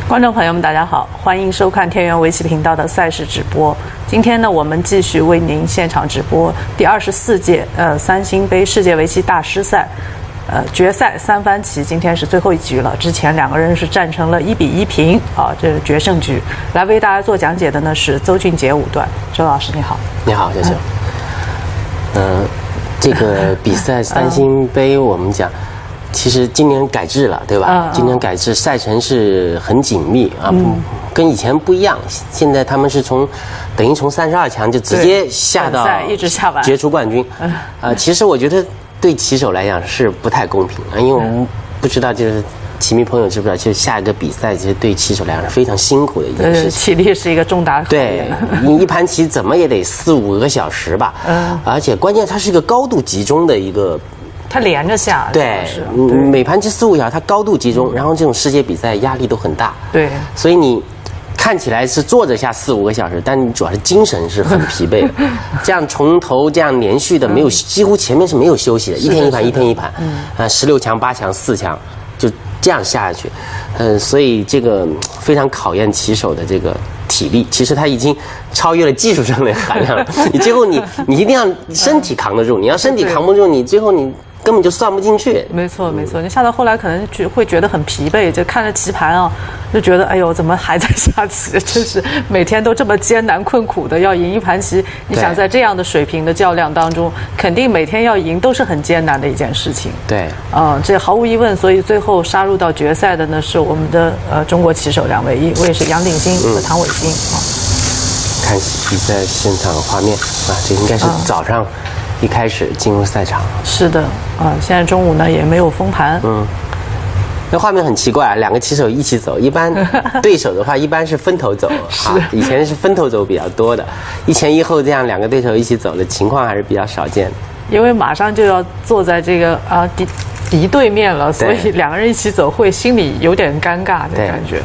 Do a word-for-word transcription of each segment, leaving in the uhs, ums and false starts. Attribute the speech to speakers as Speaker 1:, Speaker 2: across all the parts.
Speaker 1: 观众朋友们，大家好，欢迎收看天元围棋频道的赛事直播。今天呢，我们继续为您现场直播第二十四届呃三星杯世界围棋大师赛，呃决赛三番棋，今天是最后一局了。之前两个人是战成了一比一平啊，这是决胜局。来为大家做讲解的呢是邹俊杰五段，周老师你好。
Speaker 2: 你好，小秀。嗯、呃，这个比赛三星杯我们讲。其实今年改制了，对吧？嗯、今年改制赛程是很紧密啊，嗯、跟以前不一样。现在他们是从等于从三十二强就直接下到
Speaker 1: 一直下完决
Speaker 2: 出冠军。嗯、呃，其实我觉得对棋手来讲是不太公平啊，因为我们不知道就是棋迷朋友知不知道，其实下一个比赛其实对棋手来讲是非常辛苦的一件事情。
Speaker 1: 体力是一个重大考验。
Speaker 2: 对，你一盘棋怎么也得四五个小时吧。嗯，而且关键它是一个高度集中的一个。
Speaker 1: 它连着下，
Speaker 2: 对，每盘棋四五小时，它高度集中，然后这种世界比赛压力都很大，
Speaker 1: 对，
Speaker 2: 所以你看起来是坐着下四五个小时，但你主要是精神是很疲惫的。这样从头这样连续的，没有几乎前面是没有休息的，一天一盘，一天一盘，啊，十六强、八强、四强就这样下去，嗯，所以这个非常考验棋手的这个体力。其实它已经超越了技术上的含量了。你最后你你一定要身体扛得住，你要身体扛不住，你最后你。根本就算不进去。
Speaker 1: 没错没错，你下到后来可能就会觉得很疲惫，就看着棋盘啊，就觉得哎呦怎么还在下棋，真是每天都这么艰难困苦的要赢一盘棋。你想在这样的水平的较量当中，肯定每天要赢都是很艰难的一件事情。
Speaker 2: 对，
Speaker 1: 啊、呃，这毫无疑问。所以最后杀入到决赛的呢是我们的呃中国棋手两位，一位是杨鼎新和唐伟新啊。
Speaker 2: 嗯、看比赛现场画面啊，这应该是早上。一开始进入赛场，
Speaker 1: 是的啊，现在中午呢也没有封盘，
Speaker 2: 嗯，那画面很奇怪，两个棋手一起走，一般对手的话一般是分头走啊，以前是分头走比较多的，一前一后这样两个对手一起走的情况还是比较少见的，
Speaker 1: 因为马上就要坐在这个啊敌敌对面了，所以两个人一起走会心里有点尴尬的感觉。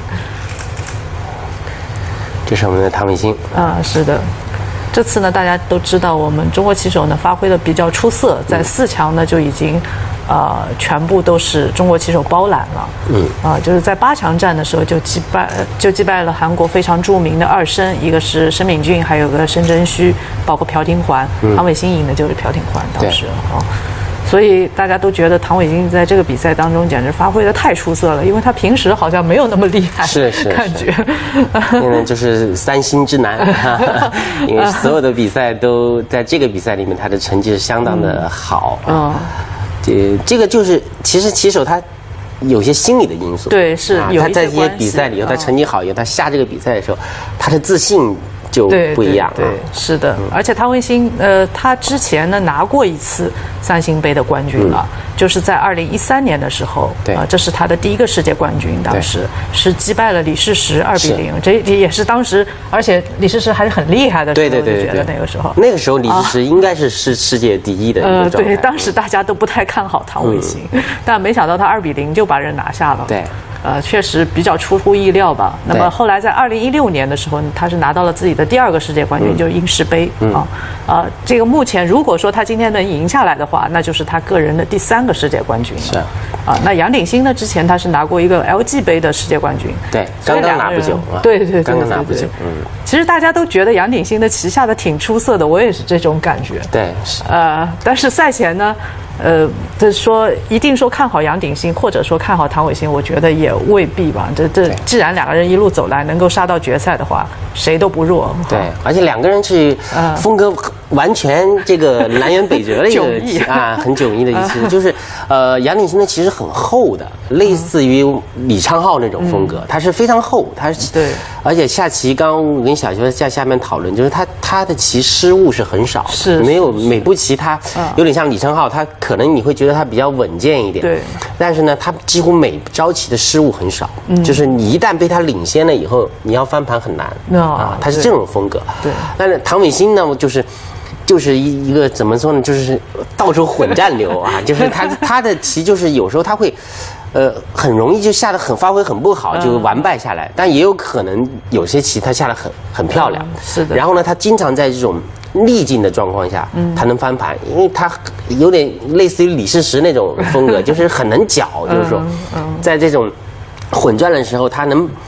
Speaker 2: 这是我们的唐伟新
Speaker 1: 啊，是的。这次呢，大家都知道，我们中国棋手呢发挥的比较出色，在四强呢就已经，呃，全部都是中国棋手包揽了。嗯，啊、呃，就是在八强战的时候就击败，就击败了韩国非常著名的二申，一个是申敏俊，还有个申真谞，包括朴廷桓。嗯、唐伟新赢的就是朴廷桓，当时啊。所以大家都觉得唐伟新在这个比赛当中简直发挥的太出色了，因为他平时好像没有那么厉害，
Speaker 2: 是是
Speaker 1: 感觉。
Speaker 2: 现在就是三星之男，因为所有的比赛都在这个比赛里面，他的成绩是相当的好。嗯，这这个就是其实棋手他有些心理的因素，
Speaker 1: 对，是有一些关系。
Speaker 2: 他在这些比赛里头，他成绩好以后，他下这个比赛的时候，他的自信。就不一样了，
Speaker 1: 对，对对是的，而且唐伟新，呃，他之前呢拿过一次三星杯的冠军了，嗯、就是在二零一三年的时候，对，啊、呃，这是他的第一个世界冠军，当时是击败了李世石二比零，这也是当时，而且李世石还是很厉害的时候，
Speaker 2: 对对对对，
Speaker 1: 觉得那个时候，
Speaker 2: 那个时候李世石应该是世世界第一的一个状态，呃，
Speaker 1: 对，当时大家都不太看好唐伟新，嗯、但没想到他二比零就把人拿下了，
Speaker 2: 对。
Speaker 1: 呃，确实比较出乎意料吧。那么后来在二零一六年的时候，他是拿到了自己的第二个世界冠军，嗯、就是英式杯、嗯、啊。啊，这个目前如果说他今天能赢下来的话，那就是他个人的第三个世界冠军了。
Speaker 2: 是
Speaker 1: 啊，那杨鼎新呢，之前他是拿过一个 L G 杯的世界冠军，
Speaker 2: 对，刚刚拿不久啊。
Speaker 1: 对对对，
Speaker 2: 刚刚拿不久。嗯，
Speaker 1: 其实大家都觉得杨鼎新的棋下的挺出色的，我也是这种感觉。
Speaker 2: 对，是。
Speaker 1: 呃，但是赛前呢。呃，这说一定说看好杨鼎新，或者说看好唐伟新，我觉得也未必吧。这这，既然两个人一路走来能够杀到决赛的话，谁都不弱。
Speaker 2: 对，而且两个人是风格完全这个南辕北辙的一个啊，很迥异的一次。就是呃，杨鼎新呢其实很厚的，类似于李昌镐那种风格，它是非常厚，它是
Speaker 1: 对。
Speaker 2: 而且下棋，刚刚我跟小学在下面讨论，就是他他的棋失误是很少，
Speaker 1: 是
Speaker 2: 没有每步棋他有点像李昌镐，他可能你会觉得他比较稳健一点，
Speaker 1: 对。
Speaker 2: 但是呢，他几乎每招棋的失误很少，嗯，就是你一旦被他领先了以后，你要翻盘很难、哦、啊，他是这种风格。
Speaker 1: 对。
Speaker 2: 但是唐伟新呢，就是。就是一一个怎么说呢，就是到处混战流啊，就是他他的棋就是有时候他会，呃，很容易就下得很发挥很不好，就完败下来。但也有可能有些棋他下得很很漂亮，
Speaker 1: 嗯、是的。
Speaker 2: 然后呢，他经常在这种逆境的状况下，嗯，他能翻盘，因为他有点类似于李世石那种风格，就是很能搅，就是说，在这种混战的时候，他能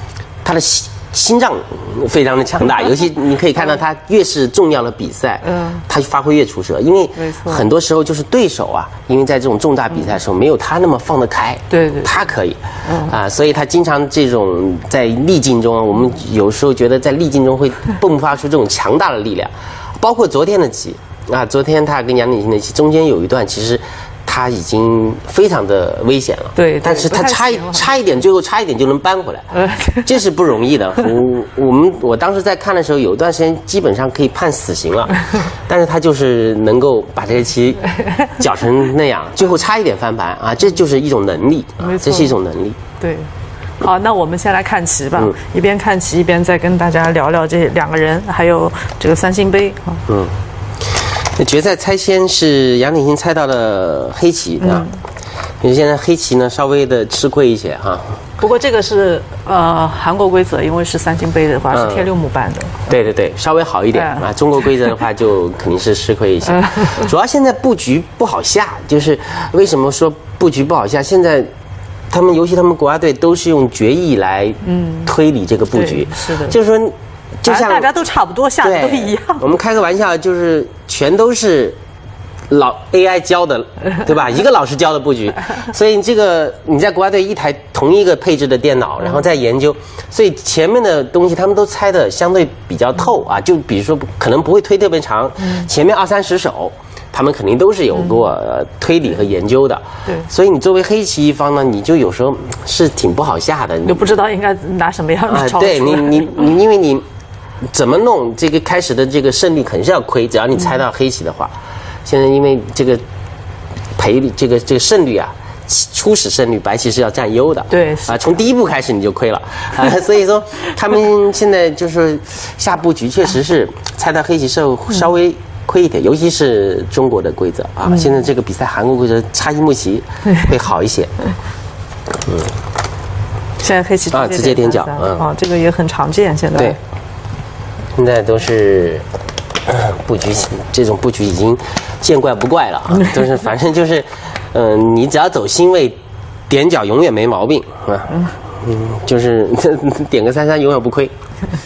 Speaker 2: 他的心心脏非常的强大，尤其你可以看到他越是重要的比赛，嗯，他发挥越出色，因为很多时候就是对手啊，因为在这种重大比赛的时候没有他那么放得开，
Speaker 1: 对对，
Speaker 2: 他可以，啊，所以他经常这种在逆境中，我们有时候觉得在逆境中会迸发出这种强大的力量，包括昨天的棋啊，昨天他跟杨鼎新的棋中间有一段其实。他已经非常的危险了，
Speaker 1: 对，
Speaker 2: 但是他差一差一点，最后差一点就能扳回来，这是不容易的。我我们我当时在看的时候，有一段时间基本上可以判死刑了，但是他就是能够把这个棋搅成那样，最后差一点翻盘啊，这就是一种能力，啊、这是一种能力。
Speaker 1: 对，好，那我们先来看棋吧，嗯、一边看棋一边再跟大家聊聊这两个人，还有这个三星杯啊。嗯。
Speaker 2: 决赛猜先是杨鼎新猜到了黑棋啊，因为现在黑棋呢稍微的吃亏一些哈。
Speaker 1: 不过这个是呃韩国规则，因为是三星杯的话是贴六目半的。嗯、
Speaker 2: 对对对，稍微好一点啊。中国规则的话就肯定是吃亏一些。主要现在布局不好下，就是为什么说布局不好下？现在他们尤其他们国家队都是用决议来推理这个布局，
Speaker 1: 是的，
Speaker 2: 就是说。就像
Speaker 1: 大家都差不多下的都一样。
Speaker 2: 我们开个玩笑，就是全都是老 A I 教的，对吧？一个老师教的布局，所以这个你在国家队一台同一个配置的电脑，然后再研究，所以前面的东西他们都猜的相对比较透啊。就比如说可能不会推特别长，前面二三十手。他们肯定都是有过、呃、推理和研究的，
Speaker 1: 对，
Speaker 2: 所以你作为黑棋一方呢，你就有时候是挺不好下的，
Speaker 1: 你就不知道应该拿什么样的招、
Speaker 2: 啊、对你你你，因为你怎么弄这个开始的这个胜率肯定是要亏，只要你猜到黑棋的话，嗯、现在因为这个赔率这个这个胜率啊。初始胜率白棋是要占优的，
Speaker 1: 对
Speaker 2: 啊，从第一步开始你就亏了啊，所以说他们现在就是下布局确实是猜到黑棋稍稍微亏一点，尤其是中国的规则啊，嗯、现在这个比赛韩国规则差一目棋会好一些，
Speaker 1: 嗯，现在黑棋
Speaker 2: 啊直接点角，
Speaker 1: 嗯，哦，这个也很常见，现在
Speaker 2: 对，现在都是。布局这种布局已经见怪不怪了啊，都是反正就是，嗯、呃，你只要走星位，点角永远没毛病啊，嗯，就是点个三三永远不亏。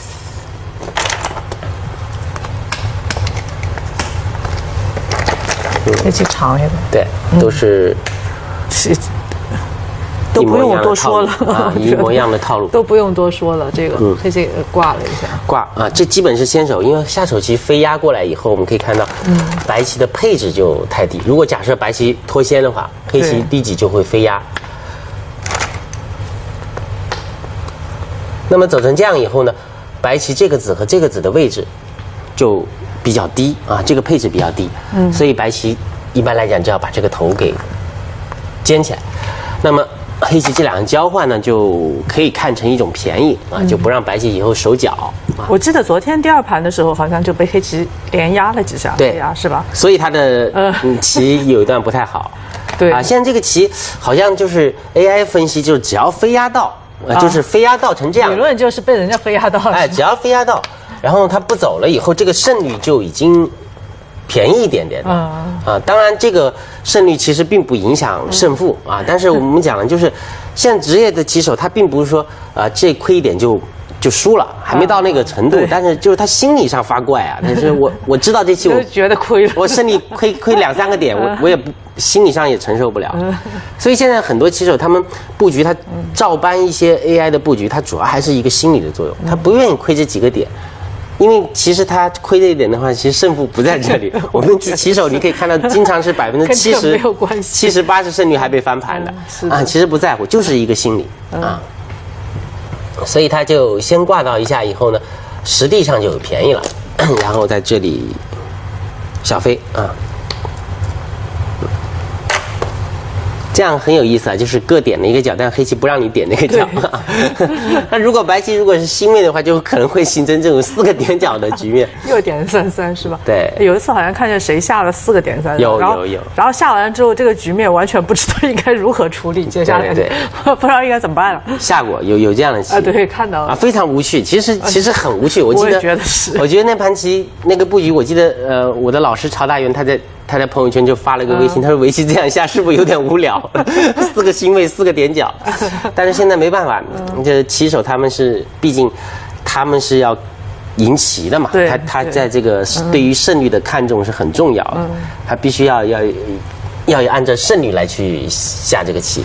Speaker 1: 黑棋长一点，
Speaker 2: 对，都是
Speaker 1: 是。都不用我多说了，
Speaker 2: 啊，一模一样的套路，
Speaker 1: 都不用多说了。这个黑棋挂了一下，
Speaker 2: 挂啊，这基本是先手，因为下手棋飞压过来以后，我们可以看到，嗯，白棋的配置就太低。如果假设白棋脱先的话，黑棋低级就会飞压。那么走成这样以后呢，白棋这个子和这个子的位置就比较低啊，这个配置比较低，嗯，所以白棋一般来讲就要把这个头给尖起来。那么黑棋这两个交换呢，就可以看成一种便宜啊，就不让白棋以后手脚。啊、
Speaker 1: 我记得昨天第二盘的时候，好像就被黑棋连压了几下，
Speaker 2: 对
Speaker 1: 压是吧？
Speaker 2: 所以他的嗯棋有一段不太好。
Speaker 1: 对
Speaker 2: 啊，现在这个棋好像就是 A I 分析，就是只要飞压到，呃、就是飞压到成这样，
Speaker 1: 理论就是被人家飞压到了。
Speaker 2: 哎，只要飞压到，然后他不走了以后，这个胜率就已经便宜一点点的。嗯啊，当然这个胜率其实并不影响胜负啊，嗯、但是我们讲的就是，现在职业的棋手他并不是说啊、呃、这亏一点就就输了，还没到那个程度，嗯、但是就是他心理上发怪啊，但是我我知道这期我
Speaker 1: 觉得亏了，
Speaker 2: 我胜利亏亏两三个点，我我也不心理上也承受不了，嗯、所以现在很多棋手他们布局他照搬一些 A I 的布局，他主要还是一个心理的作用，他不愿意亏这几个点。因为其实他亏这一点的话，其实胜负不在这里。我们棋手你可以看到，经常是百分之七十、七十八十胜率还被翻盘的、嗯、的啊，其实不在乎，就是一个心理、嗯、啊。所以他就先挂到一下以后呢，实地上就有便宜了，然后在这里小飞啊。这样很有意思啊，就是各点了一个角，但黑棋不让你点那个角。那如果白棋如果是星位的话，就可能会形成这种四个点角的局面。
Speaker 1: 又点三三是吧？
Speaker 2: 对。
Speaker 1: 有一次好像看见谁下了四个点三三，
Speaker 2: 有有有。
Speaker 1: 然后下完之后，这个局面完全不知道应该如何处理，接下来
Speaker 2: 对
Speaker 1: 对不知道应该怎么办了。
Speaker 2: 下过有有这样的棋
Speaker 1: 啊，对，看到了
Speaker 2: 啊，非常无趣。其实其实很无趣，我记得。
Speaker 1: 我也觉得是。
Speaker 2: 我觉得那盘棋那个布局，我记得呃，我的老师曹大元他在。 他在朋友圈就发了个微信，他说围棋这样下是不是有点无聊？四个星位，四个点角。但是现在没办法，这棋手他们是，毕竟他们是要赢棋的嘛，他他在这个对于胜率的看重是很重要的，他必须要要要按照胜率来去下这个棋。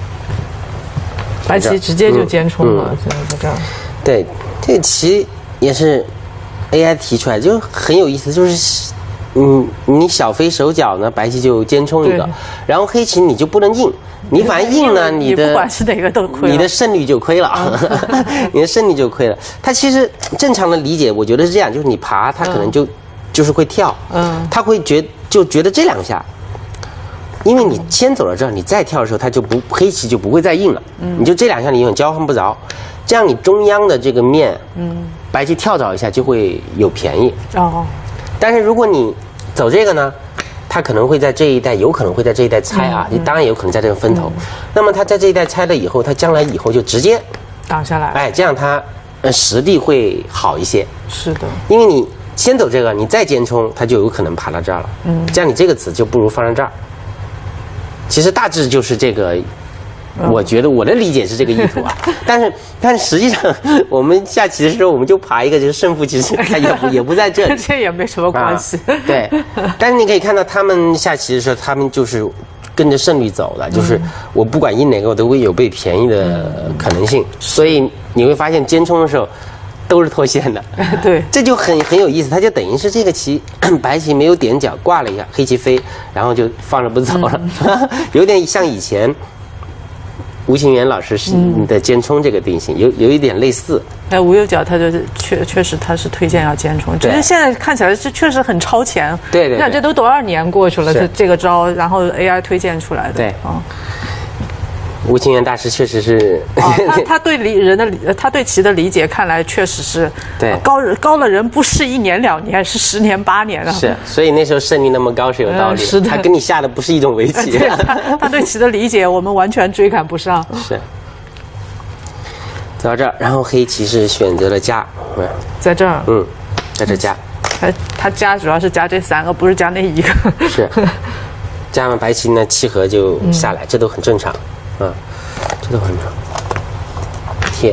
Speaker 1: 白棋直接就尖冲了，现在这样。
Speaker 2: 对，这个棋也是 A I 提出来，就很有意思，就是。嗯，你小飞手脚呢，白棋就尖冲一个，然后黑棋你就不能硬，你反而硬呢，你的
Speaker 1: 不管是哪个都亏了，
Speaker 2: 你的胜率就亏了，你的胜率就亏了。它其实正常的理解，我觉得是这样，就是你爬，它可能就、嗯、就是会跳，嗯，它会觉就觉得这两下，因为你先走到这儿，你再跳的时候，它就不黑棋就不会再硬了，嗯，你就这两下你永远交换不着，这样你中央的这个面，嗯，白棋跳蚤一下就会有便宜哦。但是如果你走这个呢，他可能会在这一带，有可能会在这一带拆啊，你、嗯嗯、当然也有可能在这个分头。嗯、那么他在这一带拆了以后，他将来以后就直接
Speaker 1: 挡下来，
Speaker 2: 哎，这样他呃实力会好一些。
Speaker 1: 是的，
Speaker 2: 因为你先走这个，你再尖冲，他就有可能爬到这儿了。嗯，这样你这个子就不如放在这儿。其实大致就是这个。我觉得我的理解是这个意图啊，但是但是实际上我们下棋的时候，我们就爬一个，就是胜负其实它也不也不在这里，
Speaker 1: 这也没什么关系。
Speaker 2: 啊、对，但是你可以看到他们下棋的时候，他们就是跟着胜率走的，就是我不管赢哪个，我都会有被便宜的可能性。所以你会发现尖冲的时候都是脱线的，
Speaker 1: 对，
Speaker 2: 这就很很有意思。它就等于是这个棋白棋没有点角挂了一下，黑棋飞，然后就放着不走了，嗯、有点像以前。吴清源老师是你的尖冲这个定性，有有一点类似。
Speaker 1: 哎，吴有角他就是确确实他是推荐要尖冲，只是现在看起来这确实很超前。
Speaker 2: 对对，
Speaker 1: 你看这都多少年过去了，这这个招，然后 A I 推荐出来的。
Speaker 2: 对啊。吴清源大师确实是，
Speaker 1: 哦、他他对理人的他对棋的理解，看来确实是
Speaker 2: 对
Speaker 1: 高高了人不是一年两年，是十年八年了。
Speaker 2: 是，所以那时候胜率那么高是有道理的。嗯、是的，他跟你下的不是一种围棋。
Speaker 1: 对他他对棋的理解，我们完全追赶不上。
Speaker 2: 是。走到这儿，然后黑棋是选择了加，
Speaker 1: 在这儿，
Speaker 2: 嗯，在这加。
Speaker 1: 他他加主要是加这三个，不是加那一个。
Speaker 2: 是。加完白棋呢，七合就下来，嗯、这都很正常。嗯，这都很正常。贴，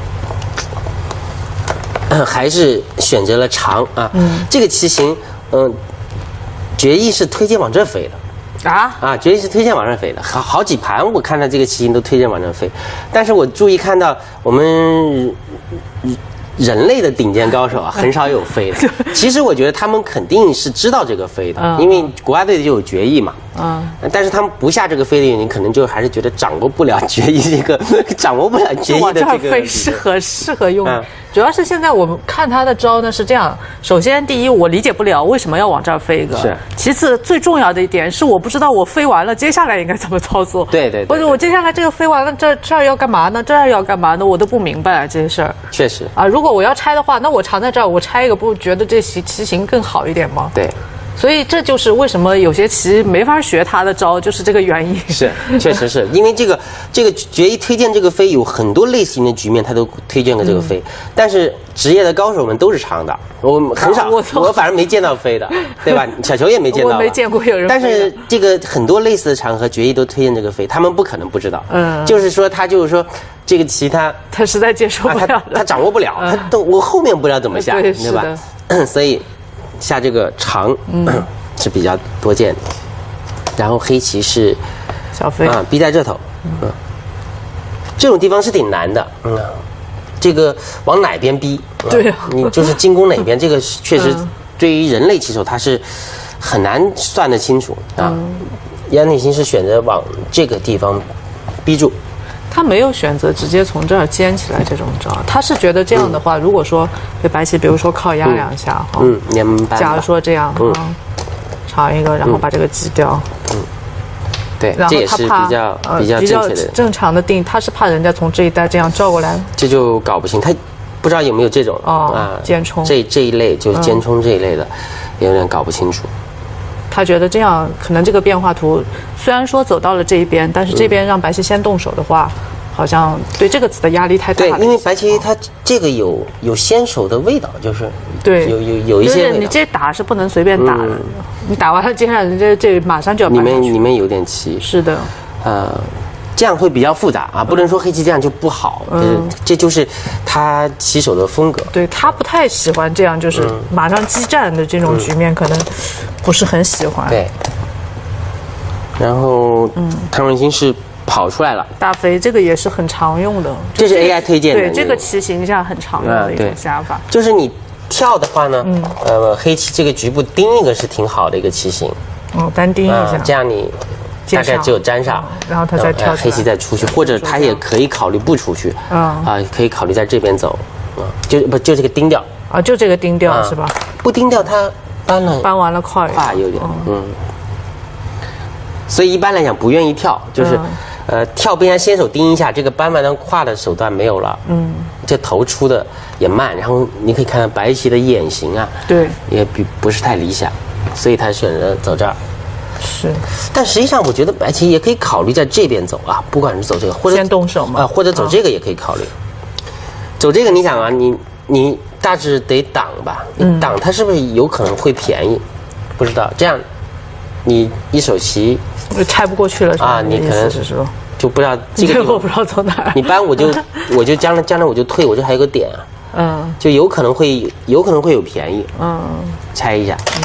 Speaker 2: 嗯，还是选择了长啊。嗯，这个棋形，嗯，决议是推荐往这飞的。啊啊，决议是推荐往这飞的，好好几盘我看到这个棋形都推荐往这飞，但是我注意看到我们人类的顶尖高手啊，很少有飞的。其实我觉得他们肯定是知道这个飞的，嗯、因为国家队就有决议嘛。嗯，但是他们不下这个飞的原因，可能就还是觉得掌握不了决议这个，掌握不了决议的这个。
Speaker 1: 飞适合适合用，嗯、主要是现在我们看他的招呢是这样：首先，第一，我理解不了为什么要往这儿飞一个；
Speaker 2: 是。
Speaker 1: 其次，最重要的一点是，我不知道我飞完了接下来应该怎么操作。
Speaker 2: 对对对。
Speaker 1: 或者我接下来这个飞完了，这这儿要干嘛呢？这儿要干嘛呢？我都不明白这些事儿。
Speaker 2: 确实。
Speaker 1: 啊，如果我要拆的话，那我藏在这儿，我拆一个，不觉得这棋棋形更好一点吗？
Speaker 2: 对。
Speaker 1: 所以这就是为什么有些棋没法学他的招，就是这个原因。
Speaker 2: 是，确实是因为这个这个决议推荐这个飞有很多类型的局面，他都推荐了这个飞，嗯、但是职业的高手们都是长的，我很少，啊、我, 我反正没见到飞的，对吧？小球也没见到，
Speaker 1: 我没见过有人飞的。
Speaker 2: 但是这个很多类似的场合，决议都推荐这个飞，他们不可能不知道。嗯，就是说他就是说这个棋他
Speaker 1: 他实在接受不了、啊
Speaker 2: 他，他掌握不了，嗯、他都我后面不知道怎么下，
Speaker 1: 对,
Speaker 2: 对吧？所以下这个长。嗯是比较多见的，然后黑棋是
Speaker 1: 小飞
Speaker 2: 啊，逼在这头，嗯，这种地方是挺难的，嗯，这个往哪边逼？
Speaker 1: 对、啊，
Speaker 2: 你就是进攻哪边，这个确实对于人类棋手他是很难算得清楚啊。嗯、杨铁心是选择往这个地方逼住。
Speaker 1: 他没有选择直接从这儿尖起来这种招，他是觉得这样的话，嗯、如果说被白棋，比如说靠压两下，
Speaker 2: 嗯，明白。
Speaker 1: 假如说这样，嗯，长一个，然后把这个击掉，
Speaker 2: 嗯，对，然后他怕比较比较正确的
Speaker 1: 正常的定，他是怕人家从这一带这样照过来，
Speaker 2: 这就搞不清，他不知道有没有这种
Speaker 1: 哦啊尖冲
Speaker 2: 这这一类就是尖冲这一类的，有点搞不清楚。
Speaker 1: 他觉得这样可能这个变化图虽然说走到了这一边，但是这边让白棋先动手的话， 好像对这个子的压力太大了。
Speaker 2: 对，因为白棋它这个有有先手的味道，就是
Speaker 1: 对
Speaker 2: 有有有一些味道。
Speaker 1: 你这打是不能随便打的，嗯、你打完了接下来这这马上就要。
Speaker 2: 里面里面有点棋。
Speaker 1: 是的。
Speaker 2: 呃。这样会比较复杂啊，不能说黑棋这样就不好，嗯，这就是他棋手的风格。
Speaker 1: 对他不太喜欢这样，就是马上激战的这种局面，可能不是很喜欢。
Speaker 2: 对。然后，嗯，汤文新是跑出来了。
Speaker 1: 大飞这个也是很常用的，
Speaker 2: 这是 A I 推荐的。
Speaker 1: 对，这个棋形下很常用的一种下法。
Speaker 2: 就是你跳的话呢，嗯，呃，黑棋这个局部盯一个是挺好的一个棋形。
Speaker 1: 哦，单盯一下。
Speaker 2: 这样你。大概只有粘上，
Speaker 1: 然后他再跳，
Speaker 2: 黑棋再出去，或者他也可以考虑不出去，啊，可以考虑在这边走，啊，就不就这个盯掉
Speaker 1: 啊，就这个盯掉是吧？
Speaker 2: 不盯掉，他搬了，
Speaker 1: 搬完了快
Speaker 2: 快有点，嗯。所以一般来讲不愿意跳，就是呃跳边先手盯一下，这个搬完的跨的手段没有了，嗯，这头出的也慢，然后你可以看到白棋的眼型啊，
Speaker 1: 对，
Speaker 2: 也比不是太理想，所以他选择走这儿。
Speaker 1: 是，
Speaker 2: 但实际上我觉得白棋也可以考虑在这边走啊，不管是走这个或者
Speaker 1: 先动手嘛，
Speaker 2: 啊，或者走这个也可以考虑。走这个你想啊，你你大致得挡吧，你挡它是不是有可能会便宜？不知道，这样你一手棋
Speaker 1: 拆不过去了是吧？
Speaker 2: 啊，你可能
Speaker 1: 是说
Speaker 2: 就不知道这个
Speaker 1: 我不知道走哪儿。
Speaker 2: 你搬我就我就将来将来我就退，我这还有个点啊，嗯，就有可能会有可能会有便宜，嗯，拆一下。嗯，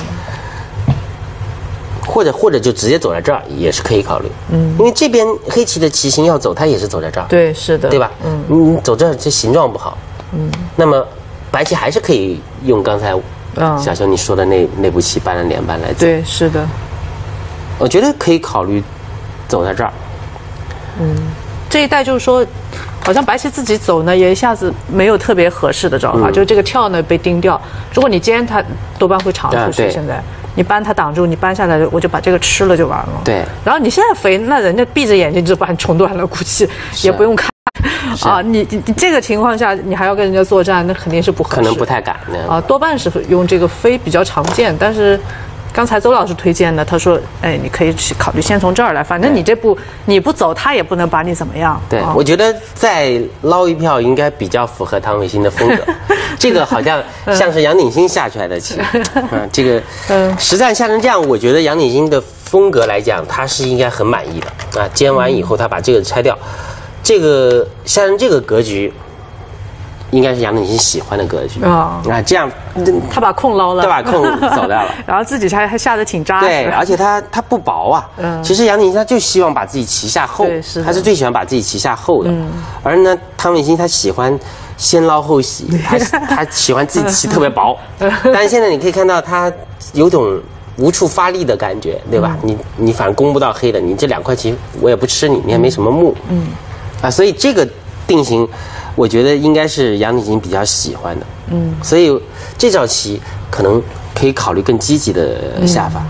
Speaker 2: 或者或者就直接走在这儿也是可以考虑，嗯，因为这边黑棋的棋形要走，它也是走在这儿，
Speaker 1: 对，是的，
Speaker 2: 对吧？嗯，你走这儿这形状不好，嗯，那么白棋还是可以用刚才小熊你说的那那步棋搬了连搬来走，
Speaker 1: 对，是的，
Speaker 2: 我觉得可以考虑走在这儿，
Speaker 1: 嗯，这一带就是说，好像白棋自己走呢，也一下子没有特别合适的招法，嗯、就是这个跳呢被盯掉，如果你尖它多半会长出去，啊、现在。你搬它挡住，你搬下来，我就把这个吃了就完了。
Speaker 2: 对。
Speaker 1: 然后你现在飞，那人家闭着眼睛就把你冲断了，估计也不用看。啊，你你这个情况下，你还要跟人家作战，那肯定是不合适。
Speaker 2: 可能不太敢。
Speaker 1: 啊，多半是用这个飞比较常见，但是刚才周老师推荐的，他说，哎，你可以去考虑先从这儿来，反正你这步你不走，他也不能把你怎么样。
Speaker 2: 对，啊、我觉得再捞一票应该比较符合汤伟新的风格。这个好像像是杨鼎新下出来的棋，嗯，这个实战下成这样，我觉得杨鼎新的风格来讲，他是应该很满意的啊。煎完以后，他把这个拆掉，这个下成这个格局，应该是杨鼎新喜欢的格局啊。啊，这样
Speaker 1: 他把空捞了，
Speaker 2: 他把空走掉了，
Speaker 1: 然后自己还还下得挺扎实。
Speaker 2: 对，而且他他不薄啊。嗯，其实杨鼎新他就希望把自己棋下厚，他是最喜欢把自己棋下厚的。嗯，而呢，汤伟新他喜欢。先捞后洗，他他喜欢自己棋特别薄，但是现在你可以看到他有种无处发力的感觉，对吧？你你反正攻不到黑的，你这两块棋我也不吃你，你也没什么目，嗯，啊，所以这个定型，我觉得应该是杨鼎新比较喜欢的，嗯，所以这招棋可能可以考虑更积极的下法，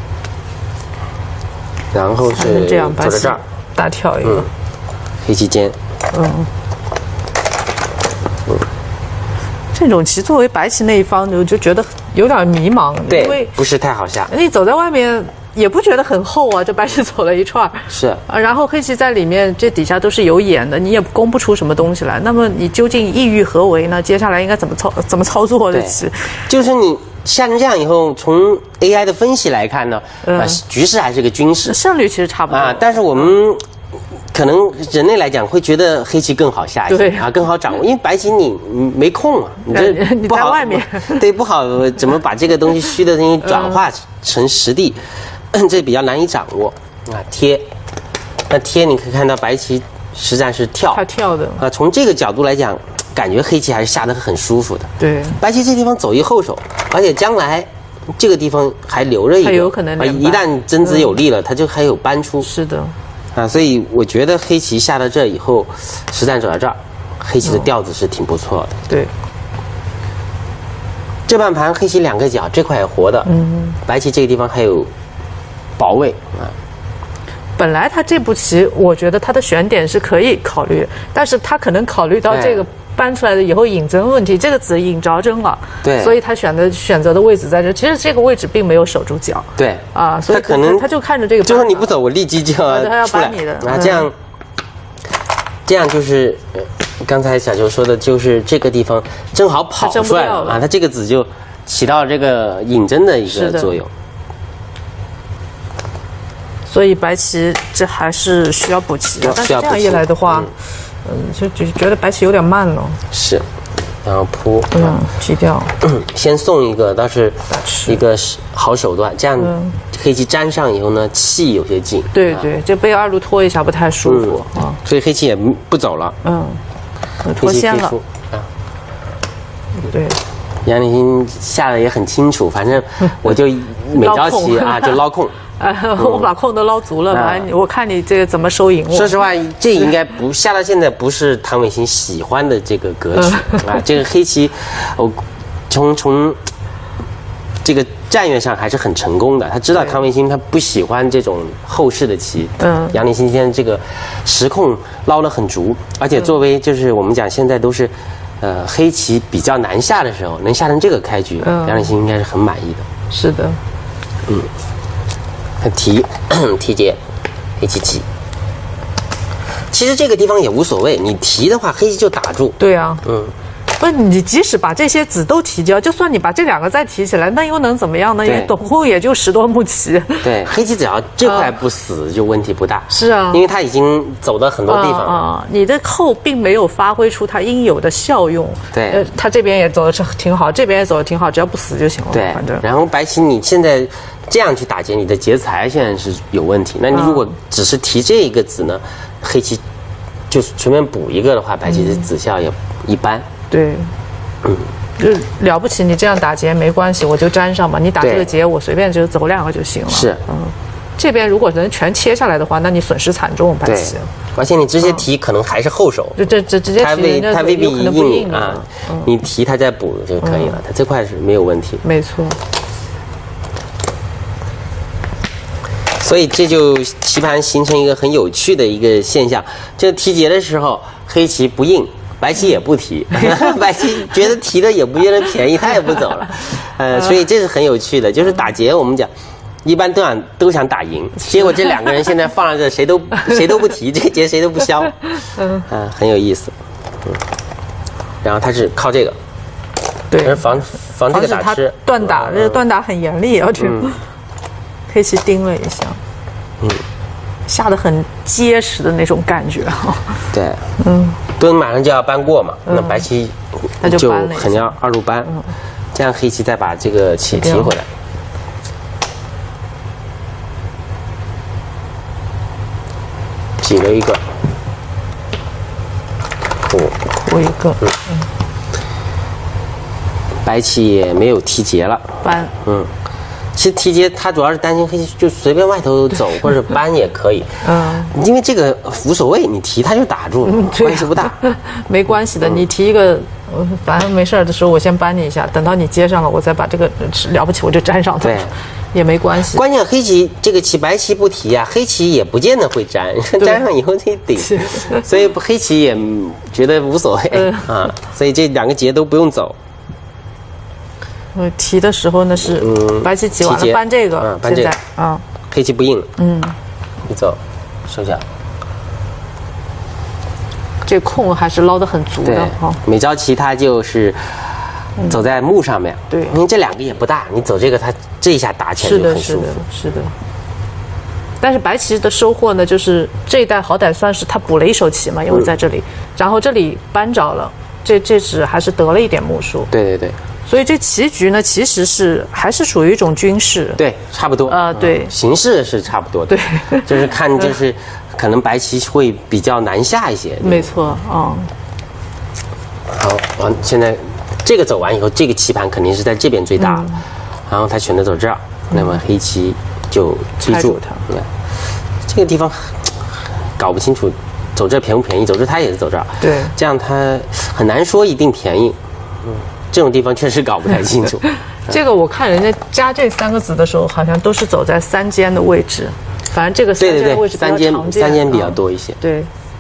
Speaker 2: 然后是走到这儿
Speaker 1: 大跳一个，
Speaker 2: 黑棋尖，嗯。
Speaker 1: 这种棋作为白棋那一方，我就觉得有点迷茫，
Speaker 2: 对，
Speaker 1: 因为
Speaker 2: 不是太好下。
Speaker 1: 你走在外面也不觉得很厚啊，这白棋走了一串，
Speaker 2: 是
Speaker 1: 啊，然后黑棋在里面，这底下都是有眼的，你也攻不出什么东西来。那么你究竟意欲何为呢？接下来应该怎么操怎么操作这棋？
Speaker 2: 就是你下成这样以后，从 A I 的分析来看呢，嗯、呃，局势还是个均势，
Speaker 1: 胜率其实差不多
Speaker 2: 啊，但是我们。可能人类来讲会觉得黑棋更好下一些啊，更好掌握，因为白棋你你没空啊，
Speaker 1: 你这不好，你在外面
Speaker 2: 对不好怎么把这个东西虚的东西转化成实地，嗯、这比较难以掌握啊。贴，那贴你可以看到白棋实战是跳，
Speaker 1: 他跳的
Speaker 2: 啊，从这个角度来讲，感觉黑棋还是下得很舒服的。
Speaker 1: 对，
Speaker 2: 白棋这地方走一后手，而且将来这个地方还留着一个，
Speaker 1: 有可能
Speaker 2: 一旦争执有力了，它就还有搬出。
Speaker 1: 是的。
Speaker 2: 啊，所以我觉得黑棋下到这以后，实战走到这儿，黑棋的调子是挺不错的。
Speaker 1: 对，
Speaker 2: 这半盘黑棋两个角，这块也活的，嗯，白棋这个地方还有保卫啊。
Speaker 1: 本来他这步棋，我觉得他的选点是可以考虑，但是他可能考虑到这个搬出来的以后引针问题，这个子引着针了，
Speaker 2: 对，
Speaker 1: 所以他选的选择的位置在这。其实这个位置并没有守住角，
Speaker 2: 对
Speaker 1: 啊，所以
Speaker 2: 他可能
Speaker 1: 他就看着这个，
Speaker 2: 就说你不走，我立即就要
Speaker 1: 他要
Speaker 2: 出来
Speaker 1: 你的
Speaker 2: 啊，这样这样就是，呃刚才小球说的，就是这个地方正好跑出来了啊，它这个子就起到这个引针的一个作用。
Speaker 1: 所以白棋这还是需要补棋的，但是这样一来的话，嗯，嗯就就觉得白棋有点慢了。
Speaker 2: 是，然后扑，
Speaker 1: 嗯，踢掉，
Speaker 2: 先送一个，倒是一个好手段。这样黑棋粘上以后呢，气有些进。
Speaker 1: 对对，这被二路拖一下不太舒服啊。
Speaker 2: 所以黑棋也不走了。嗯。
Speaker 1: 脱先了啊！对，
Speaker 2: 杨立新下的也很清楚，反正我就每招棋啊就捞空，
Speaker 1: 啊，我把空都捞足了，反正我看你这个怎么收赢我。
Speaker 2: 说实话，这应该不下到现在不是唐伟新喜欢的这个格局啊。这个黑棋，我从从这个战略上还是很成功的。他知道唐伟新他不喜欢这种后势的棋，嗯，杨立新今天这个时控捞得很足，而且作为就是我们讲现在都是，呃，黑棋比较难下的时候，能下成这个开局，嗯、杨立新应该是很满意的。
Speaker 1: 是的，
Speaker 2: 嗯，他提提劫，黑棋急。其实这个地方也无所谓，你提的话，黑棋就打住。
Speaker 1: 对啊，嗯。不是你，即使把这些子都提掉，就算你把这两个再提起来，那又能怎么样呢？因为总共也就十多目棋。
Speaker 2: 对，黑棋只要这块不死，就问题不大。
Speaker 1: 是啊，
Speaker 2: 因为他已经走到很多地方了。
Speaker 1: 啊，你的后并没有发挥出它应有的效用。
Speaker 2: 对，呃，
Speaker 1: 他这边也走的是挺好，这边也走的挺好，只要不死就行了。
Speaker 2: 对，
Speaker 1: 反正。
Speaker 2: 然后白棋你现在这样去打劫，你的劫财现在是有问题。那你如果只是提这一个子呢，黑棋就随便补一个的话，白棋的子效也一般。
Speaker 1: 对。嗯，就了不起，你这样打劫没关系，我就粘上吧。你打这个劫，我随便就走两个就行了。
Speaker 2: 是，
Speaker 1: 嗯，这边如果能全切下来的话，那你损失惨重，白棋。
Speaker 2: 而且你直接提可能还是后手，
Speaker 1: 这这这直接
Speaker 2: 他未他未必硬啊，你提他再补就可以了，他这块是没有问题。
Speaker 1: 没错。
Speaker 2: 所以这就棋盘形成一个很有趣的一个现象，就提劫的时候，黑棋不应。白棋也不提，白棋觉得提的也不觉得便宜，他也不走了，呃，所以这是很有趣的。就是打劫，我们讲，一般都想都想打赢，结果这两个人现在放在这，谁都谁都不提，这个劫谁都不消，嗯、呃，很有意思，嗯。然后他是靠这个，
Speaker 1: 对，
Speaker 2: 防防这个打吃，
Speaker 1: 断打，这断打很严厉，而且黑棋盯了一下，嗯。下得很结实的那种感觉哈。
Speaker 2: 对，嗯，蹲马上就要搬过嘛，嗯、那白棋就很要二路搬，嗯、这样黑棋再把这个棋提回来。挤了一个，扑
Speaker 1: 扑一个，嗯，嗯
Speaker 2: 白棋也没有提劫了，
Speaker 1: 搬，嗯。
Speaker 2: 其实提劫，他主要是担心黑棋就随便外头走或者搬也可以，嗯，因为这个无所谓，你提他就打住，嗯、关系不大，
Speaker 1: 没关系的。嗯、你提一个，反正没事的时候，我先搬你一下，等到你接上了，我再把这个了不起我就粘上它，对，也没关系。
Speaker 2: 关键黑棋这个棋白棋不提呀、啊，黑棋也不见得会粘，粘上以后得顶，所以黑棋也觉得无所谓、嗯、啊，所以这两个劫都不用走。
Speaker 1: 我提的时候呢是白棋挤完了搬这个，
Speaker 2: 嗯，搬这个
Speaker 1: 啊，
Speaker 2: 黑棋不应，嗯，一走收下，
Speaker 1: 这空还是捞得很足的哈。
Speaker 2: 每招棋它就是走在木上面，
Speaker 1: 对，
Speaker 2: 因为这两个也不大，你走这个它这一下打起来就很舒服，
Speaker 1: 是的，是的。但是白棋的收获呢，就是这一代好歹算是他补了一手棋嘛，因为在这里，然后这里扳着了，这这只还是得了一点目数，
Speaker 2: 对对对。
Speaker 1: 所以这棋局呢，其实是还是属于一种军事，
Speaker 2: 对，差不多。
Speaker 1: 呃，对，
Speaker 2: 嗯、形式是差不多的，
Speaker 1: 对，
Speaker 2: 就是看就是可能白棋会比较难下一些。
Speaker 1: 没错，嗯。
Speaker 2: 好，完现在这个走完以后，这个棋盘肯定是在这边最大了，嗯、然后他选择走这儿，那么黑棋就记住它。对，这个地方搞不清楚，走这便不便宜？走这他也是走这儿，
Speaker 1: 对，
Speaker 2: 这样他很难说一定便宜，嗯。这种地方确实搞不太清楚。
Speaker 1: 这个我看人家加这三个子的时候，好像都是走在三间的位置。反正这个三间的位置比较常见，
Speaker 2: 三间比较多一些。
Speaker 1: 对，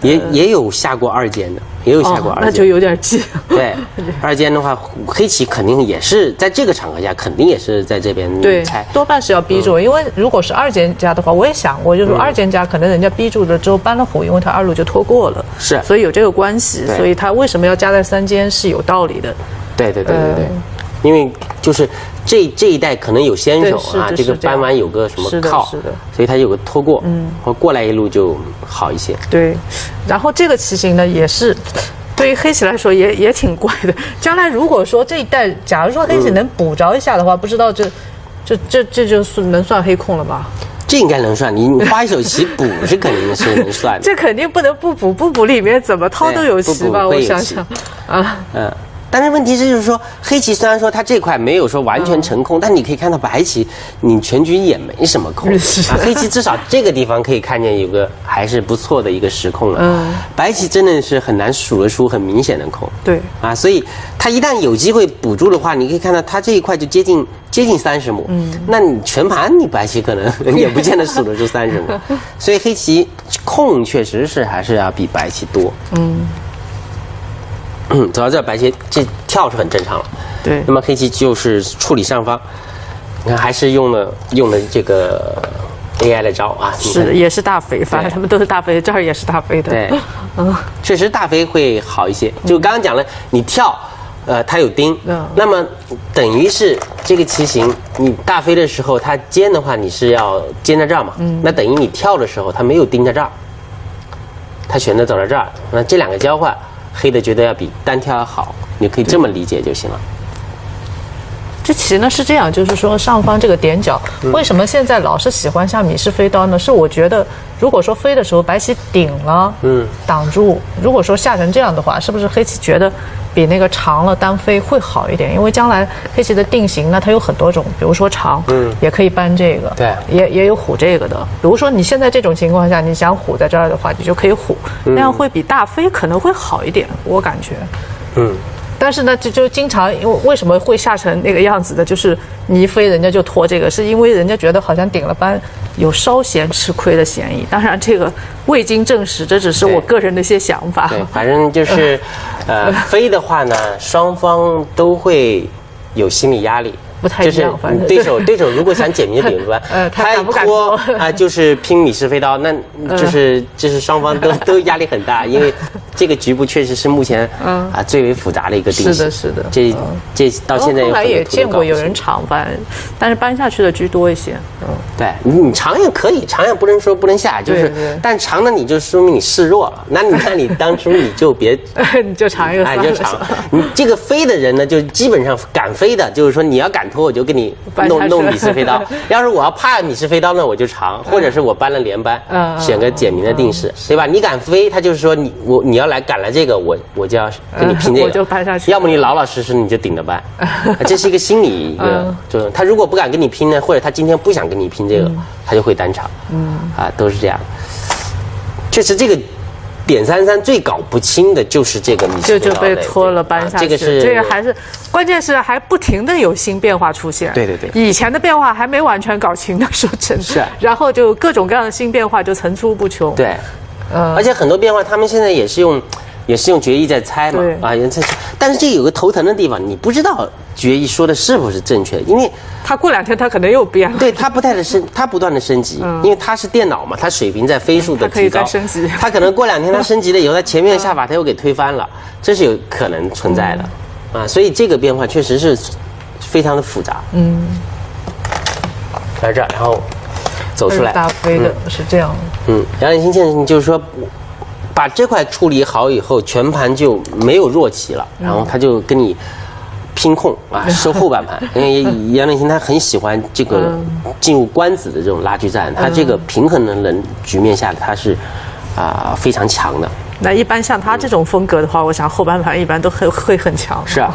Speaker 2: 也也有下过二间的，也有下过二间，
Speaker 1: 那就有点急。
Speaker 2: 对，二间的话，黑棋肯定也是在这个场合下，肯定也是在这边拆，
Speaker 1: 多半是要逼住。因为如果是二间家的话，我也想过，就是二间家可能人家逼住了之后搬了虎，因为他二路就拖过了，
Speaker 2: 是，
Speaker 1: 所以有这个关系，所以他为什么要加在三间是有道理的。
Speaker 2: 对对对对对，因为就是这这一代可能有先手啊，这个搬完有个什么靠，
Speaker 1: 是的，
Speaker 2: 所以他有个拖过，嗯，或过来一路就好一些。
Speaker 1: 对，然后这个棋形呢也是。对于黑棋来说也也挺怪的。将来如果说这一代，假如说黑棋能补着一下的话，嗯、不知道这这这这就是能算黑控了吧？
Speaker 2: 这应该能算，你你花一手棋补是肯定是能算的。
Speaker 1: 这肯定不能不补，不补里面怎么掏都有棋吧？我想想，啊，
Speaker 2: 嗯。但是问题是，就是说，黑棋虽然说它这块没有说完全成空，嗯、但你可以看到白棋，你全局也没什么空。啊、黑棋至少这个地方可以看见有个还是不错的一个实空了。嗯，白棋真的是很难数得出很明显的空。
Speaker 1: 对，
Speaker 2: 啊，所以它一旦有机会补住的话，你可以看到它这一块就接近接近三十目。嗯，那你全盘你白棋可能也不见得数得出三十目，所以黑棋空确实是还是要比白棋多。嗯。嗯，走到这白棋这跳是很正常了。
Speaker 1: 对，
Speaker 2: 那么黑棋就是处理上方，你看还是用了用了这个 A I 的招啊，
Speaker 1: 是的，也是大飞，反正他们都是大飞，这儿也是大飞的。
Speaker 2: 对，嗯，确实大飞会好一些。就刚刚讲了，你跳，呃，它有钉，嗯，那么等于是这个棋形，你大飞的时候，它尖的话，你是要尖在这儿嘛，嗯，那等于你跳的时候，它没有钉在这儿，它选择走到这儿，那这两个交换。黑的觉得要比单挑要好，你可以这么理解就行了。
Speaker 1: 这棋呢是这样，就是说上方这个点角，嗯、为什么现在老是喜欢下米氏飞刀呢？是我觉得，如果说飞的时候白棋顶了，嗯，挡住，如果说下成这样的话，是不是黑棋觉得比那个长了单飞会好一点？因为将来黑棋的定型呢，它有很多种，比如说长，嗯，也可以搬这个，
Speaker 2: 对，
Speaker 1: 也也有虎这个的。比如说你现在这种情况下，你想虎在这儿的话，你就可以虎，嗯、那样会比大飞可能会好一点，我感觉，嗯。但是呢，就就经常，因为为什么会下成那个样子的？就是你一飞，人家就拖这个，是因为人家觉得好像顶了班，有稍嫌吃亏的嫌疑。当然，这个未经证实，这只是我个人的一些想法。
Speaker 2: 对，反正就是，呃，飞的话呢，双方都会有心理压力。
Speaker 1: 不太一样，反正
Speaker 2: 对手对手如果想解谜的顶班，
Speaker 1: 呃，
Speaker 2: 他一拖啊，就是拼米氏飞刀，那就是就是双方都都压力很大，因为这个局部确实是目前啊最为复杂的一个定型。
Speaker 1: 是的，是的。
Speaker 2: 这这到现在
Speaker 1: 后来也见过有人长搬，但是搬下去的居多一些。
Speaker 2: 嗯，对你长也可以，长也不能说不能下，就是但长呢你就说明你示弱了。那你看你当初你就别
Speaker 1: 你就长一个，
Speaker 2: 哎就长。你这个飞的人呢，就基本上敢飞的，就是说你要敢。我就给你弄弄米氏飞刀，要是我要怕米氏飞刀呢，我就长，或者是我搬了连搬，嗯、选个简明的定式，嗯、对吧？你敢飞，他就是说你我你要来赶来这个，我我就要跟你拼这个，
Speaker 1: 我就搬下去。
Speaker 2: 要么你老老实实你就顶着搬，这是一个心理一个作用。他如果不敢跟你拼呢，或者他今天不想跟你拼这个，嗯、他就会单场，嗯啊，都是这样。确实这个。点三三最搞不清的就是这个米氏飞刀，
Speaker 1: 就就被拖了搬下去。
Speaker 2: 这个是
Speaker 1: 这个还是关键是还不停的有新变化出现。
Speaker 2: 对对对，
Speaker 1: 以前的变化还没完全搞清的时候，真
Speaker 2: 是。
Speaker 1: 然后就各种各样的新变化就层出不穷。
Speaker 2: 对，呃，而且很多变化他们现在也是用也是用决议在猜嘛，啊，也在猜。但是这有个头疼的地方，你不知道决议说的是不是正确的，因为。
Speaker 1: 他过两天他可能又变了，
Speaker 2: 对他不断的升，他不断的升级，嗯、因为他是电脑嘛，他水平在飞速的提高，他可以
Speaker 1: 再升级。
Speaker 2: 他可能过两天他升级了以后，他前面的下法他又给推翻了，这是有可能存在的，嗯、啊，所以这个变化确实是非常的复杂。嗯，来这儿，然后走出来，
Speaker 1: 大飞的、嗯、是这样。
Speaker 2: 嗯，杨立新先生就是说，把这块处理好以后，全盘就没有弱棋了，然后他就跟你。拼控啊，收后半盘，因为杨立新他很喜欢这个进入官子的这种拉锯战，他这个平衡的能局面下他是啊、呃、非常强的。
Speaker 1: 那一般像他这种风格的话，我想后半盘一般都很会很强。
Speaker 2: 是啊，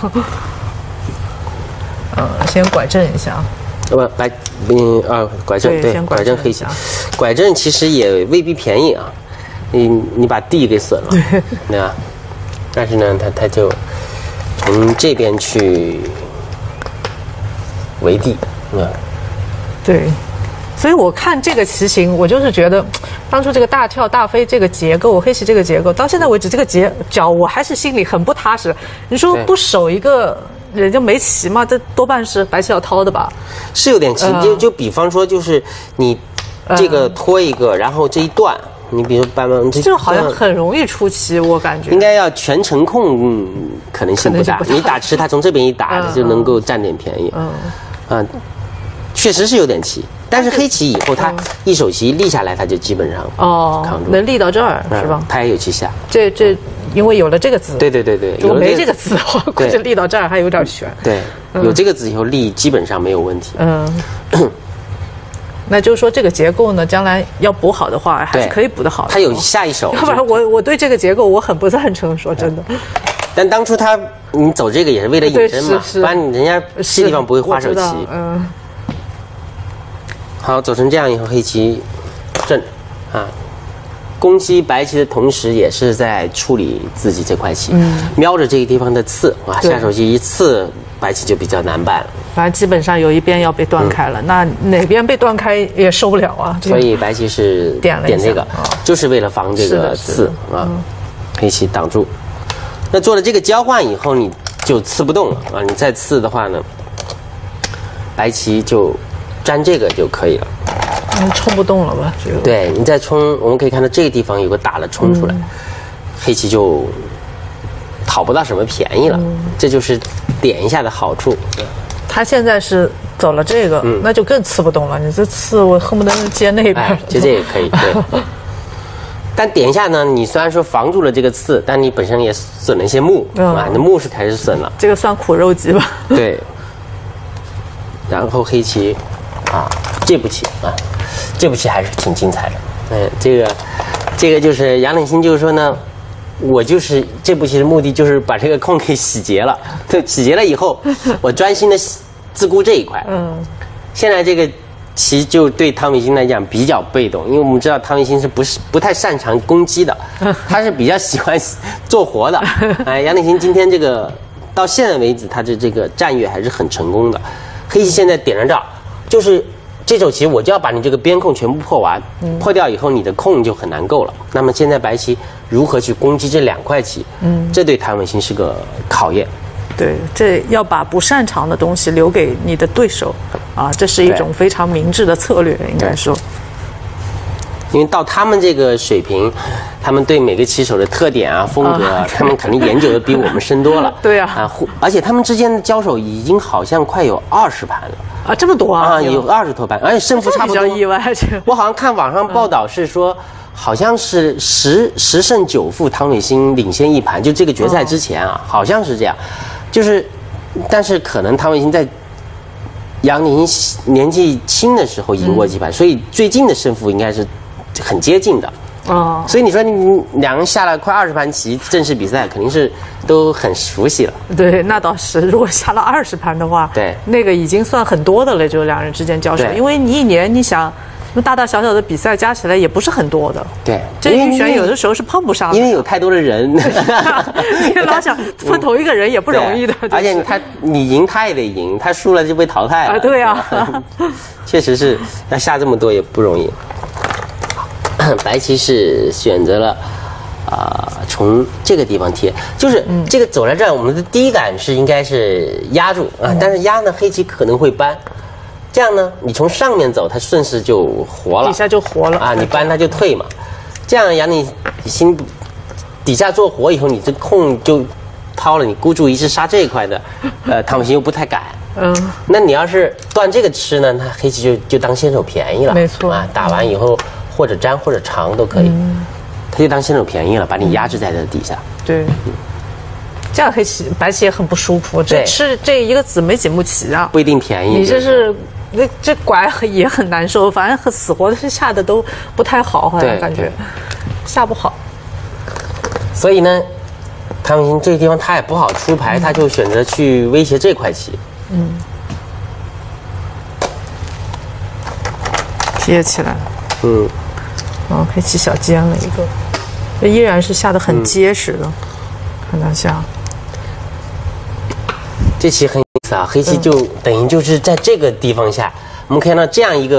Speaker 1: 呃，先拐正一下。
Speaker 2: 不，白嗯啊，拐正对，拐正黑棋，拐正其实也未必便宜啊，你你把地给损了，对吧？但是呢，他他就。从这边去围地，嗯，
Speaker 1: 对， 所以我看这个棋形，我就是觉得，当初这个大跳大飞这个结构，黑棋这个结构，到现在为止这个结角我还是心里很不踏实。你说不守一个，人家没棋嘛，这多半是白棋要掏的吧？
Speaker 2: 是有点棋，就就比方说就是你这个拖一个，然后这一段。你比如慢慢，
Speaker 1: 这好像很容易出棋，我感觉
Speaker 2: 应该要全程控，嗯、可能性不大。你打吃，他从这边一打，他就能够占点便宜。嗯，啊，确实是有点棋，但是黑棋以后他一手棋立下来，他就基本上
Speaker 1: 哦扛住，能立到这儿是吧？
Speaker 2: 他也有棋下。
Speaker 1: 这这因为有了这个子，
Speaker 2: 对对对对，
Speaker 1: 如果没这个子的话，估计立到这儿还有点悬。
Speaker 2: 对，有这个子以后立基本上没有问题。嗯。
Speaker 1: 那就是说，这个结构呢，将来要补好的话，还是可以补得好的。
Speaker 2: 他有下一手，
Speaker 1: 要不然我我对这个结构我很不赞成，说真的。
Speaker 2: 但当初他你走这个也是为了隐身嘛，不然你人家这地方不会花手棋。嗯。好，走成这样以后，黑棋正啊，攻击白棋的同时，也是在处理自己这块棋，嗯、瞄着这个地方的刺啊，下手棋一刺。白棋就比较难办了，
Speaker 1: 反正基本上有一边要被断开了，嗯、那哪边被断开也受不了啊。
Speaker 2: 所以白棋是点点这个，哦、就是为了防这个刺啊，嗯、黑棋挡住。那做了这个交换以后，你就刺不动了啊！你再刺的话呢，白棋就粘这个就可以了。
Speaker 1: 嗯，冲不动了吧？这个。
Speaker 2: 对你再冲，我们可以看到这个地方有个大的冲出来，嗯、黑棋就讨不到什么便宜了。嗯、这就是点一下的好处。
Speaker 1: 他现在是走了这个，嗯、那就更刺不动了。你这刺，我恨不得接那边。
Speaker 2: 哎，接这也可以。对。但点一下呢，你虽然说防住了这个刺，但你本身也损了一些目，嗯、啊，你的目是开始损了。
Speaker 1: 这个算苦肉计吧？
Speaker 2: 对。然后黑棋，啊，这步棋啊，这步棋还是挺精彩的。嗯，这个，这个就是杨领新就是说呢。我就是这步棋的目的就是把这个空给洗劫了，对，洗劫了以后，我专心的自顾这一块。嗯，现在这个棋就对汤唯欣来讲比较被动，因为我们知道汤唯欣是不是不太擅长攻击的，他是比较喜欢做活的。哎，杨领新今天这个到现在为止，他的这个战略还是很成功的。黑棋现在点上这儿，就是这手棋我就要把你这个边空全部破完，嗯、破掉以后你的空就很难够了。那么现在白棋如何去攻击这两块棋？嗯，这对汤唯欣是个考验。
Speaker 1: 对，这要把不擅长的东西留给你的对手，啊，这是一种非常明智的策略，应该说。
Speaker 2: 因为到他们这个水平，他们对每个棋手的特点啊、风格啊，他们肯定研究的比我们深多了。
Speaker 1: 对啊，
Speaker 2: 啊，而且他们之间的交手已经好像快有二十盘了。
Speaker 1: 啊，这么多啊！
Speaker 2: 啊，有二十多盘，而且胜负差不多。
Speaker 1: 比较意外，
Speaker 2: 我好像看网上报道是说。嗯好像是十十胜九负，汤唯欣领先一盘。就这个决赛之前啊，哦、好像是这样。就是，但是可能汤唯欣在杨领新年纪轻的时候赢过几盘，嗯、所以最近的胜负应该是很接近的。哦，所以你说你两人下了快二十盘棋，正式比赛肯定是都很熟悉了。
Speaker 1: 对，那倒是。如果下了二十盘的话，
Speaker 2: 对，
Speaker 1: 那个已经算很多的了，就两人之间交手。因为你一年你想。那大大小小的比赛加起来也不是很多的，
Speaker 2: 对，
Speaker 1: 这预选有的时候是碰不上的，
Speaker 2: 因为有太多的人，
Speaker 1: 你老想碰同一个人也不容易的，
Speaker 2: 而且他你赢他也得赢，他输了就被淘汰了，
Speaker 1: 啊，对啊，
Speaker 2: 确实是要下这么多也不容易。白棋是选择了啊、呃，从这个地方贴，就是这个走来这儿，我们的第一感是应该是压住啊，但是压呢，黑棋可能会扳。这样呢，你从上面走，它顺势就活了，
Speaker 1: 底下就活了
Speaker 2: 啊！你搬它就退嘛。这样杨领新底下做活以后，你这空就掏了，你孤注一掷杀这一块的，呃，汤唯欣又不太敢。嗯。那你要是断这个吃呢，那黑棋就就当先手便宜了。
Speaker 1: 没错
Speaker 2: 啊，打完以后或者粘或者长都可以，嗯、他就当先手便宜了，把你压制在这底下。
Speaker 1: 对。嗯这样黑棋白棋也很不舒服，这吃这一个子没几目棋啊，
Speaker 2: 不一定便宜。
Speaker 1: 你这是那这拐也很难受，反正很死活的下的都不太好，好像感觉下不好。
Speaker 2: 所以呢，汤唯欣这个地方他也不好出牌，嗯、他就选择去威胁这块棋。嗯，
Speaker 1: 贴起来。
Speaker 2: 嗯，
Speaker 1: 哦，黑棋小尖了一个，这依然是下得很结实的，嗯、看他下。
Speaker 2: 这棋很有意思啊，黑棋就等于就是在这个地方下，我们看到这样一个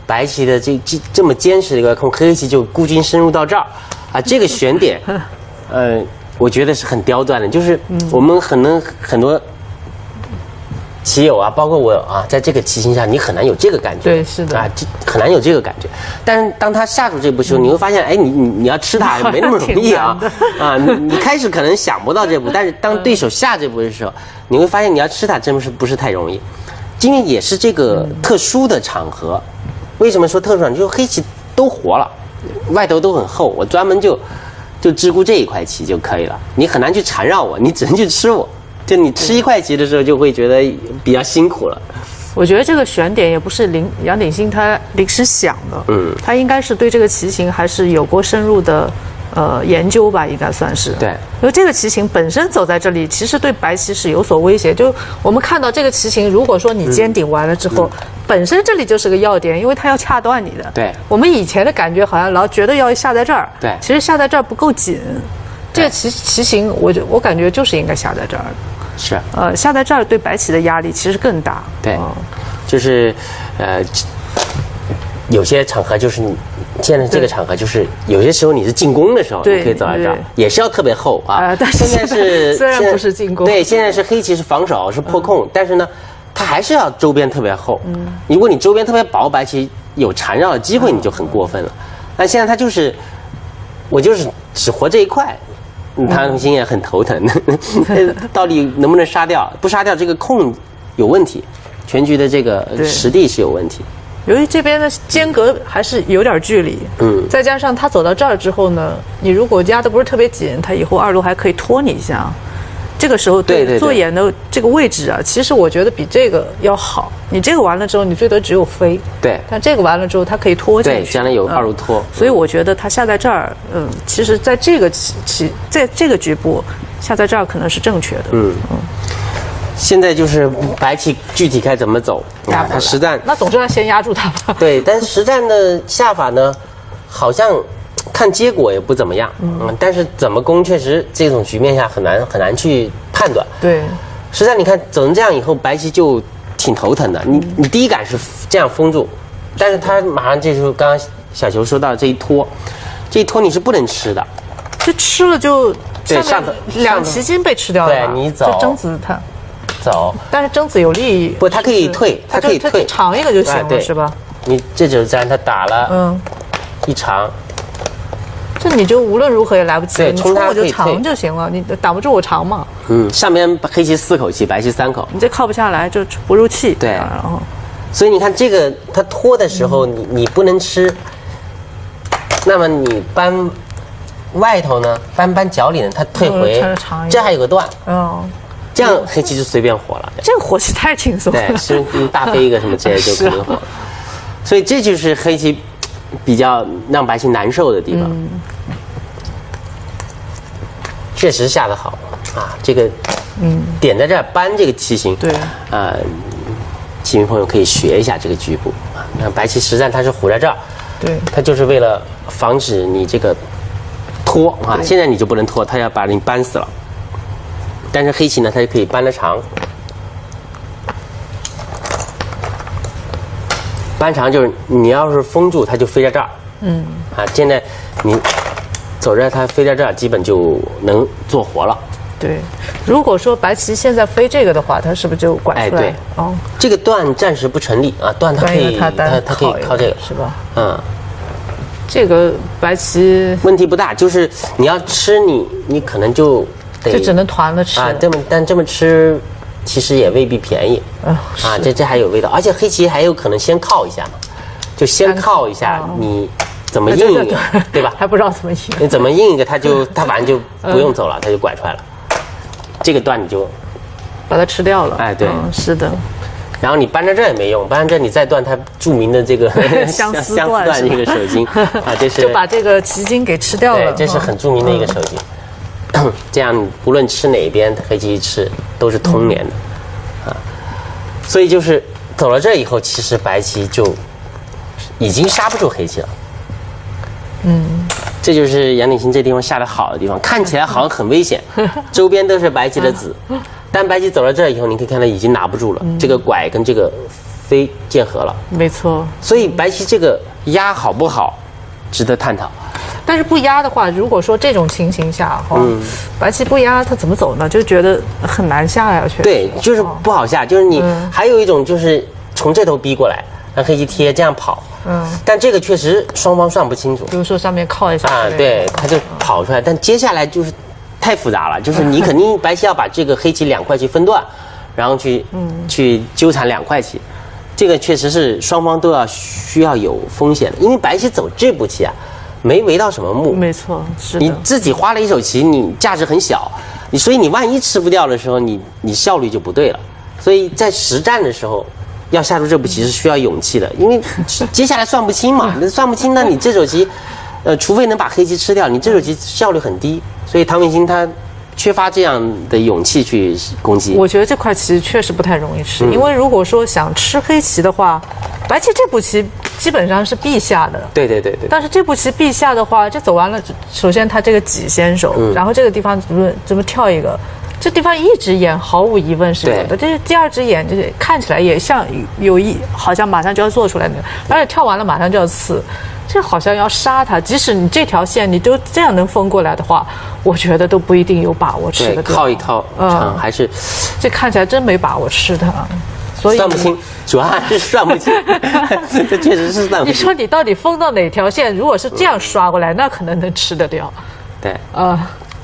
Speaker 2: 白棋的这这这么坚实的一个空，黑棋就孤军深入到这儿，啊，这个选点，呃，我觉得是很刁钻的，就是我们可能很多棋友啊，包括我啊，在这个棋形下，你很难有这个感觉。
Speaker 1: 对，是的
Speaker 2: 啊，这很难有这个感觉。但是当他下出这步时候，你会发现，哎，你你你要吃它没那么容易啊啊！你你开始可能想不到这步，但是当对手下这步的时候，你会发现你要吃它真不是不是太容易。今天也是这个特殊的场合，为什么说特殊呢？就是黑棋都活了，外头都很厚，我专门就就只顾这一块棋就可以了，你很难去缠绕我，你只能去吃我。就你吃一块棋的时候，就会觉得比较辛苦了。
Speaker 1: 我觉得这个选点也不是林杨鼎新他临时想的，嗯，他应该是对这个棋形还是有过深入的呃研究吧，应该算是。
Speaker 2: 对，
Speaker 1: 因为这个棋形本身走在这里，其实对白棋是有所威胁。就我们看到这个棋形，如果说你尖顶完了之后，嗯、本身这里就是个要点，因为它要掐断你的。
Speaker 2: 对，
Speaker 1: 我们以前的感觉好像老觉得要下在这儿，
Speaker 2: 对，
Speaker 1: 其实下在这儿不够紧。这个棋棋形，我就我感觉就是应该下在这儿。
Speaker 2: 是，
Speaker 1: 呃，下在这儿对白棋的压力其实更大。
Speaker 2: 对，嗯、就是，呃，有些场合就是你现在这个场合就是有些时候你是进攻的时候，你可以走到这儿，也是要特别厚啊。
Speaker 1: 呃、但是
Speaker 2: 现在是
Speaker 1: 虽然不是进攻，
Speaker 2: 对，现在是黑棋是防守是破空，嗯、但是呢，它还是要周边特别厚。嗯，如果你周边特别薄，白棋有缠绕的机会，你就很过分了。那、嗯、现在它就是，我就是只活这一块。唐永新也很头疼，到底能不能杀掉？不杀掉这个空有问题，全局的这个实地是有问题。
Speaker 1: 由于这边的间隔还是有点距离，嗯，再加上他走到这儿之后呢，你如果压的不是特别紧，他以后二路还可以拖你一下。这个时候对做眼的这个位置啊，其实我觉得比这个要好。你这个完了之后，你最多只有飞，
Speaker 2: 对。
Speaker 1: 但这个完了之后，它可以拖进去，
Speaker 2: 对，将来有二路拖。
Speaker 1: 嗯、所以我觉得它下在这儿，嗯，其实在这个棋棋在这个局部下在这儿可能是正确的。嗯嗯。
Speaker 2: 现在就是白棋具体该怎么走，啊，它实战
Speaker 1: 那总是要先压住它吧。
Speaker 2: 对，但是实战的下法呢，好像。看结果也不怎么样，嗯，但是怎么攻确实这种局面下很难很难去判断。
Speaker 1: 对，
Speaker 2: 实在你看走成这样以后，白棋就挺头疼的。你你第一感是这样封住，但是他马上这时候刚刚小球说到这一拖，这一拖你是不能吃的，
Speaker 1: 这吃了就
Speaker 2: 对上头
Speaker 1: 两棋筋被吃掉了，
Speaker 2: 对你走
Speaker 1: 就争子它
Speaker 2: 走，
Speaker 1: 但是争子有利
Speaker 2: 不，它可以退，它可以退
Speaker 1: 长一个就行了，是吧？
Speaker 2: 你这就是这样，他打了嗯一长。
Speaker 1: 这你就无论如何也来不及，你冲我就长就行了，你挡不住我长嘛。
Speaker 2: 嗯，上边黑棋四口气，白棋三口，
Speaker 1: 你这靠不下来就不入气。
Speaker 2: 对，然后，所以你看这个它拖的时候，你你不能吃，那么你搬外头呢，搬搬脚里呢，它退回，这还有个段，哦，这样黑棋就随便活了。
Speaker 1: 这个活棋太轻松了，
Speaker 2: 对，是大飞一个什么之类就可能活了。所以这就是黑棋比较让白棋难受的地方。嗯，确实下得好啊，这个嗯点在这儿搬这个棋形，
Speaker 1: 对
Speaker 2: 啊，棋迷朋友可以学一下这个局部啊。那白棋实战它是虎在这儿，
Speaker 1: 对，
Speaker 2: 它就是为了防止你这个拖啊。现在你就不能拖，它要把你搬死了。但是黑棋呢，它就可以搬得长。搬长就是你要是封住，它就飞在这儿。嗯。啊，现在你走着它飞在这儿，基本就能做活了。
Speaker 1: 对，如果说白棋现在飞这个的话，它是不是就拐出来？
Speaker 2: 哎，对。哦。这个段暂时不成立啊，段它可以它它可以靠这个，
Speaker 1: 是吧？
Speaker 2: 嗯。
Speaker 1: 这个白棋
Speaker 2: 问题不大，就是你要吃你你可能就得
Speaker 1: 就只能团了吃
Speaker 2: 啊。这么但这么吃。其实也未必便宜，啊，这这还有味道，而且黑棋还有可能先靠一下嘛，就先靠一下，你怎么应一个，对吧？
Speaker 1: 还不知道怎么应，
Speaker 2: 你怎么应一个，他就他反正就不用走了，他就拐出来了，这个段你就
Speaker 1: 把它吃掉了，
Speaker 2: 哎，对，
Speaker 1: 是的。
Speaker 2: 然后你搬到这也没用，搬到这你再断它著名的这个
Speaker 1: 相思
Speaker 2: 断这个手筋啊，这是
Speaker 1: 就把这个棋筋给吃掉了，
Speaker 2: 对，这是很著名的一个手筋。这样不论吃哪边，黑棋一吃都是通连的，嗯、啊，所以就是走了这以后，其实白棋就已经杀不住黑棋了。嗯，这就是杨鼎新这地方下的好的地方，看起来好像很危险，周边都是白棋的子，但白棋走了这以后，你可以看到已经拿不住了，嗯、这个拐跟这个飞剑合了。
Speaker 1: 没错。
Speaker 2: 所以白棋这个压好不好，值得探讨。
Speaker 1: 但是不压的话，如果说这种情形下哈，嗯、白棋不压，它怎么走呢？就觉得很难下呀，确实。
Speaker 2: 对，就是不好下。就是你、嗯、还有一种就是从这头逼过来，让黑棋贴这样跑。嗯。但这个确实双方算不清楚。
Speaker 1: 比如说上面靠一下。
Speaker 2: 啊，对，它就跑出来。但接下来就是太复杂了，就是你肯定白棋要把这个黑棋两块棋分段，然后去嗯去纠缠两块棋，这个确实是双方都要需要有风险的，因为白棋走这步棋啊。没围到什么目，
Speaker 1: 没错，是
Speaker 2: 你自己花了一手棋，你价值很小，你所以你万一吃不掉的时候，你你效率就不对了。所以在实战的时候，要下出这步棋是需要勇气的，因为接下来算不清嘛，你算不清，那你这手棋，呃，除非能把黑棋吃掉，你这手棋效率很低。所以唐明星他缺乏这样的勇气去攻击。
Speaker 1: 我觉得这块棋确实不太容易吃，嗯、因为如果说想吃黑棋的话，白棋这步棋基本上是必下的。
Speaker 2: 对对对对。
Speaker 1: 但是这步棋必下的话，这走完了，首先他这个己先手，嗯、然后这个地方怎么怎么跳一个，这地方一只眼毫无疑问是有的。这是第二只眼，就是看起来也像有一好像马上就要做出来的，而且跳完了马上就要刺。这好像要杀他，即使你这条线你都这样能封过来的话，我觉得都不一定有把握吃的。
Speaker 2: 对，靠一靠，嗯，还是
Speaker 1: 这看起来真没把握吃它，所以
Speaker 2: 算不清，主要还是算不清。这确实是算不清。
Speaker 1: 你说你到底封到哪条线？如果是这样刷过来，那可能能吃得掉。
Speaker 2: 对，
Speaker 1: 呃，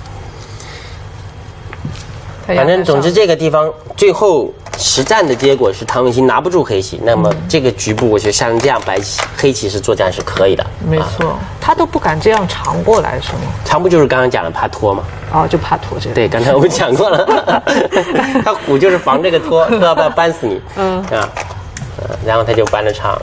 Speaker 2: 反正总之这个地方最后实战的结果是唐文昕拿不住黑棋，那么这个局部我觉得下成这样，白棋黑棋是作战是可以的。
Speaker 1: 没错，啊、他都不敢这样长过来是吗？
Speaker 2: 长不就是刚刚讲的怕拖吗？
Speaker 1: 哦，就怕拖这个。
Speaker 2: 对，刚才我们讲过了，他虎就是防这个拖，拖要不要扳死你？嗯啊，呃，然后他就扳了长。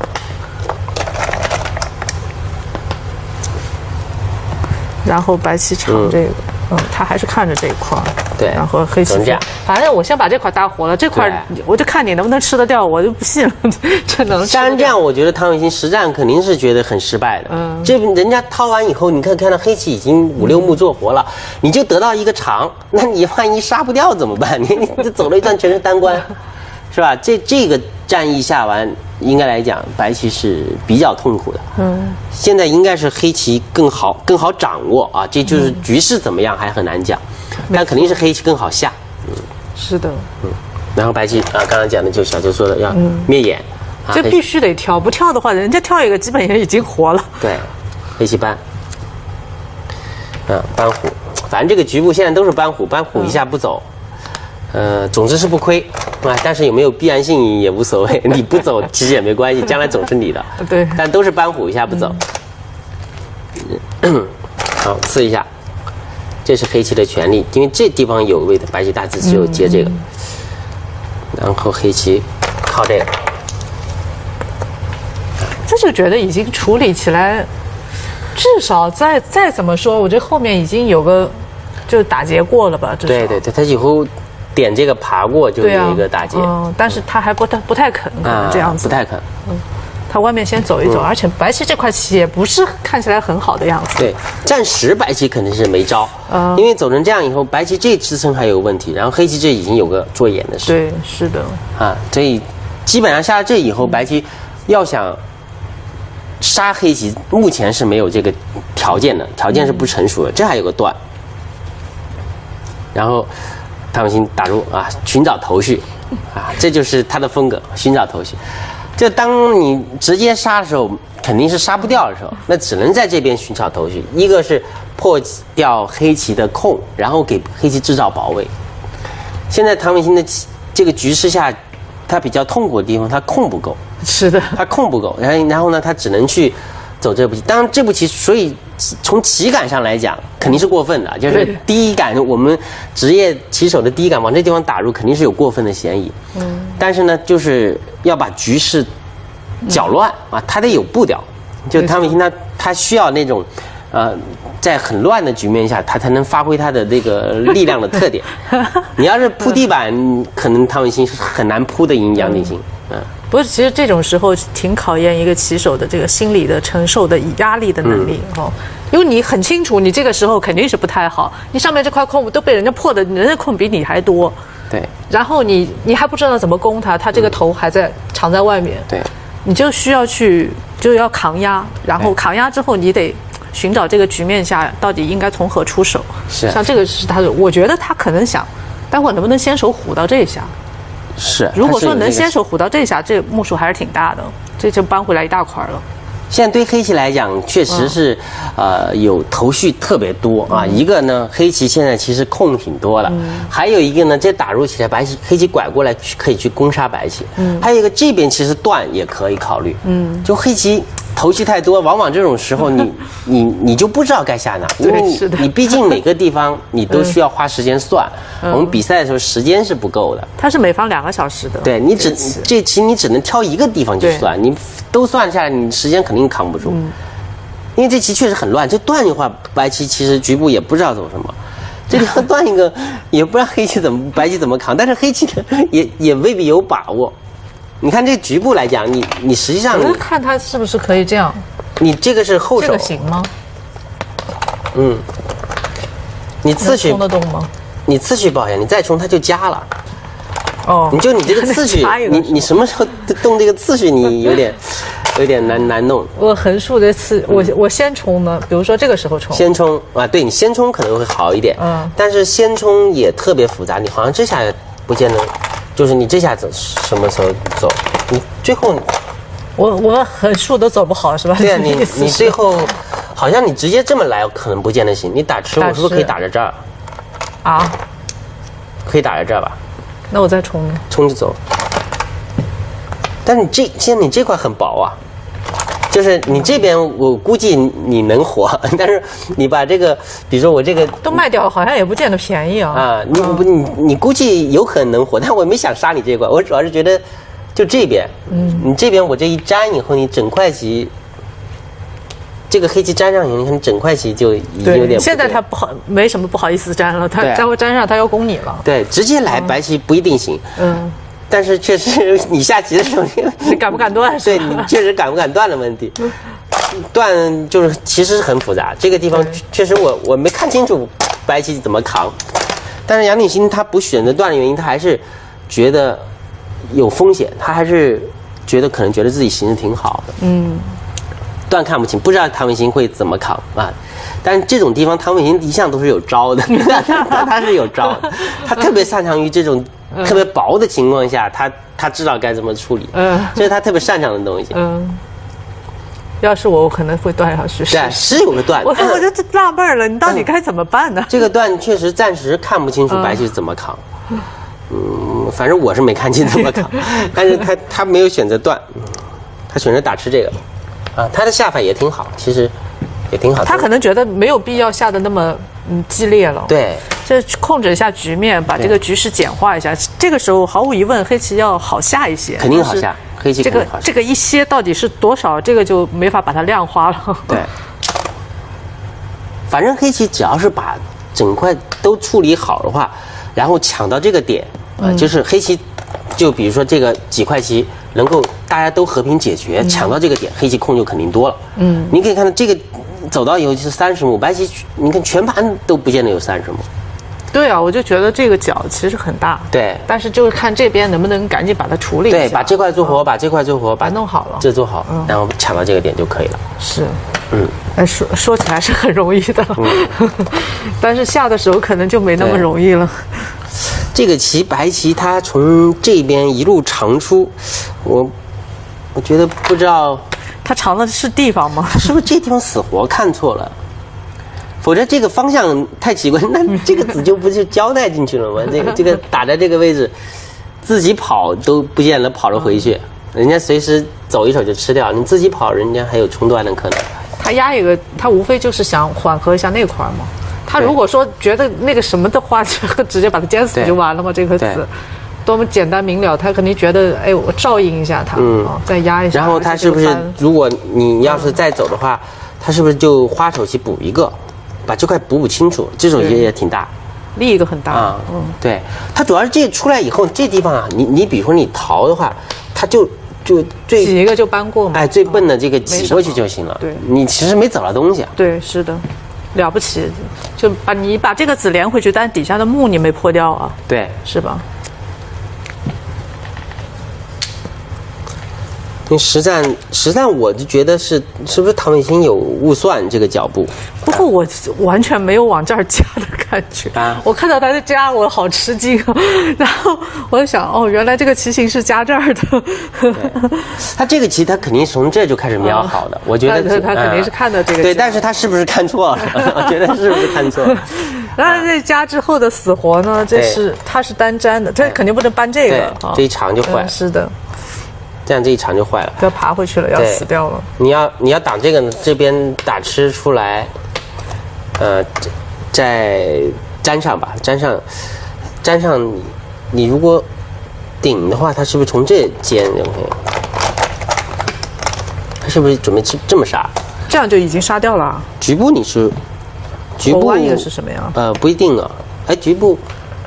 Speaker 1: 然后白棋长这个，嗯，嗯他还是看着这一块。
Speaker 2: 对，
Speaker 1: 然后黑棋，反正我先把这块搭活了，这块我就看你能不能吃得掉，我就不信了，这能吃。
Speaker 2: 当然这样，我觉得唐文昕实战肯定是觉得很失败的。嗯，这人家掏完以后，你看看到黑棋已经五六目做活了，你就得到一个长，那你万一杀不掉怎么办？你你走了一段全是单关，是吧？这这个战役下完，应该来讲，白棋是比较痛苦的。嗯，现在应该是黑棋更好更好掌握啊，这就是局势怎么样还很难讲。但肯定是黑棋更好下，
Speaker 1: 嗯，是的，
Speaker 2: 嗯，然后白棋啊，刚刚讲的就小周说的要灭眼，
Speaker 1: 嗯啊、这必须得跳，不跳的话，人家跳一个基本也已经活了。
Speaker 2: 对，黑棋扳，嗯，扳虎，反正这个局部现在都是扳虎，扳虎一下不走，嗯、呃，总之是不亏啊，但是有没有必然性也无所谓，你不走其实也没关系，将来总是你的，
Speaker 1: 对，
Speaker 2: 但都是扳虎一下不走，嗯、好，刺一下。这是黑棋的权利，因为这地方有位的白棋大致只有接这个，嗯、然后黑棋靠这个，
Speaker 1: 这就觉得已经处理起来，至少再再怎么说，我这后面已经有个就打劫过了吧？
Speaker 2: 对对对，他以后点这个爬过就有一个打劫，
Speaker 1: 啊、嗯，但是他还不太不太肯，可能这样子，
Speaker 2: 啊、不太肯，
Speaker 1: 嗯。他外面先走一走，嗯、而且白棋这块棋也不是看起来很好的样子。
Speaker 2: 对，暂时白棋肯定是没招，嗯、因为走成这样以后，白棋这支撑还有问题，然后黑棋这已经有个做眼的事。
Speaker 1: 对，是的。
Speaker 2: 啊，所以基本上下了这以后，白棋要想杀黑棋，目前是没有这个条件的，条件是不成熟的。嗯、这还有个断，然后唐文昕打入啊，寻找头绪，啊，这就是他的风格，寻找头绪。就当你直接杀的时候，肯定是杀不掉的时候，那只能在这边寻找头绪。一个是破掉黑棋的空，然后给黑棋制造保卫。现在唐文昕的这个局势下，他比较痛苦的地方，他空不够。
Speaker 1: 是的，
Speaker 2: 他空不够，然后然后呢，他只能去走这步棋。当然这步棋，所以从棋感上来讲，肯定是过分的。就是第一感，我们职业棋手的第一感往这地方打入，肯定是有过分的嫌疑。嗯。但是呢，就是要把局势搅乱、嗯、啊，他得有步调。就唐文昕他他需要那种，呃，在很乱的局面下，他才能发挥他的这个力量的特点。你要是铺地板，可能唐文昕是很难铺得赢杨定新。嗯。
Speaker 1: 不过，其实这种时候挺考验一个棋手的这个心理的承受的压力的能力、嗯、哦，因为你很清楚，你这个时候肯定是不太好，你上面这块空都被人家破的，人家空比你还多。
Speaker 2: 对。
Speaker 1: 然后你你还不知道怎么攻它，它这个头还在藏在外面，
Speaker 2: 对，
Speaker 1: 你就需要去就要扛压，然后扛压之后你得寻找这个局面下到底应该从何出手。
Speaker 2: 是，
Speaker 1: 像这个是他的，我觉得他可能想，待会儿能不能先手虎到这一下？
Speaker 2: 是，
Speaker 1: 如果说能先手虎到这一下，这目数还是挺大的，这就扳回来一大块了。
Speaker 2: 现在对黑棋来讲，确实是，呃，有头绪特别多啊。一个呢，黑棋现在其实空挺多了，还有一个呢，这打入起来，白棋黑棋拐过来可以去攻杀白棋。嗯，还有一个这边其实断也可以考虑。嗯，就黑棋头绪太多，往往这种时候你你你就不知道该下哪，因为你你毕竟每个地方你都需要花时间算。我们比赛的时候时间是不够的。
Speaker 1: 它是每方两个小时的。
Speaker 2: 对你只这棋你只能挑一个地方去算，你都算下来，你时间肯定扛不住。嗯，因为这棋确实很乱，这断的话，白棋其实局部也不知道走什么。这地方断一个，也不知道黑棋怎么白棋怎么扛，但是黑棋的也也未必有把握。你看这局部来讲，你你实际上
Speaker 1: 你看它是不是可以这样？
Speaker 2: 你这个是后手，
Speaker 1: 这个行吗？
Speaker 2: 嗯，你次序
Speaker 1: 冲得动吗？
Speaker 2: 你次序不好像你再冲它就加了。
Speaker 1: 哦，
Speaker 2: 你就你这个次序，你你什么时候动这个次序，你有点有点难难弄。
Speaker 1: 我横竖的次，我我先冲呢，比如说这个时候冲。
Speaker 2: 先冲啊，对你先冲可能会好一点。嗯，但是先冲也特别复杂，你好像这下不见得。就是你这下子什么时候走？你最后，
Speaker 1: 我我横竖都走不好是吧？
Speaker 2: 对啊，你你最后好像你直接这么来可能不见得行。你打吃，我是不是可以打在这儿？
Speaker 1: 啊，
Speaker 2: 可以打在这儿吧？
Speaker 1: 那我再冲呢？
Speaker 2: 冲着走。但是你这现在你这块很薄啊，就是你这边我估计你能活，但是你把这个，比如说我这个
Speaker 1: 都卖掉，好像也不见得便宜啊。
Speaker 2: 啊，你不你你估计有可能能活，但我没想杀你这块，我主要是觉得就这边，嗯，你这边我这一粘以后，你整块棋，这个黑棋粘上以后，你看你整块棋就已经有点。
Speaker 1: 现在他不好，没什么不好意思粘了，他再会粘上，他要攻你了。
Speaker 2: 对，直接来白棋不一定行。嗯。但是确实，你下棋的时候，
Speaker 1: 你敢不敢断？
Speaker 2: 对你确实敢不敢断的问题。断就是其实很复杂，这个地方确实我我没看清楚白棋怎么扛。但是杨定新他不选择断的原因，他还是觉得有风险，他还是觉得可能觉得自己形势挺好的。嗯。断看不清，不知道唐伟新会怎么扛啊。但是这种地方，唐伟新一向都是有招的，他他是有招的，他特别擅长于这种。特别薄的情况下，他他知道该怎么处理，嗯，这是他特别擅长的东西。嗯，
Speaker 1: 要是我，我可能会断下去。
Speaker 2: 对，是有个断。
Speaker 1: 我我就纳闷了，你到底该怎么办呢？
Speaker 2: 这个断确实暂时看不清楚白棋怎么扛。嗯，反正我是没看清怎么扛，但是他他没有选择断，他选择打吃这个，啊，他的下法也挺好，其实也挺好。
Speaker 1: 他可能觉得没有必要下的那么嗯激烈了。
Speaker 2: 对。
Speaker 1: 这控制一下局面，把这个局势简化一下。这个时候毫无疑问，黑棋要好下一些，
Speaker 2: 肯定好下。黑棋
Speaker 1: 这个这个一些到底是多少，这个就没法把它量化了。
Speaker 2: 对，反正黑棋只要是把整块都处理好的话，然后抢到这个点，呃，就是黑棋，就比如说这个几块棋能够大家都和平解决，嗯、抢到这个点，黑棋空就肯定多了。嗯，你可以看到这个走到以后是三十目，白棋你看全盘都不见得有三十目。
Speaker 1: 对啊，我就觉得这个角其实很大。
Speaker 2: 对，
Speaker 1: 但是就是看这边能不能赶紧把它处理一下。
Speaker 2: 对，把这块做活，嗯、把这块做活，把
Speaker 1: 弄好了，
Speaker 2: 这做好，嗯、然后抢到这个点就可以了。
Speaker 1: 是，嗯，哎，说说起来是很容易的，嗯、但是下的时候可能就没那么容易了。
Speaker 2: 这个棋白棋它从这边一路长出，我我觉得不知道
Speaker 1: 它长的是地方吗？
Speaker 2: 是不是这地方死活看错了？否则这个方向太奇怪，那这个子就不就交代进去了吗？这个这个打在这个位置，自己跑都不见得跑得回去，人家随时走一手就吃掉，你自己跑，人家还有冲断的可能。
Speaker 1: 他压一个，他无非就是想缓和一下那块嘛。他如果说觉得那个什么的话，就直接把它煎死就完了嘛。这颗子多么简单明了，他肯定觉得，哎，我照应一下他，嗯，再压一下。
Speaker 2: 然后他是不是，如果你要是再走的话，他是不是就花手棋补一个？把这块补补清楚，这种也也挺大，
Speaker 1: 力一个很大啊。
Speaker 2: 嗯，对，它主要是这出来以后，这地方啊，你你比如说你逃的话，它就就最
Speaker 1: 挤一个就搬过嘛，
Speaker 2: 哎，最笨的这个挤过去就行了。对，你其实没走到东西啊。
Speaker 1: 对，是的，了不起，就把你把这个子连回去，但底下的木你没破掉啊。
Speaker 2: 对，
Speaker 1: 是吧？
Speaker 2: 因为实战实战，我就觉得是是不是唐伟新有误算这个脚步？
Speaker 1: 不过我完全没有往这儿夹的感觉。啊、我看到他在夹，我好吃惊啊！然后我就想，哦，原来这个棋形是夹这儿的。
Speaker 2: 他这个棋，他肯定从这就开始瞄好的。啊、我觉得
Speaker 1: 他肯定是看到这个。
Speaker 2: 对，但是他是不是看错了？我觉得是不是看错了？
Speaker 1: 然后这夹之后的死活呢？这是他是单粘的，这肯定不能搬这个。
Speaker 2: 对，这一长就坏了。
Speaker 1: 嗯、是的。
Speaker 2: 这样这一长就坏了，
Speaker 1: 要爬回去了，要死掉了。
Speaker 2: 你要你要挡这个呢，这边打吃出来，呃，再粘上吧，粘上，粘上你你如果顶的话，它是不是从这尖？OK， 它是不是准备这这么杀？
Speaker 1: 这样就已经杀掉了。
Speaker 2: 局部你是局部
Speaker 1: 弯一个是什么呀？
Speaker 2: 呃，不一定啊，哎，局部。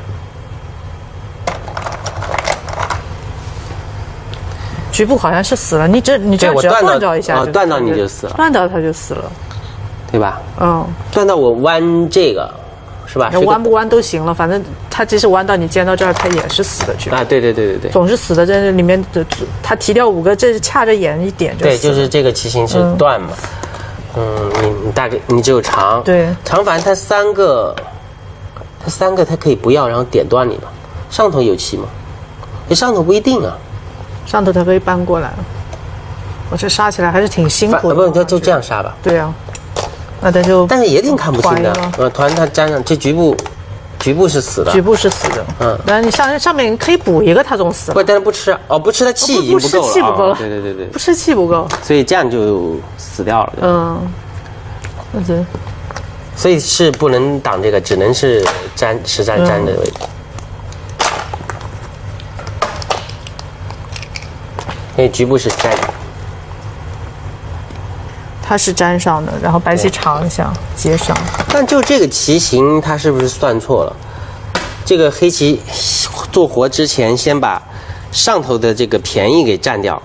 Speaker 1: 局部好像是死了，你这你这只要断掉一下，
Speaker 2: 断到你就死了，
Speaker 1: 断到它就死了，
Speaker 2: 对吧？
Speaker 1: 嗯，
Speaker 2: 断到我弯这个，是吧？
Speaker 1: 弯不弯都行了，反正它即使弯到你尖到这儿，它也是死的局部
Speaker 2: 啊！对对对对对，
Speaker 1: 总是死的，这里面的它提掉五个，这是掐着眼一点就死了。
Speaker 2: 对，就是这个棋形是断嘛，嗯，你你大概你只有长，
Speaker 1: 对，
Speaker 2: 长反正它三个，它三个它可以不要，然后点断你嘛。上头有棋吗？哎，上头不一定啊。
Speaker 1: 上头它可以搬过来，我这杀起来还是挺辛苦的。
Speaker 2: 不，就就这样杀吧。
Speaker 1: 对呀、啊，那他就
Speaker 2: 但是也挺看不清的。呃，团它粘上这局部，局部是死的。
Speaker 1: 局部是死的。嗯，那你上上面可以补一个，它总死了。
Speaker 2: 不，但是不吃哦，不吃它气已经不够了。
Speaker 1: 不吃气不够了。
Speaker 2: 对对对对，
Speaker 1: 不吃气不够，
Speaker 2: 所以这样就死掉了。
Speaker 1: 嗯，那这，
Speaker 2: 所以是不能挡这个，只能是粘实粘粘的位置。因为局部是粘的，
Speaker 1: 它是粘上的，然后白棋长一下接上。
Speaker 2: 但就这个棋形，它是不是算错了？这个黑棋做活之前，先把上头的这个便宜给占掉，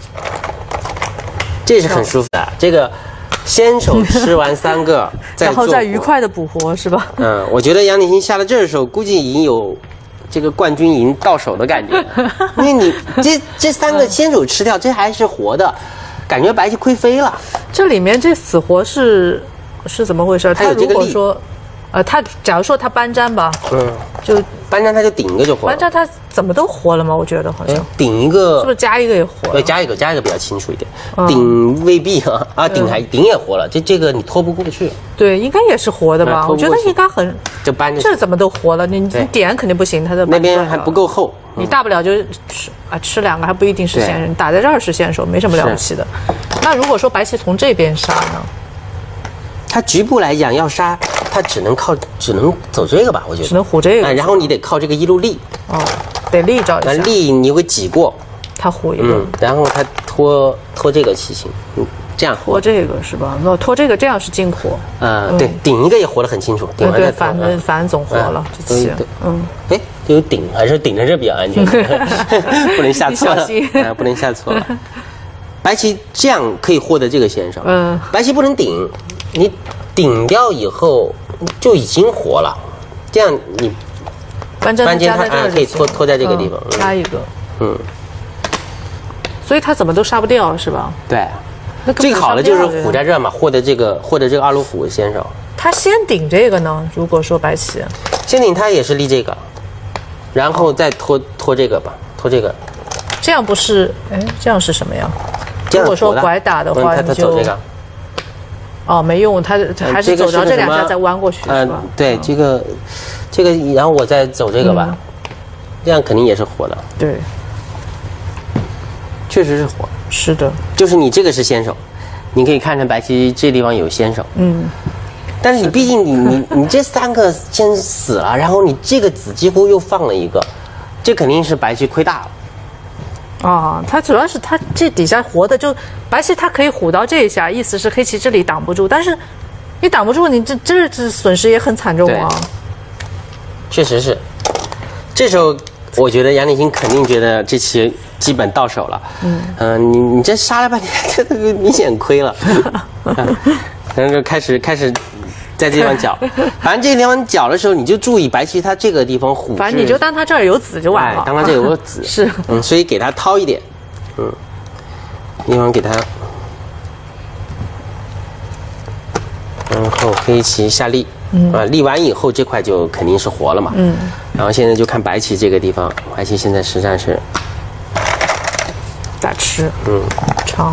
Speaker 2: 这是很舒服的。这个先手吃完三个，再
Speaker 1: 然后再愉快的补活，是吧？
Speaker 2: 嗯，我觉得杨立新下到这儿的时候，估计已经有。这个冠军赢到手的感觉，因为你这这三个先手吃掉，这还是活的，感觉白棋亏飞了。
Speaker 1: 这里面这死活是是怎么回事？他如果说，呃，他假如说他搬粘吧，嗯，就
Speaker 2: 搬粘他就顶一个就活了。
Speaker 1: 搬粘他怎么都活了吗？我觉得好像
Speaker 2: 顶一个
Speaker 1: 是不是加一个也活了？
Speaker 2: 对，加一个加一个比较清楚一点。顶未必啊啊，顶还顶也活了，这这个你拖不过去。
Speaker 1: 对，应该也是活的吧？我觉得应该很
Speaker 2: 就搬着，
Speaker 1: 这怎么都活了？你你点肯定不行，它的
Speaker 2: 那边还不够厚，
Speaker 1: 你大不了就吃啊吃两个，还不一定是先手，你打在这儿是先手，没什么了不起的。那如果说白棋从这边杀呢？
Speaker 2: 它局部来讲要杀，它只能靠只能走这个吧，我觉得
Speaker 1: 只能虎这个，
Speaker 2: 哎，然后你得靠这个一路立，
Speaker 1: 哦，得立着一下，
Speaker 2: 立你会挤过，
Speaker 1: 它虎一个，
Speaker 2: 嗯，然后它拖拖这个棋形，嗯，这样
Speaker 1: 拖这个是吧？那拖这个这样是进活，
Speaker 2: 呃，对，顶一个也活得很清楚，顶完再
Speaker 1: 反正反正总活了这棋，
Speaker 2: 嗯，哎，有顶还是顶着这比较安全，不能下错了，啊，不能下错了。白棋这样可以获得这个先手，嗯，白棋不能顶，你顶掉以后就已经活了，这样你
Speaker 1: 搬粘它
Speaker 2: 啊可以拖拖在这个地方，
Speaker 1: 加一个，嗯，所以他怎么都杀不掉是吧？
Speaker 2: 对，最好的就是虎在这儿嘛，获得这个获得这个二路虎先手。
Speaker 1: 他先顶这个呢？如果说白棋
Speaker 2: 先顶，他也是立这个，然后再拖拖这个吧，拖这个，
Speaker 1: 这样不是？哎，这样是什么呀？如果说拐打的话，
Speaker 2: 你就
Speaker 1: 哦没用，他还是走着这两下再弯过去是吧？
Speaker 2: 对，这个这个，然后我再走这个吧，这样肯定也是活的。
Speaker 1: 对，
Speaker 2: 确实是活。
Speaker 1: 是的，
Speaker 2: 就是你这个是先手，你可以看成白棋这地方有先手。嗯，但是你毕竟你你你这三个先死了，然后你这个子几乎又放了一个，这肯定是白棋亏大了。
Speaker 1: 啊，它主要是它这底下活的就白棋，它可以虎到这一下，意思是黑棋这里挡不住，但是你挡不住，你这这这损失也很惨重啊。
Speaker 2: 确实是，这时候我觉得杨立新肯定觉得这棋基本到手了。嗯，嗯、呃，你你这杀了半天，这个明显亏了，然后就开始开始。在这地方搅，反正这个地方搅的时候，你就注意白棋它这个地方虎，
Speaker 1: 反正你就当它这儿有子就完了，
Speaker 2: 哎、当它这有个子
Speaker 1: 是，
Speaker 2: 嗯，所以给它掏一点，嗯， 地方给它，然后黑棋下力，嗯啊，立完以后这块就肯定是活了嘛，嗯，然后现在就看白棋这个地方，白棋现在实战是
Speaker 1: 打吃，嗯，长，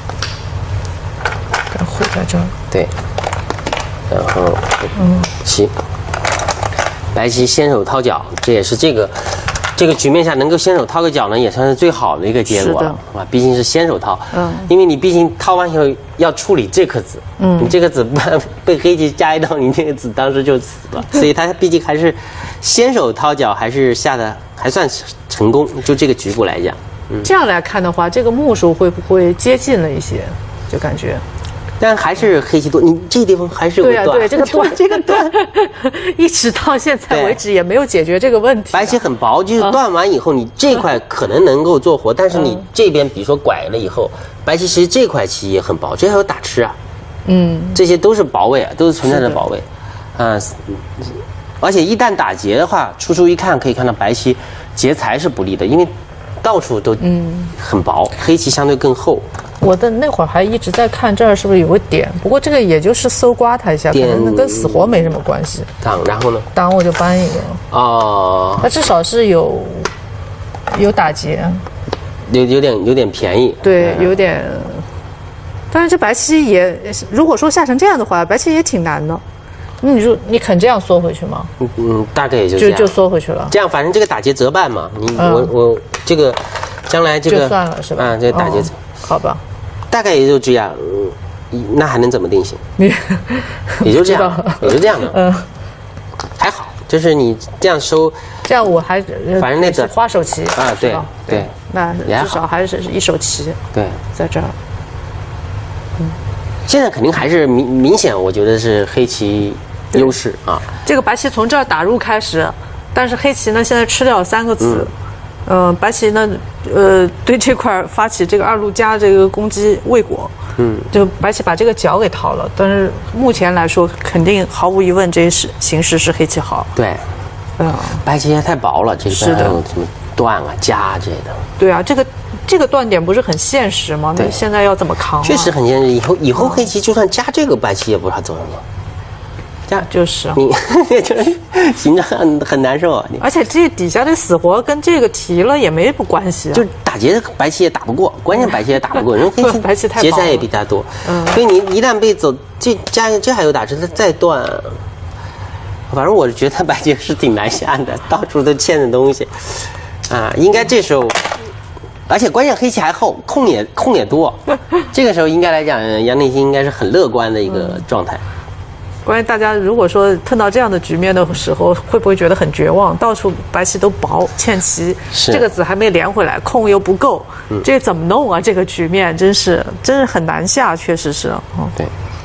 Speaker 1: 然后在这儿，
Speaker 2: 对，然后嗯棋，白棋先手掏角，这也是这个。这个局面下能够先手掏个角呢，也算是最好的一个结果了啊！毕竟是先手掏，嗯，因为你毕竟掏完以后要处理这颗子，嗯，你这个子被黑棋加一刀，你这个子当时就死了，所以他毕竟还是先手掏角，还是下的还算成功。就这个局部来讲，
Speaker 1: 嗯，这样来看的话，这个目数会不会接近了一些？就感觉。
Speaker 2: 但还是黑棋多，你这个地方还是有个断，
Speaker 1: 对啊，对这个断，这个断，一直到现在为止也没有解决这个问题。
Speaker 2: 白棋很薄，就是断完以后，你这块可能能够做活，但是你这边比如说拐了以后，白棋其实这块棋也很薄，这还有打吃啊，嗯，这些都是薄位啊，都是存在的薄位，啊，而且一旦打劫的话，初出一看可以看到白棋劫财是不利的，因为到处都嗯很薄，黑棋相对更厚。
Speaker 1: 我的那会儿还一直在看这儿是不是有个点，不过这个也就是搜刮它一下，可能跟死活没什么关系。
Speaker 2: 挡，然后呢？
Speaker 1: 挡我就搬一个。哦。它至少是有有打劫，
Speaker 2: 有有点有点便宜。
Speaker 1: 对，有点。但是这白棋也，如果说下成这样的话，白棋也挺难的。你说你肯这样缩回去吗？
Speaker 2: 嗯嗯，大概也就
Speaker 1: 就就缩回去了。
Speaker 2: 这样，反正这个打劫折半嘛，你、嗯、我我这个将来这个
Speaker 1: 就算了是吧？
Speaker 2: 啊，这个打劫、哦，
Speaker 1: 好吧。
Speaker 2: 大概也就这样，嗯，那还能怎么定型？也就这样，也就这样的。嗯，还好，就是你这样收，
Speaker 1: 这样我还
Speaker 2: 反正那个
Speaker 1: 花手棋
Speaker 2: 啊，对对，
Speaker 1: 那至少还是一手棋。
Speaker 2: 对，
Speaker 1: 在这儿。
Speaker 2: 嗯，现在肯定还是明明显，我觉得是黑棋优势啊。
Speaker 1: 这个白棋从这儿打入开始，但是黑棋呢现在吃掉三个子。嗯嗯、呃，白棋呢，呃，对这块发起这个二路加这个攻击未果，嗯，就白棋把这个角给掏了。但是目前来说，肯定毫无疑问，这是形势是黑棋好。
Speaker 2: 对，嗯，白棋太薄了，这个还有什么断啊、加之类的。
Speaker 1: 对啊，这个这个断点不是很现实吗？那现在要怎么扛、啊？
Speaker 2: 确实很现实。以后以后黑棋就算加这个，白棋也不知道走什么。
Speaker 1: 这样就是
Speaker 2: 你，就是形状很很难受啊。
Speaker 1: 而且这底下的死活跟这个提了也没不关系、啊，
Speaker 2: 就打劫白棋也打不过，关键白棋也打不过，因为黑棋
Speaker 1: 白棋太
Speaker 2: 劫财也比他多，嗯，所以你一旦被走这加这还有打吃，它再断，反正我是觉得白棋是挺难下的，到处都欠着东西，啊，应该这时候。而且关键黑棋还厚，空也空也多，这个时候应该来讲，杨内心应该是很乐观的一个状态。嗯，
Speaker 1: 关键大家如果说碰到这样的局面的时候，会不会觉得很绝望？到处白棋都薄，欠棋，这个子还没连回来，空又不够，嗯、这怎么弄啊？这个局面真是真是很难下，确实是。
Speaker 2: 嗯，对。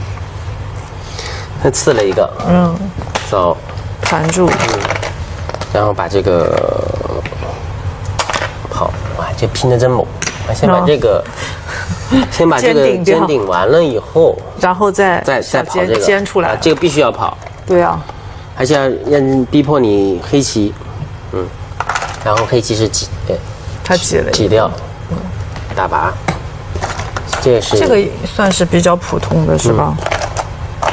Speaker 2: 他刺了一个，嗯，走，
Speaker 1: 盘住，
Speaker 2: 嗯，然后把这个好，哇，这拼得真猛！先把这个。哦，先把这个尖顶完了以后，
Speaker 1: 然后再
Speaker 2: 再再跑这个
Speaker 1: 尖出来、
Speaker 2: 啊，这个必须要跑。
Speaker 1: 对啊，
Speaker 2: 还是要要逼迫你黑棋，嗯，然后黑棋是挤，对，
Speaker 1: 他挤了
Speaker 2: 挤掉，嗯，打拔，这也是
Speaker 1: 这个算是比较普通的是吧？嗯、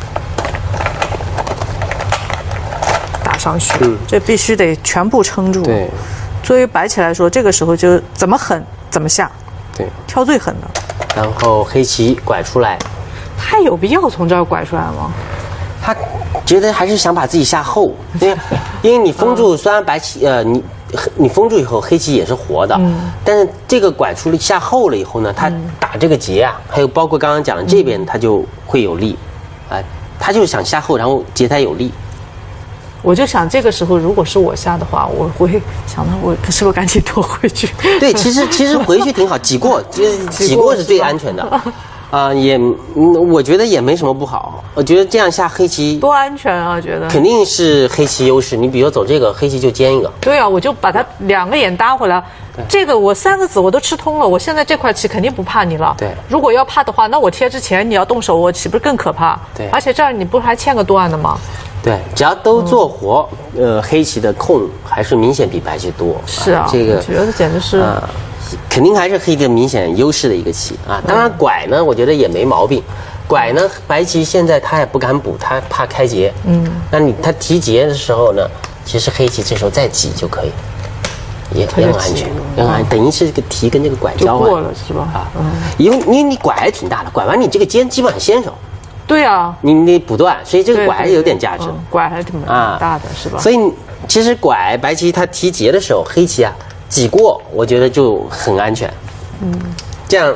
Speaker 1: 打上去，嗯，这必须得全部撑住。
Speaker 2: 对，
Speaker 1: 作为白棋来说，这个时候就怎么狠怎么下。
Speaker 2: 对，
Speaker 1: 挑最狠的，
Speaker 2: 然后黑棋拐出来，
Speaker 1: 他有必要从这儿拐出来吗？
Speaker 2: 他觉得还是想把自己下厚，因为因为你封住，虽然白棋呃你你封住以后黑棋也是活的，嗯，但是这个拐出了下厚了以后呢，他打这个劫啊，还有包括刚刚讲的这边，他就会有利，啊、呃，他就是想下厚，然后劫才有利。
Speaker 1: 我就想这个时候如果是我下的话，我会想到我是不是赶紧躲回去？
Speaker 2: 对，其实其实回去挺好，挤过，就是挤过是最安全的，啊、呃，也我觉得也没什么不好。我觉得这样下黑棋
Speaker 1: 多安全啊，觉得肯
Speaker 2: 定是黑棋优势。你比如走这个黑棋就尖一个，
Speaker 1: 对啊，我就把它两个眼搭回来。这个我三个子我都吃通了，我现在这块棋肯定不怕你了。
Speaker 2: 对，
Speaker 1: 如果要怕的话，那我贴之前你要动手，我岂不是更可怕？
Speaker 2: 对，
Speaker 1: 而且这儿你不是还欠个断的吗？
Speaker 2: 对，只要都做活，嗯、呃，黑棋的空还是明显比白棋多。
Speaker 1: 是啊，
Speaker 2: 啊这个
Speaker 1: 我觉得简直是、呃、
Speaker 2: 肯定还是黑的明显优势的一个棋啊。当然拐呢，我觉得也没毛病。拐呢，白棋现在他也不敢补，他怕开劫。嗯，那你他提劫的时候呢，其实黑棋这时候再挤就可以，也也很安全，也很安全，等于是这个提跟这个拐交换
Speaker 1: 过了是吧？啊，
Speaker 2: 嗯，因为因为你拐还挺大的，拐完你这个尖基本上先手。
Speaker 1: 对啊，
Speaker 2: 你你补断，所以这个拐还是有点价值。
Speaker 1: 拐还挺大的，是吧？
Speaker 2: 所以其实拐白棋他提劫的时候，黑棋啊挤过，我觉得就很安全。嗯，这样。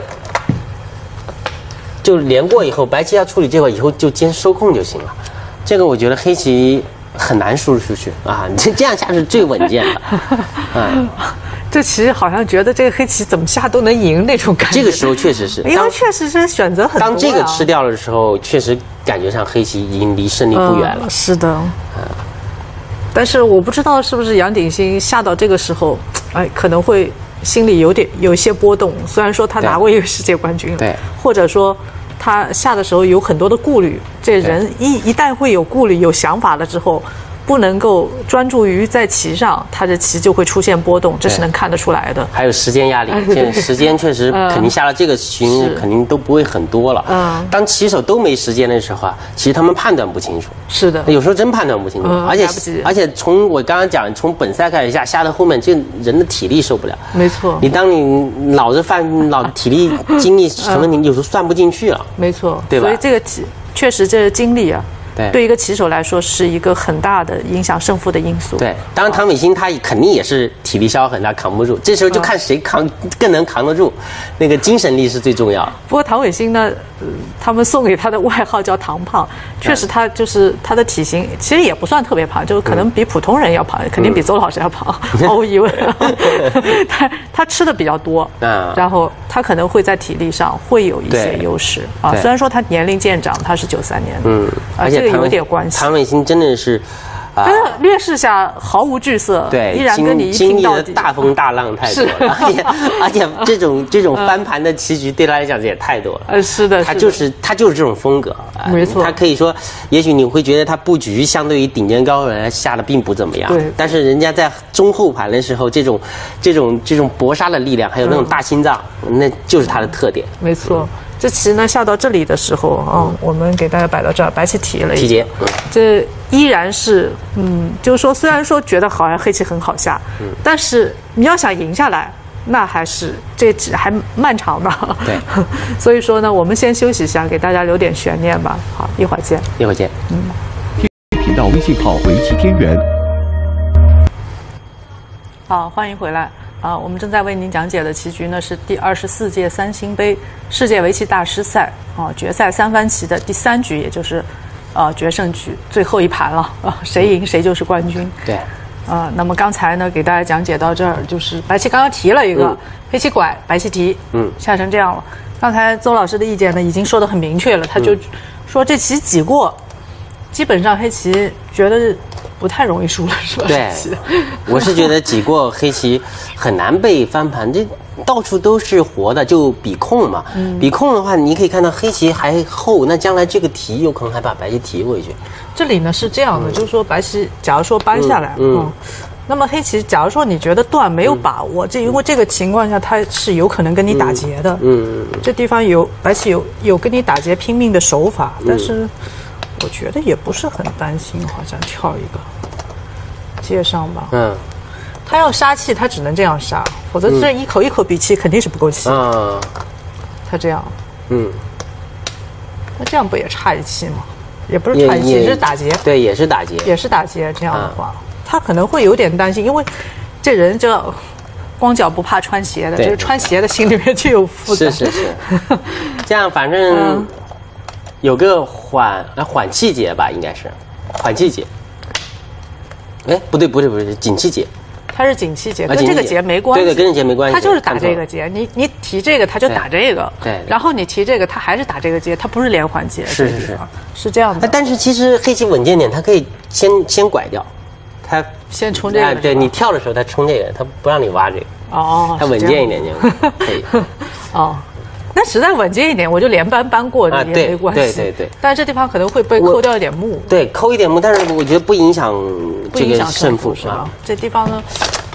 Speaker 2: 就连过以后，白棋要处理这块以后就尖收控就行了。这个我觉得黑棋很难输出去啊，这这样下是最稳健的。嗯，
Speaker 1: 这棋好像觉得这个黑棋怎么下都能赢那种感觉。
Speaker 2: 这个时候确实是，
Speaker 1: 因为确实是选择很多、啊。
Speaker 2: 当这个吃掉了的时候，确实感觉上黑棋已经离胜利不远了。
Speaker 1: 嗯、是的。嗯。但是我不知道是不是杨鼎新下到这个时候，哎，可能会心里有点有一些波动。虽然说他拿过一个世界冠军了，
Speaker 2: 对，
Speaker 1: 或者说。他下的时候有很多的顾虑，这人一一旦会有顾虑、有想法了之后，不能够专注于在棋上，他的棋就会出现波动，这是能看得出来的。
Speaker 2: 还有时间压力，现在时间确实肯定下了这个棋，肯定都不会很多了。嗯，当棋手都没时间的时候啊，其实他们判断不清楚。
Speaker 1: 是的，
Speaker 2: 有时候真判断不清楚，
Speaker 1: 嗯、
Speaker 2: 而且而且从我刚刚讲，从本赛开始下，下到后面，这人的体力受不了。
Speaker 1: 没错，
Speaker 2: 你当你脑子犯脑体力精力成问题，你有时候算不进去了。
Speaker 1: 没错，
Speaker 2: 对吧？
Speaker 1: 所以这个棋确实这个精力啊。
Speaker 2: 对，
Speaker 1: 对一个棋手来说是一个很大的影响胜负的因素。
Speaker 2: 对，当然唐伟新他肯定也是体力消耗很大，扛不住。这时候就看谁扛更能扛得住，那个精神力是最重要。
Speaker 1: 不过唐伟新呢，呃、他们送给他的外号叫唐胖，确实他就是他的体型其实也不算特别胖，就可能比普通人要胖，嗯、肯定比邹老师要胖，嗯、毫无疑问。他他吃的比较多，嗯、然后他可能会在体力上会有一些优势啊。虽然说他年龄渐长，他是九三年的，嗯，而且。有点关系。
Speaker 2: 唐伟新真的是，
Speaker 1: 啊，劣势下毫无惧色，
Speaker 2: 对，
Speaker 1: 依然跟你一拼到底。
Speaker 2: 大风大浪太多了，而且而且这种这种翻盘的棋局对他来讲也太多了。
Speaker 1: 呃，是的，
Speaker 2: 他就是他就是这种风格，
Speaker 1: 没错。
Speaker 2: 他可以说，也许你会觉得他布局相对于顶尖高手来下的并不怎么样，
Speaker 1: 对。
Speaker 2: 但是人家在中后盘的时候，这种这种这种搏杀的力量，还有那种大心脏，那就是他的特点。
Speaker 1: 没错。这棋呢下到这里的时候啊，我们给大家摆到这儿，白棋提了一
Speaker 2: 提劫，
Speaker 1: 这依然是嗯，就是说虽然说觉得好像黑棋很好下，嗯，但是你要想赢下来，那还是这棋还漫长的。
Speaker 2: 对，
Speaker 1: 所以说呢，我们先休息一下，给大家留点悬念吧。好，一会儿见，
Speaker 2: 一会儿见。
Speaker 3: 嗯，频道微信号围棋天元。
Speaker 1: 好，欢迎回来。啊，我们正在为您讲解的棋局呢是第二十四届三星杯世界围棋大师赛啊决赛三番棋的第三局，也就是呃决胜局最后一盘了啊，谁赢谁就是冠军。
Speaker 2: 对，
Speaker 1: 啊，那么刚才呢给大家讲解到这儿，就是白棋刚刚提了一个、嗯、黑棋拐，白棋提，嗯，下成这样了。刚才邹老师的意见呢已经说得很明确了，他就说这棋挤过，基本上黑棋觉得不太容易输了，是吧？
Speaker 2: 对，我是觉得挤过黑棋很难被翻盘，这到处都是活的，就比控嘛。嗯、比控的话，你可以看到黑棋还厚，那将来这个提有可能还把白棋提回去。
Speaker 1: 这里呢是这样的，嗯、就是说白棋假如说搬下来，嗯，嗯那么黑棋假如说你觉得断没有把握，嗯、这因为这个情况下它是有可能跟你打劫的，嗯，嗯这地方有白棋有有跟你打劫拼命的手法，但是。我觉得也不是很担心，好像跳一个接上吧。嗯，他要杀气，他只能这样杀，否则这一口一口比气肯定是不够气。嗯，他这样，嗯，那这样不也差一气吗？也不是差一气，是打劫。
Speaker 2: 对，也是打劫，
Speaker 1: 也是打劫。这样的话，他可能会有点担心，因为这人这光脚不怕穿鞋的，就是穿鞋的心里面就有负担。
Speaker 2: 是是是，这样反正。有个缓啊缓气节吧，应该是缓气节。哎，不对不对不对，紧气节。
Speaker 1: 它是紧气节，跟这个节没关系。
Speaker 2: 对对，跟这节没关系。
Speaker 1: 它就是打这个节，你你提这个，它就打这个。
Speaker 2: 对。
Speaker 1: 然后你提这个，它还是打这个节，它不是连环节。
Speaker 2: 是是是，
Speaker 1: 是这样的。
Speaker 2: 但是其实黑棋稳健点，它可以先先拐掉，它
Speaker 1: 先冲这个。
Speaker 2: 对你跳的时候，它冲这个，它不让你挖这个。
Speaker 1: 哦。
Speaker 2: 它稳健一点就可以。
Speaker 1: 哦。那实在稳健一点，我就连扳扳过也没关系。
Speaker 2: 对对对。
Speaker 1: 但是这地方可能会被扣掉一点目。
Speaker 2: 对，扣一点目，但是我觉得不影响这个胜负
Speaker 1: 是吧？这地方呢，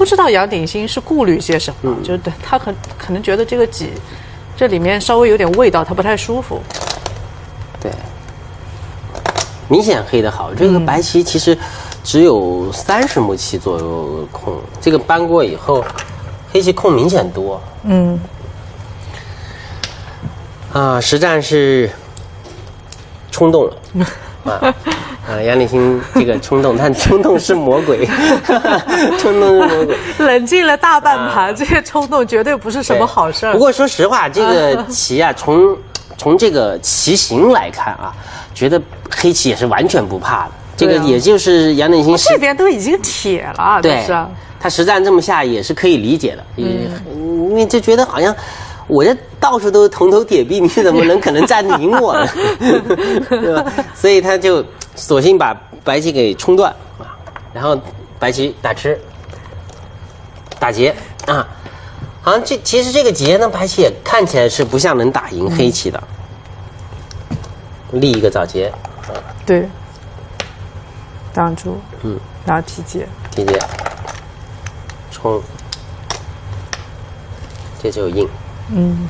Speaker 1: 不知道杨鼎新是顾虑些什么，
Speaker 2: 嗯、
Speaker 1: 就是他可可能觉得这个几这里面稍微有点味道，他不太舒服。
Speaker 2: 对，明显黑的好。这个白棋其实只有三十目棋左右空，这个搬过以后，黑棋空明显多。嗯。啊，实战是冲动了。啊啊！杨鼎新这个冲动，但冲动是魔鬼，冲动是魔鬼。
Speaker 1: 冷静了大半盘，啊、这些冲动绝对不是什么好事儿。
Speaker 2: 不过说实话，这个棋啊，从从这个棋形来看啊，觉得黑棋也是完全不怕的。这个也就是杨鼎新
Speaker 1: 这边都已经铁了，
Speaker 2: 对，
Speaker 1: 是
Speaker 2: 他实战这么下也是可以理解的，嗯，因为就觉得好像。我这到处都是铜头铁臂，你怎么能可能战得赢我呢？对吧？所以他就索性把白棋给冲断啊，然后白棋打吃，打劫啊，好像这其实这个劫呢，白棋也看起来是不像能打赢黑棋的，立一个早劫，啊、
Speaker 1: 对，挡住，嗯，然后提劫，
Speaker 2: 提劫，冲，这就硬。嗯，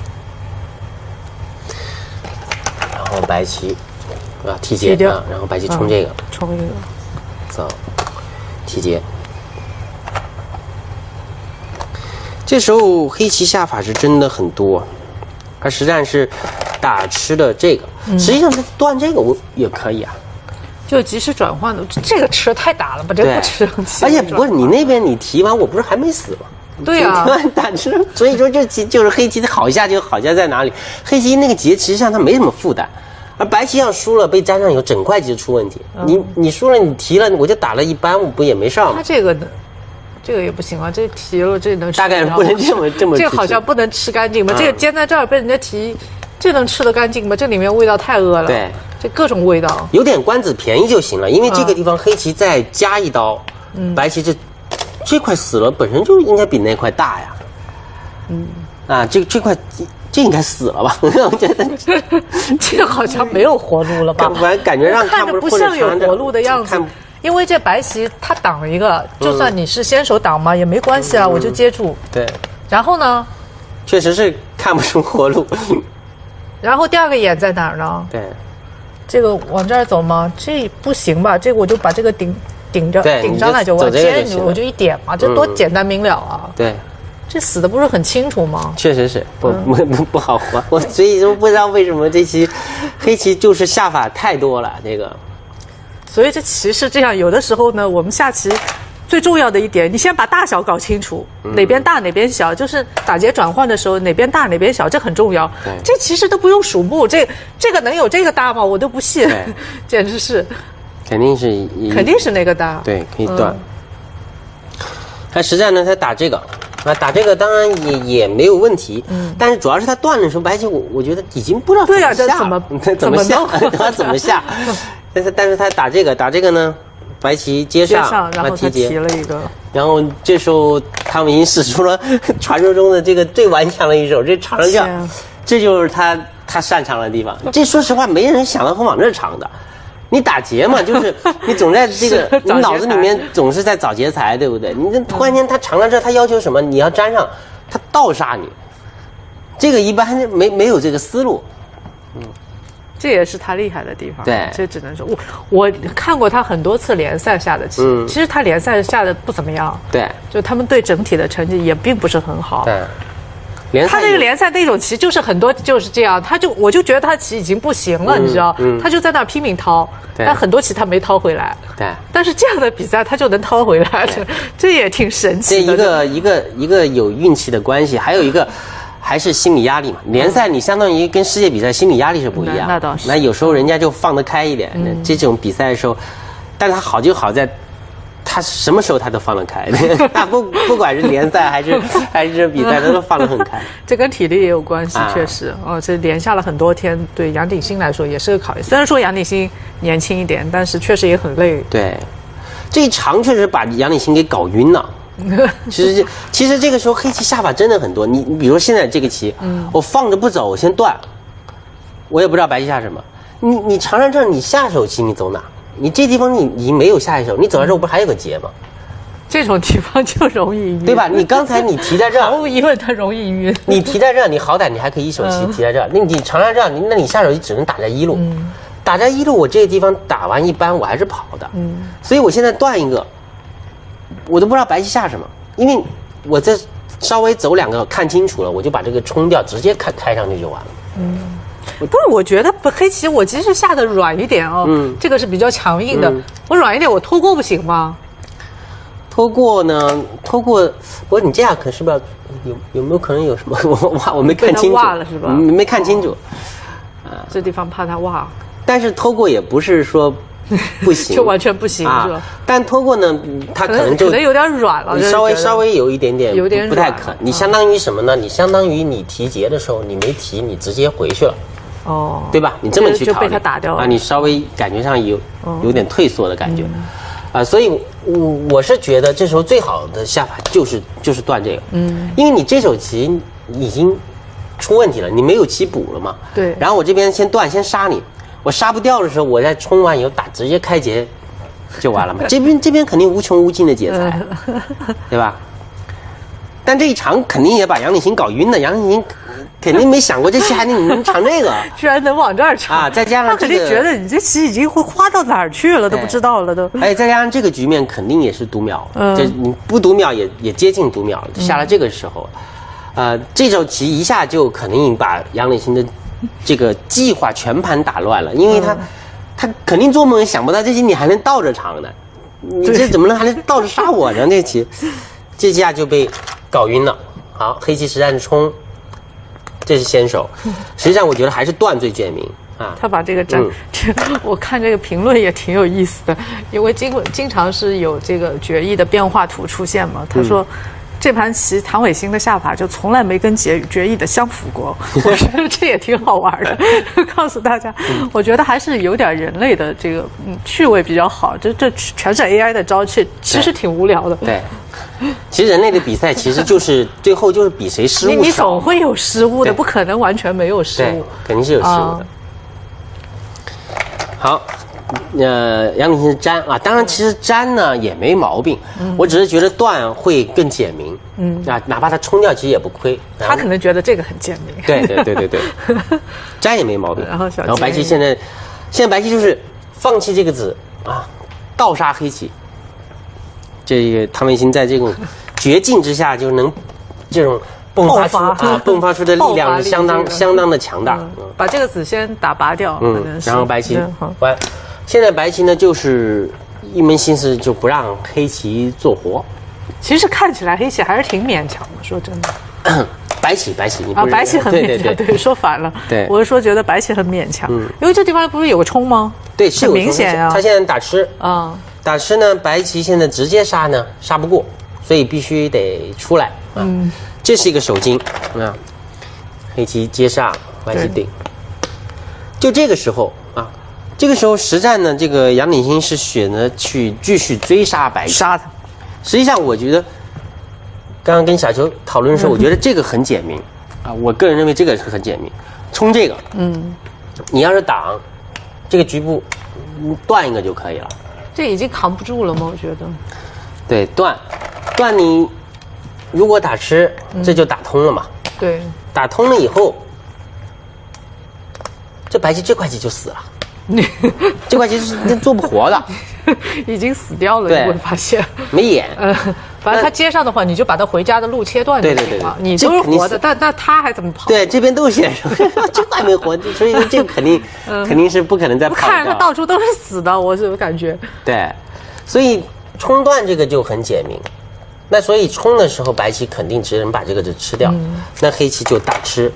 Speaker 2: 然后白棋啊提劫啊，然后白棋冲这个，
Speaker 1: 嗯、冲一个，
Speaker 2: 走，提劫。这时候黑棋下法是真的很多，他实战是打吃的这个，嗯、实际上他断这个我也可以啊。
Speaker 1: 就及时转换的，这个吃太打了吧？这个不吃，
Speaker 2: 而且不是你那边你提完，我不是还没死吗？
Speaker 1: 对啊，
Speaker 2: 打吃，所以说这棋就是黑棋的好下就好下在哪里？黑棋那个劫实际上它没什么负担，而白棋要输了被粘上以后，整块就出问题。嗯、你你输了你提了，我就打了一般，我不也没上吗？
Speaker 1: 他这个呢，这个也不行啊，这提了这能吃
Speaker 2: 大概不能这么这么。
Speaker 1: 这个好像不能吃干净吧？嗯、这个煎在这儿被人家提，这能吃得干净吗？这里面味道太恶了。
Speaker 2: 对，
Speaker 1: 这各种味道。
Speaker 2: 有点官子便宜就行了，因为这个地方黑棋再加一刀，嗯、白棋这这块死了本身就应该比那块大呀。嗯，啊，这这块这应该死了吧？我觉得
Speaker 1: 这个好像没有活路了吧？
Speaker 2: 不然感觉让
Speaker 1: 看着不像有活路的样子。因为这白棋它挡一个，就算你是先手挡嘛、嗯、也没关系啊，嗯、我就接住。
Speaker 2: 对。
Speaker 1: 然后呢？
Speaker 2: 确实是看不出活路。
Speaker 1: 然后第二个眼在哪儿呢？
Speaker 2: 对。
Speaker 1: 这个往这儿走吗？这不行吧？这个我就把这个顶顶着顶上来就完，接着我就一点嘛，这多简单明了啊！
Speaker 2: 嗯、对。
Speaker 1: 这死的不是很清楚吗？
Speaker 2: 确实是不不不不好活，我所以说不知道为什么这期黑棋就是下法太多了，这个。
Speaker 1: 所以这棋是这样，有的时候呢，我们下棋最重要的一点，你先把大小搞清楚，嗯、哪边大哪边小，就是打劫转换的时候哪边大哪边小，这很重要。这其实都不用数目，这这个能有这个大吗？我都不信，简直是。
Speaker 2: 肯定是
Speaker 1: 肯定是那个大，
Speaker 2: 对，可以断。他、嗯、实战呢，他打这个。啊，打这个当然也也没有问题，嗯，但是主要是他断的时候，白棋我我觉得已经不知道怎么下，
Speaker 1: 对啊，怎么
Speaker 2: 怎么下，他怎么下？但是但是他打这个打这个呢，白棋接上，
Speaker 1: 接上然后他提了一个，
Speaker 2: 然后这时候他们已经使出了传说中的这个最顽强的一手，这长成这样，这就是他他擅长的地方。这说实话，没人想到会往这长的。你打劫嘛，就是你总在这个你脑子里面总是在找劫财，对不对？你这突然间他长了这，他要求什么？你要粘上，他倒杀你。这个一般没没有这个思路。
Speaker 1: 嗯，这也是他厉害的地方。
Speaker 2: 对，
Speaker 1: 这只能说我我看过他很多次联赛下的棋，嗯、其实他联赛下的不怎么样。
Speaker 2: 对，
Speaker 1: 就他们对整体的成绩也并不是很好。
Speaker 2: 对。
Speaker 1: 他这个联赛那种棋就是很多就是这样，他就我就觉得他棋已经不行了，嗯、你知道，嗯、他就在那拼命掏，但很多棋他没掏回来。
Speaker 2: 对，
Speaker 1: 但是这样的比赛他就能掏回来，这这也挺神奇
Speaker 2: 的。这一个一个一个有运气的关系，还有一个还是心理压力嘛。联赛你相当于跟世界比赛心理压力是不一样，
Speaker 1: 那倒是。
Speaker 2: 那有时候人家就放得开一点，嗯、这种比赛的时候，但是他好就好在。他什么时候他都放得开，他不不管是联赛还是还是比赛，他都放得很开。
Speaker 1: 这跟体力也有关系，啊、确实哦，这连下了很多天，对杨鼎新来说也是个考验。虽然说杨鼎新年轻一点，但是确实也很累。
Speaker 2: 对，这一长确实把杨鼎新给搞晕了。其实其实这个时候黑棋下法真的很多。你你比如说现在这个棋，嗯、我放着不走，我先断，我也不知道白棋下什么。你你长上这儿，你下手棋你走哪？你这地方你已经没有下一手，你走到这儿不是还有个劫吗？
Speaker 1: 这种地方就容易晕，
Speaker 2: 对吧？你刚才你提在这儿，
Speaker 1: 毫无疑问它容易晕。
Speaker 2: 你提在这儿，你好歹你还可以一手棋提在这儿，那、嗯、你长在这儿，你那你下手棋只能打在一路，嗯、打在一路，我这个地方打完一般我还是跑的，嗯，所以我现在断一个，我都不知道白棋下什么，因为我这稍微走两个看清楚了，我就把这个冲掉，直接开开上去就完了，嗯。
Speaker 1: 不是，我觉得黑棋我即使下的软一点哦，嗯，这个是比较强硬的，嗯、我软一点，我拖过不行吗？
Speaker 2: 拖过呢？拖过，不过你这样可是不是有有没有可能有什么？我哇，我没看清楚，
Speaker 1: 挖了是吧？
Speaker 2: 没没看清楚，
Speaker 1: 啊、哦，这地方怕它挖。
Speaker 2: 但是拖过也不是说不行，
Speaker 1: 就完全不行、啊、是吧？
Speaker 2: 但拖过呢，它可能就
Speaker 1: 可能有点软了，
Speaker 2: 稍微稍微有一点点，
Speaker 1: 有点
Speaker 2: 不太可。你相当于什么呢？你相当于你提劫的时候你没提，你直接回去了。哦，对吧？你这么去考虑，
Speaker 1: 就被他打掉了
Speaker 2: 啊！你稍微感觉上有有点退缩的感觉，嗯、啊，所以我我是觉得这时候最好的下法就是就是断这个，嗯，因为你这手棋已经出问题了，你没有棋补了嘛，
Speaker 1: 对。
Speaker 2: 然后我这边先断，先杀你，我杀不掉的时候，我再冲完以后打直接开劫就完了嘛。这边这边肯定无穷无尽的劫财，对吧？但这一长肯定也把杨领星搞晕了，杨领星。肯定没想过这棋还能能长这个，
Speaker 1: 居然能往这儿长
Speaker 2: 啊！再加上、这个、
Speaker 1: 他肯定觉得你这棋已经会花到哪儿去了，都不知道了都。
Speaker 2: 哎，再加上这个局面肯定也是读秒，嗯，这你不读秒也也接近读秒了。下了这个时候，呃，这手棋一下就肯定把杨领星的这个计划全盘打乱了，因为他、嗯、他肯定做梦也想不到这棋你还能倒着长的，你这怎么能还能倒着杀我呢？这棋，这下就被搞晕了。好，黑棋实战冲。这是先手，实际上我觉得还是断最简明啊。
Speaker 1: 他把这个战，嗯、这我看这个评论也挺有意思的，因为经经常是有这个决议的变化图出现嘛。他说，嗯、这盘棋唐伟新的下法就从来没跟决决议的相符过。我觉得这也挺好玩的，告诉大家，我觉得还是有点人类的这个嗯趣味比较好。这这全是 A I 的招，其其实挺无聊的。
Speaker 2: 对。其实人类的比赛其实就是最后就是比谁失误少。
Speaker 1: 你你总会有失误的，不可能完全没有失误，
Speaker 2: 肯定是有失误的。啊、好，呃，杨领星是粘啊，当然其实粘呢也没毛病，嗯、我只是觉得断会更简明，嗯啊，哪怕他冲掉其实也不亏。
Speaker 1: 他可能觉得这个很简明。
Speaker 2: 对对对对对，粘也没毛病。
Speaker 1: 然后小
Speaker 2: 然后白棋现在，现在白棋就是放弃这个子啊，倒杀黑棋。这个唐伟新在这种绝境之下就能这种迸发出啊迸发出的力量是相当相当的强大。
Speaker 1: 嗯、把这个子先打拔掉，嗯，
Speaker 2: 然后白棋完，现在白棋呢就是一门心思就不让黑棋做活。
Speaker 1: 其实看起来黑棋还是挺勉强的，说真的。
Speaker 2: 白棋白棋，你
Speaker 1: 啊，白棋很勉强，对, 对, 对, 对，说反了。对，我是说觉得白棋很勉强，嗯，因为这地方不是有个冲吗？
Speaker 2: 对，是
Speaker 1: 很明显啊。
Speaker 2: 他现在打吃啊。打吃呢，白棋现在直接杀呢，杀不过，所以必须得出来。啊、嗯，这是一个手筋啊。黑棋接杀，白棋顶。就这个时候啊，这个时候实战呢，这个杨领星是选择去继续追杀白棋，
Speaker 1: 杀他。
Speaker 2: 实际上，我觉得刚刚跟小球讨论的时候，我觉得这个很简明啊。我个人认为这个是很简明，冲这个，嗯，你要是挡这个局部，断一个就可以了。
Speaker 1: 这已经扛不住了吗？我觉得，
Speaker 2: 对，断，断你如果打吃，这就打通了嘛。嗯、
Speaker 1: 对，
Speaker 2: 打通了以后，这白棋这块棋就死了，这块棋是做不活的，
Speaker 1: 已经死掉了。你会发现
Speaker 2: 没眼。
Speaker 1: 嗯，反正他接上的话，你就把他回家的路切断就行了。你都是活的，但那他还怎么跑？
Speaker 2: 对，这边都是先生，这还没活，所以这个肯定、嗯、肯定是不可能再跑掉。
Speaker 1: 看着他到处都是死的，我是感觉。
Speaker 2: 对，所以冲断这个就很简明。那所以冲的时候，白棋肯定只能把这个就吃掉，嗯、那黑棋就打吃。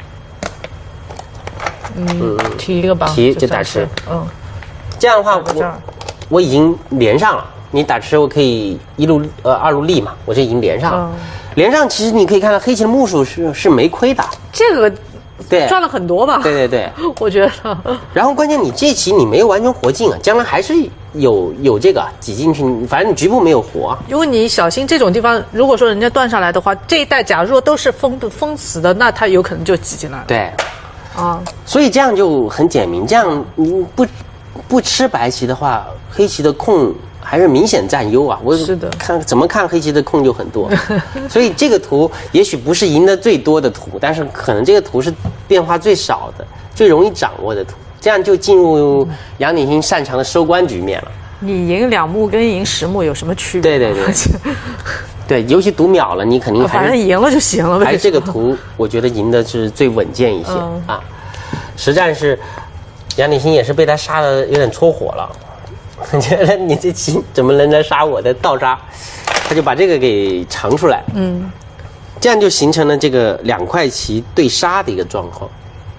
Speaker 1: 嗯，提一个吧，
Speaker 2: 提就打吃。嗯，这样的话我我已经连上了。你打吃我可以一路呃二路立嘛，我这已经连上了。嗯、连上其实你可以看到黑棋的目数是是没亏的。
Speaker 1: 这个
Speaker 2: 对
Speaker 1: 赚了很多吧？
Speaker 2: 对对对，
Speaker 1: 我觉得。
Speaker 2: 然后关键你这棋你没有完全活进啊，将来还是有有这个挤进去，反正你局部没有活。
Speaker 1: 因为你小心这种地方，如果说人家断上来的话，这一带假如都是封封死的，那他有可能就挤进来了。
Speaker 2: 对。啊，所以这样就很简明。这样你不不吃白棋的话，黑棋的空还是明显占优啊。我
Speaker 1: 是的，
Speaker 2: 看怎么看黑棋的空就很多，所以这个图也许不是赢得最多的图，但是可能这个图是变化最少的、最容易掌握的图，这样就进入杨鼎新擅长的收官局面了。
Speaker 1: 你赢两目跟赢十目有什么区别？
Speaker 2: 对对对，对，尤其读秒了，你肯定还是
Speaker 1: 反正赢了就行了呗。
Speaker 2: 还是这个图，我觉得赢的是最稳健一些、嗯、啊。实战是杨鼎新也是被他杀的有点戳火了，觉得你这棋怎么能来杀我的倒杀，他就把这个给藏出来，嗯，这样就形成了这个两块棋对杀的一个状况。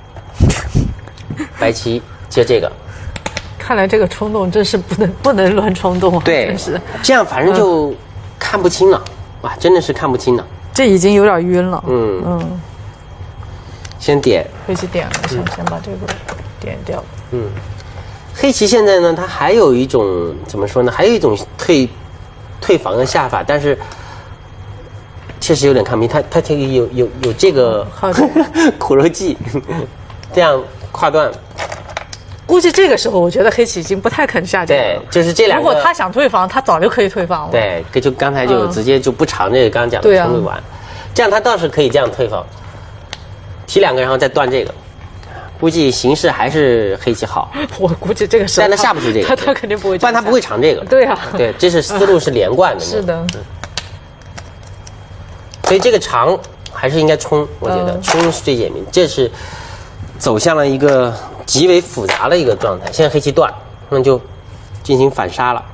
Speaker 2: 白棋接这个。
Speaker 1: 看来这个冲动真是不能不能乱冲动啊！
Speaker 2: 对，
Speaker 1: 真是
Speaker 2: 这样反正就看不清了，哇，真的是看不清了。
Speaker 1: 这已经有点晕了。嗯
Speaker 2: 嗯，先点，
Speaker 1: 黑棋点了一下，嗯、先把这个点掉。
Speaker 2: 嗯，黑棋现在呢，它还有一种怎么说呢？还有一种退退防的下法，但是确实有点看不清。它它这个有有有这个苦肉计，这样跨断。
Speaker 1: 估计这个时候，我觉得黑棋已经不太肯下点了。
Speaker 2: 对，就是这两个。
Speaker 1: 如果他想退防，他早就可以退防了。
Speaker 2: 对，就刚才就直接就不长这个刚刚讲的冲突完，啊、这样他倒是可以这样退防，提两个然后再断这个，估计形势还是黑棋好。
Speaker 1: 我估计这个时候，
Speaker 2: 但他下不去这个，
Speaker 1: 他他肯定不会，
Speaker 2: 不然他不会长这个。
Speaker 1: 对啊，
Speaker 2: 对，这是思路是连贯的。
Speaker 1: 是的、嗯。
Speaker 2: 所以这个长还是应该冲，我觉得、嗯、冲是最简明，这是走向了一个极为复杂的一个状态。现在黑棋断，那就进行反杀了。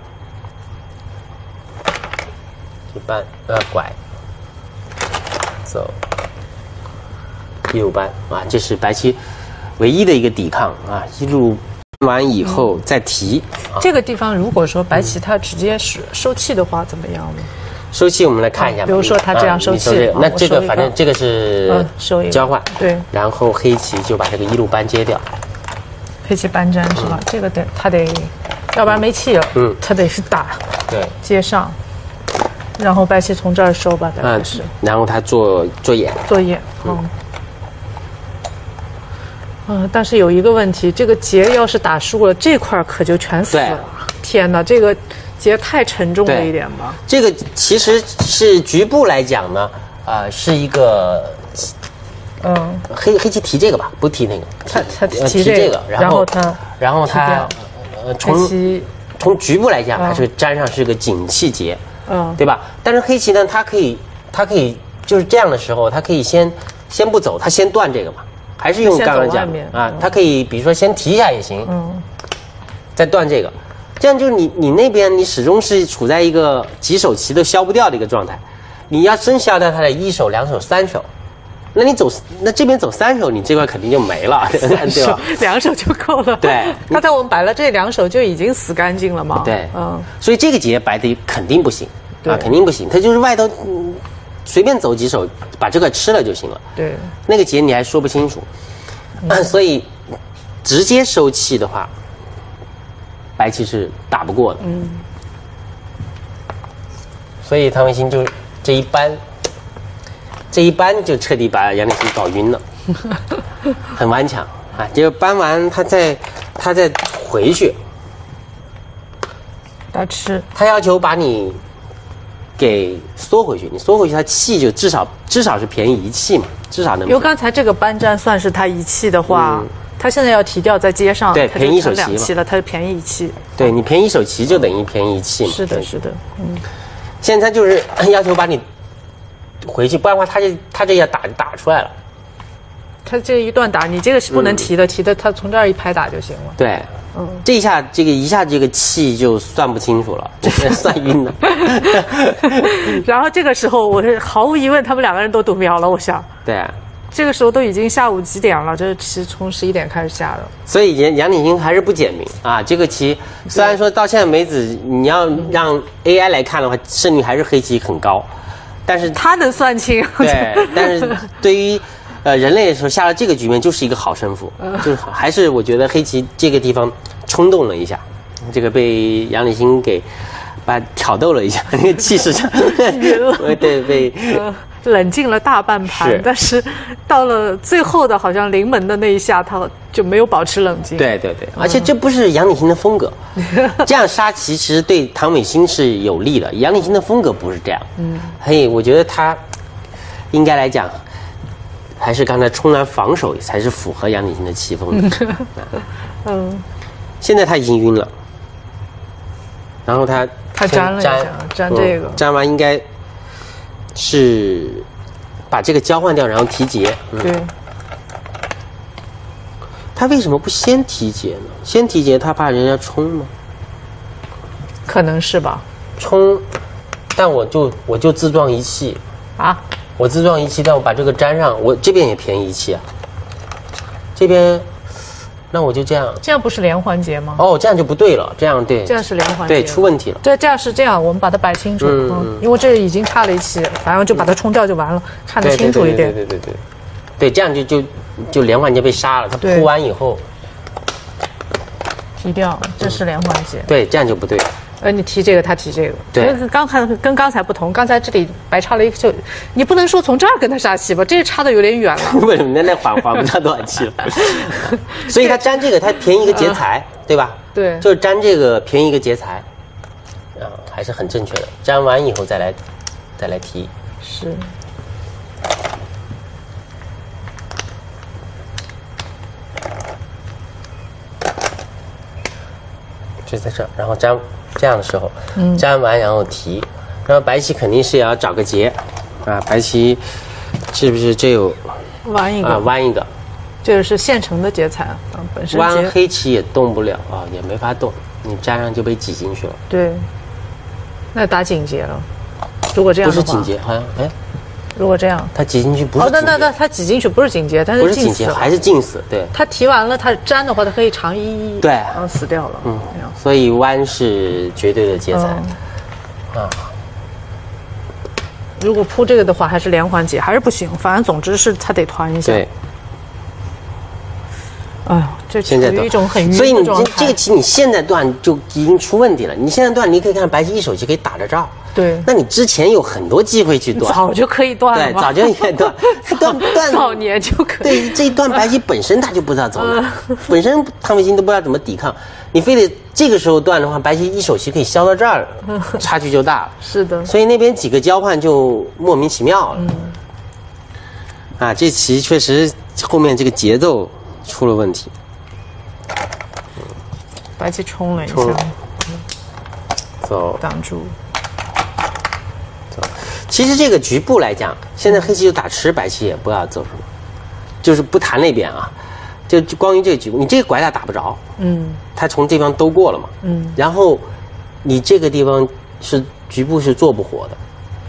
Speaker 2: 一般呃拐走一路扳啊，这是白棋唯一的一个抵抗啊。一路完以后再提、
Speaker 1: 嗯啊、这个地方，如果说白棋它直接收收气的话，怎么样呢？
Speaker 2: 收气我们来看一下、啊，
Speaker 1: 比如说他这样收气，
Speaker 2: 啊、那这个反正这个是交换，
Speaker 1: 嗯、对，
Speaker 2: 然后黑棋就把这个一路扳接掉。
Speaker 1: 黑棋扳粘是吧？嗯、这个得他得，要不然没气了。嗯，他得是打，
Speaker 2: 对，
Speaker 1: 接上，然后白棋从这儿收吧，大概是。
Speaker 2: 嗯、然后他做做眼，
Speaker 1: 做眼，嗯。嗯、呃，但是有一个问题，这个劫要是打输了，这块可就全死了。天哪，这个劫太沉重了一点吧？
Speaker 2: 这个其实是局部来讲呢，呃，是一个。嗯，黑黑棋提这个吧，不提那个，
Speaker 1: 他他
Speaker 2: 提这个，
Speaker 1: 然后他
Speaker 2: 然后他呃从从局部来讲，还是粘上是个紧气劫，嗯，对吧？但是黑棋呢，它可以它可以就是这样的时候，它可以先先不走，它先断这个嘛，还是用刚刚讲啊，它可以比如说先提一下也行，嗯，再断这个，这样就是你你那边你始终是处在一个几手棋都消不掉的一个状态，你要真消掉它的一手、两手、三手。那你走，那这边走三手，你这块肯定就没了，对吧？
Speaker 1: 两手就够了。
Speaker 2: 对，
Speaker 1: 刚才我们摆了这两手就已经死干净了嘛。
Speaker 2: 对，嗯，所以这个劫白的肯定不行啊，肯定不行。他就是外头、嗯、随便走几手，把这块吃了就行了。
Speaker 1: 对，
Speaker 2: 那个劫你还说不清楚，嗯、所以直接收气的话，白棋是打不过的。嗯，所以唐卫星就这一扳。这一扳就彻底把杨鼎新搞晕了，很顽强啊！结果扳完他再他再回去
Speaker 1: 打吃，
Speaker 2: 他要求把你给缩回去，你缩回去，他气就至少至少是便宜一气嘛，至少能。
Speaker 1: 因为刚才这个扳粘算是他一气的话，嗯、他现在要提掉再接上，
Speaker 2: 对，便宜一手棋
Speaker 1: 两气了，他是便宜一气。
Speaker 2: 对你便宜一手棋就等于便宜一气嘛。
Speaker 1: 是的，是的，嗯。
Speaker 2: 现在他就是要求把你。回去，不然的话，他这他这要打就打出来了。
Speaker 1: 他这一段打，你这个是不能提的，嗯、提的他从这儿一拍打就行了。
Speaker 2: 对，嗯，这一下这个一下这个气就算不清楚了，算晕了。
Speaker 1: 然后这个时候，我是毫无疑问，他们两个人都读秒了，我想。
Speaker 2: 对、啊。
Speaker 1: 这个时候都已经下午几点了？这是从十一点开始下的。
Speaker 2: 所以杨杨鼎新还是不简明啊！这个棋虽然说到现在为止，你要让 A I 来看的话，胜率还是黑棋很高。但是
Speaker 1: 他能算清，
Speaker 2: 对，但是对于呃人类的时候下了这个局面就是一个好胜负，嗯、就是还是我觉得黑棋这个地方冲动了一下，这个被杨鼎新给把挑逗了一下，那个气势上，对被、嗯、
Speaker 1: 冷静了大半盘，
Speaker 2: 是
Speaker 1: 但是到了最后的好像临门的那一下，他就没有保持冷静。
Speaker 2: 对对对，而且这不是杨礼新的风格，这样杀其实对唐美心是有利的。杨礼新的风格不是这样，嗯，所以我觉得他应该来讲，还是刚才冲篮防守才是符合杨礼新的棋风的。嗯，现在他已经晕了，然后他
Speaker 1: 他粘了一下，粘这个，
Speaker 2: 粘完应该是把这个交换掉，然后提劫。嗯、
Speaker 1: 对。
Speaker 2: 他为什么不先提劫呢？先提劫，他怕人家冲吗？
Speaker 1: 可能是吧。
Speaker 2: 冲，但我就我就自撞一气
Speaker 1: 啊！
Speaker 2: 我自撞一气，但我把这个粘上，我这边也便宜一气啊。这边，那我就这样。
Speaker 1: 这样不是连环劫吗？
Speaker 2: 哦，这样就不对了。这样对。
Speaker 1: 这样是连环劫。
Speaker 2: 对，出问题了。
Speaker 1: 对，这样是这样，我们把它摆清楚。嗯，嗯因为这已经差了一气，反正就把它冲掉就完了，看得清楚一点。
Speaker 2: 对对对对对。对，这样就就就连环劫被杀了。他扑完以后，
Speaker 1: 提掉，这是连环劫。
Speaker 2: 对，这样就不对。
Speaker 1: 呃，你提这个，他提这个，
Speaker 2: 对，
Speaker 1: 刚才跟刚才不同，刚才这里白插了一个，就你不能说从这儿跟他杀气吧，这个差的有点远了。
Speaker 2: 为什么？那那缓缓不到多少气了？所以他粘这个，他便宜一个劫财，呃、对吧？
Speaker 1: 对，
Speaker 2: 就是粘这个便宜一个劫财，啊，还是很正确的。粘完以后再来，再来提。
Speaker 1: 是。
Speaker 2: 就在这儿，然后粘这样的时候，嗯，粘完然后提，然后白棋肯定是也要找个劫，啊，白棋是不是这有
Speaker 1: 弯一个
Speaker 2: 啊弯一个，
Speaker 1: 这个是现成的劫财啊，本身
Speaker 2: 弯黑棋也动不了啊，也没法动，你粘上就被挤进去了。
Speaker 1: 对，那打紧劫了，如果这样的话
Speaker 2: 不是紧劫，好像哎。
Speaker 1: 如果这样，
Speaker 2: 他挤进去不是？哦，
Speaker 1: 那那那他挤进去不是紧劫，他是
Speaker 2: 近死，还是近死？对。
Speaker 1: 他提完了，他粘的话，他可以长一，
Speaker 2: 对，
Speaker 1: 然后死掉了。嗯，
Speaker 2: 所以弯是绝对的劫财。嗯、啊。
Speaker 1: 如果扑这个的话，还是连环劫，还是不行。反正总之是他得团一下。
Speaker 2: 对。
Speaker 1: 哎呦，这处于一种很晕的状态。
Speaker 2: 所以你这这个棋你现在断就已经出问题了。你现在断，你可以看白棋一手棋可以打着照。
Speaker 1: 对，
Speaker 2: 那你之前有很多机会去断，
Speaker 1: 早就可以断了。
Speaker 2: 对，早就应该断，断断
Speaker 1: 早年就可以。
Speaker 2: 对，这一段白棋本身他就不知道走哪，本身唐美心都不知道怎么抵抗，你非得这个时候断的话，白棋一手棋可以消到这儿，差距就大了。
Speaker 1: 是的，
Speaker 2: 所以那边几个交换就莫名其妙了。嗯、啊，这棋确实后面这个节奏出了问题。
Speaker 1: 白棋冲了一下，
Speaker 2: 走，
Speaker 1: 挡住。
Speaker 2: 其实这个局部来讲，现在黑棋就打吃，白棋也不要走什么，就是不谈那边啊，就光于这个局部，你这个拐打打不着，嗯，他从这方都过了嘛，嗯，然后你这个地方是局部是做不活的。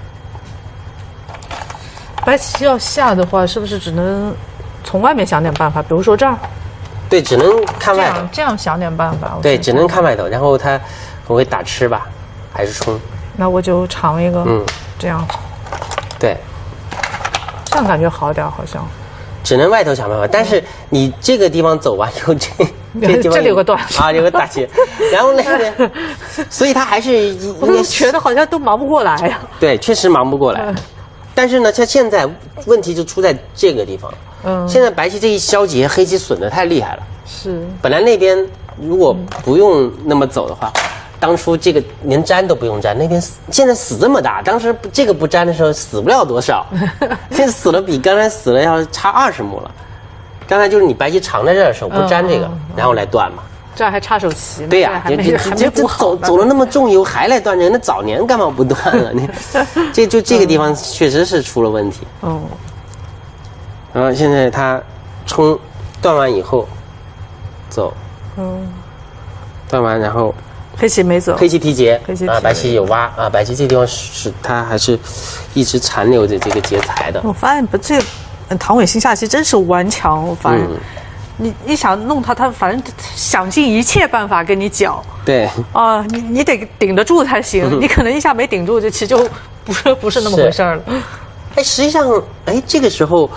Speaker 1: 白棋要下的话，是不是只能从外面想点办法？比如说这儿，
Speaker 2: 对，只能看外头，
Speaker 1: 这样想点办法。
Speaker 2: 对，只能看外头，然后他我会打吃吧，还是冲？
Speaker 1: 那我就尝一个，嗯，这样，
Speaker 2: 对，
Speaker 1: 这样感觉好点，好像。
Speaker 2: 只能外头想办法，但是你这个地方走完以后，这这地方
Speaker 1: 这里有个断
Speaker 2: 啊，有个大劫，然后那边，所以他还是
Speaker 1: 我都觉得好像都忙不过来呀。
Speaker 2: 对，确实忙不过来。但是呢，像现在问题就出在这个地方。嗯，现在白棋这一消劫，黑棋损得太厉害了。
Speaker 1: 是。本
Speaker 2: 来那边如果不用那么走的话。当初这个连粘都不用粘，那边现在死这么大，当时这个不粘的时候死不了多少，现在死了比刚才死了要差二十目了。刚才就是你白棋藏在这儿的时候不粘这个，嗯、然后来断嘛。
Speaker 1: 这儿还插手棋。
Speaker 2: 对呀、啊，
Speaker 1: 还没还没补好。
Speaker 2: 走走了那么重油还来断这个，那早年干嘛不断了？你这就这个地方确实是出了问题。嗯。然后现在他冲断完以后走，嗯，断完然后。
Speaker 1: 黑棋没走，
Speaker 2: 黑棋提劫，
Speaker 1: 黑棋
Speaker 2: 啊，白棋有挖啊，白棋这地方是它还是一直残留着这个劫财的。
Speaker 1: 我发现不，这个唐伟新下棋真是顽强，我发现、嗯、你你想弄他，他反正想尽一切办法跟你搅。
Speaker 2: 对
Speaker 1: 啊，你你得顶得住才行，嗯、你可能一下没顶住，这棋就不是不是那么回事了。
Speaker 2: 哎，实际上，哎，这个时候，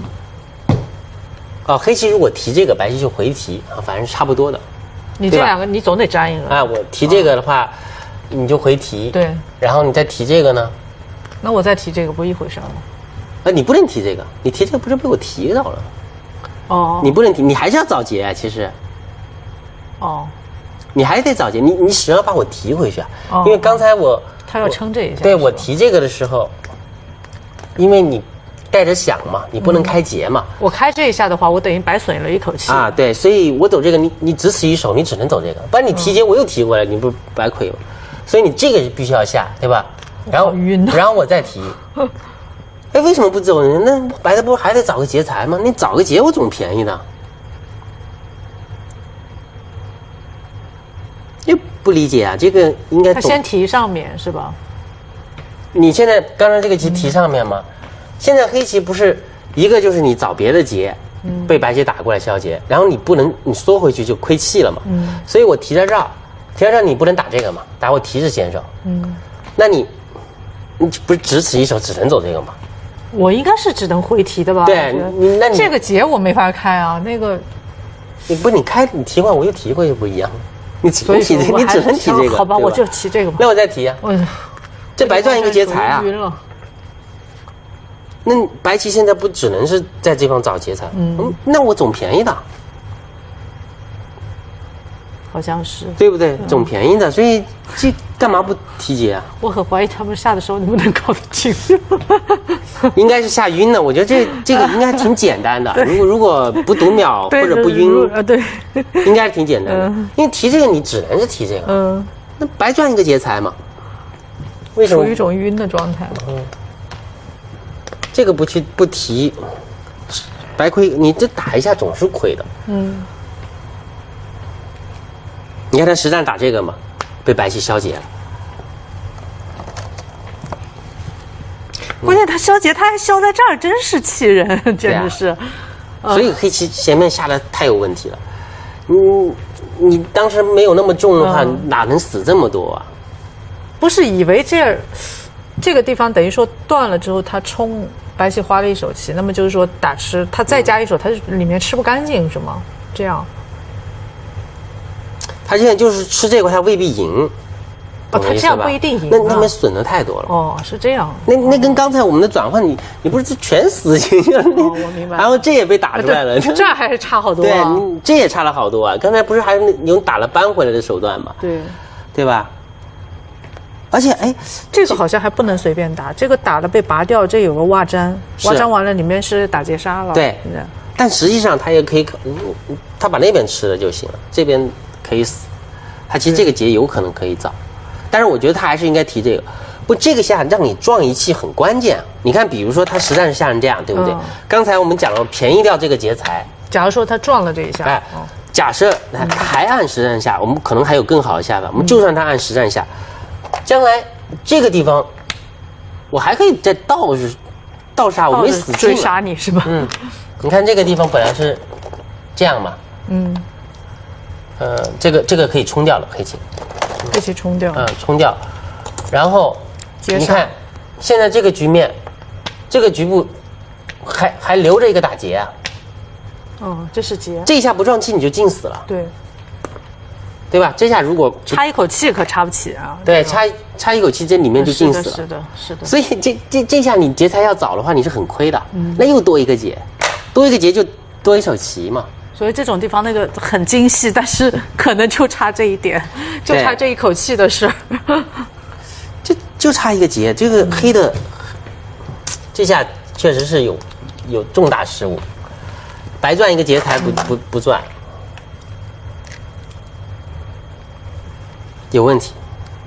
Speaker 2: 哦，黑棋如果提这个，白棋就回提啊，反正是差不多的。
Speaker 1: 你这两个你总得粘一个
Speaker 2: 啊！我提这个的话，哦、你就回提，
Speaker 1: 对，
Speaker 2: 然后你再提这个呢？
Speaker 1: 那我再提这个不一回事吗？
Speaker 2: 啊，你不能提这个，你提这个不是被我提到了？
Speaker 1: 哦，
Speaker 2: 你不能提，你还是要找结啊，其实。
Speaker 1: 哦，
Speaker 2: 你还得找结，你你始终要把我提回去啊，
Speaker 1: 哦、
Speaker 2: 因为刚才我
Speaker 1: 他要撑这一下，
Speaker 2: 对我提这个的时候，因为你带着响嘛，你不能开结嘛。
Speaker 1: 嗯、我开这一下的话，我等于白损了一口气
Speaker 2: 啊。对，所以我走这个，你你只此一手，你只能走这个，不然你提结我又提过来，你不白亏了。所以你这个是必须要下，对吧？然后然后我再提。哎，为什么不走呢？那白的不还得找个劫财吗？你找个劫我总便宜的。又不理解啊，这个应该
Speaker 1: 他先提上面是吧？
Speaker 2: 你现在刚才这个棋提上面吗？嗯、现在黑棋不是一个就是你找别的劫，嗯、被白棋打过来消劫，然后你不能你缩回去就亏气了嘛。嗯、所以我提在这儿，提在这儿你不能打这个嘛，打我提是先手。嗯，那你你不是只此一手，只能走这个吗？
Speaker 1: 我应该是只能回提的吧？
Speaker 2: 对，你那你
Speaker 1: 这个劫我没法开啊，那个
Speaker 2: 你不你开你提过我又提过又不一样。你只能提这个，你只能提这个，
Speaker 1: 好吧，我就提这个吧。
Speaker 2: 那我再提啊，这白赚一个劫财啊。
Speaker 1: 晕了。
Speaker 2: 那白棋现在不只能是在这方找劫财，嗯，那我总便宜的，
Speaker 1: 好像是，
Speaker 2: 对不对？总便宜的，所以这干嘛不提劫啊？
Speaker 1: 我很怀疑他们下的时候能不能搞得清。
Speaker 2: 应该是下晕了，我觉得这这个应该挺简单的。如果如果不读秒或者不晕，
Speaker 1: 啊对，
Speaker 2: 应该是挺简单的。因为提这个你只能是提这个，嗯，那白赚一个劫财嘛。为什么？
Speaker 1: 属于一种晕的状态。
Speaker 2: 嗯，这个不去不提，白亏。你这打一下总是亏的。嗯。你看他实战打这个嘛，被白棋消解了。
Speaker 1: 关键他消劫，他还消在这儿，真是气人，简直是。啊
Speaker 2: 呃、所以黑棋前面下的太有问题了。你你当时没有那么重的话，嗯、哪能死这么多啊？
Speaker 1: 不是以为这儿这个地方等于说断了之后，他冲白棋花了一手棋，那么就是说打吃，他再加一手，他里面吃不干净是吗？这样。
Speaker 2: 他现在就是吃这个，他未必赢。
Speaker 1: 哦，他这样不一定赢。
Speaker 2: 那那边损的太多了。
Speaker 1: 哦，是这样。
Speaker 2: 那那跟刚才我们的转换，你你不是全死刑了？
Speaker 1: 哦，我明白。
Speaker 2: 然后这也被打出来了，
Speaker 1: 这还是差好多。
Speaker 2: 对，你这也差了好多啊！刚才不是还用打了扳回来的手段吗？
Speaker 1: 对，
Speaker 2: 对吧？而且哎，
Speaker 1: 这个好像还不能随便打，这个打了被拔掉，这有个挖粘，挖粘完了里面是打劫杀了。
Speaker 2: 对，但实际上他也可以，他把那边吃了就行了，这边可以死。他其实这个劫有可能可以造。但是我觉得他还是应该提这个，不，这个下让你撞一气很关键。你看，比如说他实战是下成这样，对不对？嗯、刚才我们讲了便宜掉这个劫财。
Speaker 1: 假如说他撞了这一下，哎，
Speaker 2: 哦、假设他还按实战下，我们可能还有更好的下法。我们就算他按实战下，将来这个地方我还可以再倒是倒杀，我没死
Speaker 1: 追杀你是吧？
Speaker 2: 嗯，你看这个地方本来是这样嘛，嗯，呃，这个这个可以冲掉了黑棋。
Speaker 1: 黑棋冲掉，
Speaker 2: 嗯，冲掉，然后你看，现在这个局面，这个局部还还留着一个打劫啊。
Speaker 1: 哦，这是劫。
Speaker 2: 这一下不撞气你就进死了。
Speaker 1: 对，
Speaker 2: 对吧？这下如果
Speaker 1: 插一口气可插不起啊。
Speaker 2: 对，插插一口气这里面就进死了。
Speaker 1: 是的，是的。
Speaker 2: 所以这这这下你劫财要早的话，你是很亏的。嗯。那又多一个劫，多一个劫就多一手棋嘛。
Speaker 1: 所以这种地方那个很精细，但是可能就差这一点，就差这一口气的事儿。
Speaker 2: 就就差一个劫，这个黑的、嗯、这下确实是有有重大失误，白赚一个劫财不不不赚，有问题。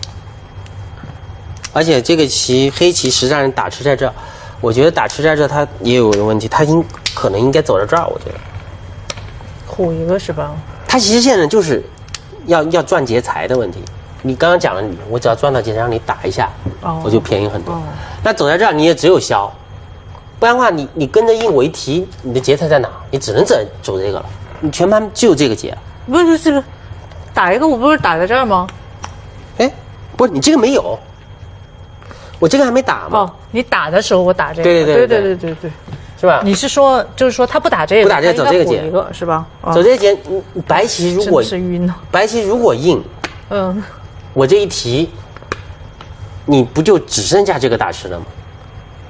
Speaker 2: 而且这个棋黑棋实战打吃在这，我觉得打吃在这他也有个问题，他应可能应该走到这儿，我觉得。
Speaker 1: 虎一个是吧？
Speaker 2: 他其实现在就是要要赚劫财的问题。你刚刚讲了，我只要赚到劫财，让你打一下，哦、我就便宜很多。哦、那走在这儿，你也只有消，不然的话，你你跟着应我一提，你的劫财在哪？你只能走走这个了。你全盘只有这个劫。
Speaker 1: 不是这个，打一个我不是打在这儿吗？
Speaker 2: 哎，不是你这个没有，我这个还没打嘛。
Speaker 1: 哦，你打的时候我打这个。
Speaker 2: 对对对
Speaker 1: 对对对对对。
Speaker 2: 是吧？
Speaker 1: 你是说，就是说他不打这个，
Speaker 2: 不打这个走这个劫，
Speaker 1: 一个是吧？
Speaker 2: 哦、走这个劫，白棋如果
Speaker 1: 是晕了，
Speaker 2: 白棋如果硬，嗯，我这一提，你不就只剩下这个打吃了吗？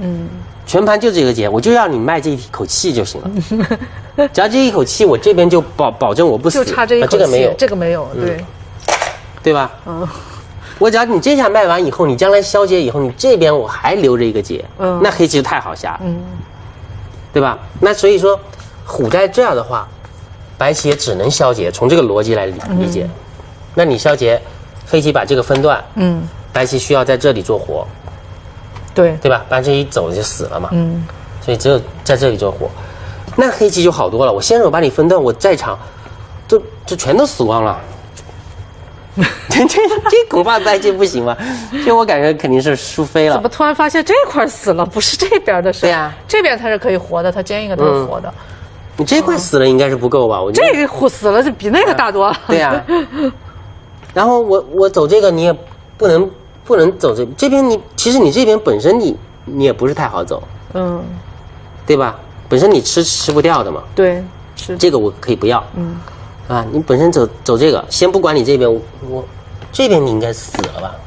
Speaker 2: 嗯，全盘就这个节，我就要你卖这一口气就行了。只要这一口气，我这边就保保证我不死。
Speaker 1: 就差这一口气，
Speaker 2: 啊、这个没有，
Speaker 1: 这个没有，对，
Speaker 2: 嗯、对吧？嗯。我只要你这下卖完以后，你将来消节以后，你这边我还留着一个节，嗯，那黑棋就太好下了，嗯，对吧？那所以说，虎在这儿的话，白棋也只能消节，从这个逻辑来理理解。嗯、那你消节，黑棋把这个分段，嗯，白棋需要在这里做活，
Speaker 1: 对，
Speaker 2: 对吧？不然这一走就死了嘛，嗯，所以只有在这里做活，那黑棋就好多了。我先手把你分段，我在场，就就全都死光了。这这这恐怕白棋不行吧？这我感觉肯定是输飞了。
Speaker 1: 怎么突然发现这块死了，不是这边的事？
Speaker 2: 对呀、啊，
Speaker 1: 这边它是可以活的，它尖一个它是活的。嗯、
Speaker 2: 你这块死了应该是不够吧？我觉得
Speaker 1: 这个虎死了就比那个大多了。
Speaker 2: 啊对呀、啊。然后我我走这个你也不能不能走这这边你其实你这边本身你你也不是太好走，嗯，对吧？本身你吃吃不掉的嘛。
Speaker 1: 对，是
Speaker 2: 这个我可以不要。嗯。啊，你本身走走这个，先不管你这边，我, 我这边你应该死了吧？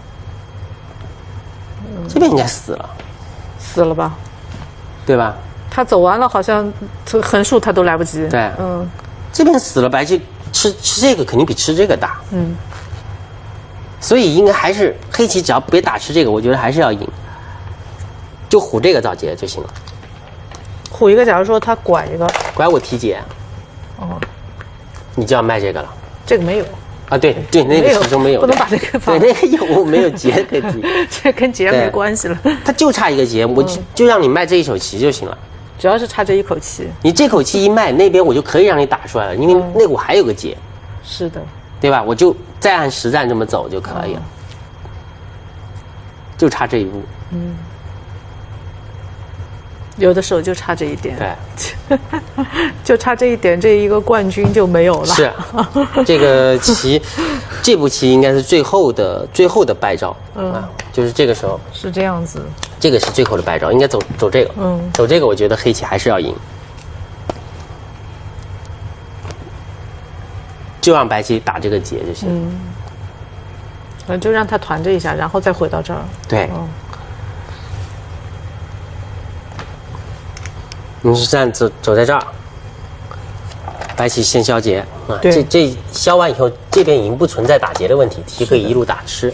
Speaker 2: 嗯、这边应该死了，
Speaker 1: 死了吧？
Speaker 2: 对吧？
Speaker 1: 他走完了，好像横竖他都来不及。
Speaker 2: 对，嗯，这边死了，白棋吃吃这个肯定比吃这个大。嗯，所以应该还是黑棋只要别打吃这个，我觉得还是要赢，就虎这个造节就行了。
Speaker 1: 虎一个，假如说他拐一个，
Speaker 2: 拐我提节。哦。你就要卖这个了，
Speaker 1: 这个没有
Speaker 2: 啊？对对，那个始终没有，
Speaker 1: 不能把这个放。
Speaker 2: 对，那个有没有节可以提？
Speaker 1: 这跟节没关系了，
Speaker 2: 它就差一个节，我就就让你卖这一手棋就行了。
Speaker 1: 主要是差这一口气，
Speaker 2: 你这口气一卖，那边我就可以让你打出来了，因为那我还有个节。
Speaker 1: 是的，
Speaker 2: 对吧？我就再按实战这么走就可以了，就差这一步。嗯。
Speaker 1: 有的时候就差这一点，
Speaker 2: 对，
Speaker 1: 就差这一点，这一个冠军就没有了。
Speaker 2: 是，这个棋，这步棋应该是最后的最后的败招，嗯啊，就是这个时候
Speaker 1: 是这样子，
Speaker 2: 这个是最后的败招，应该走走这个，嗯，走这个，我觉得黑棋还是要赢，就让白棋打这个结就行，嗯，
Speaker 1: 那就让他团着一下，然后再回到这儿，
Speaker 2: 对。嗯你是这样走走在这儿，白棋先消节啊，这这消完以后，这边已经不存在打结的问题，棋可以一路打吃。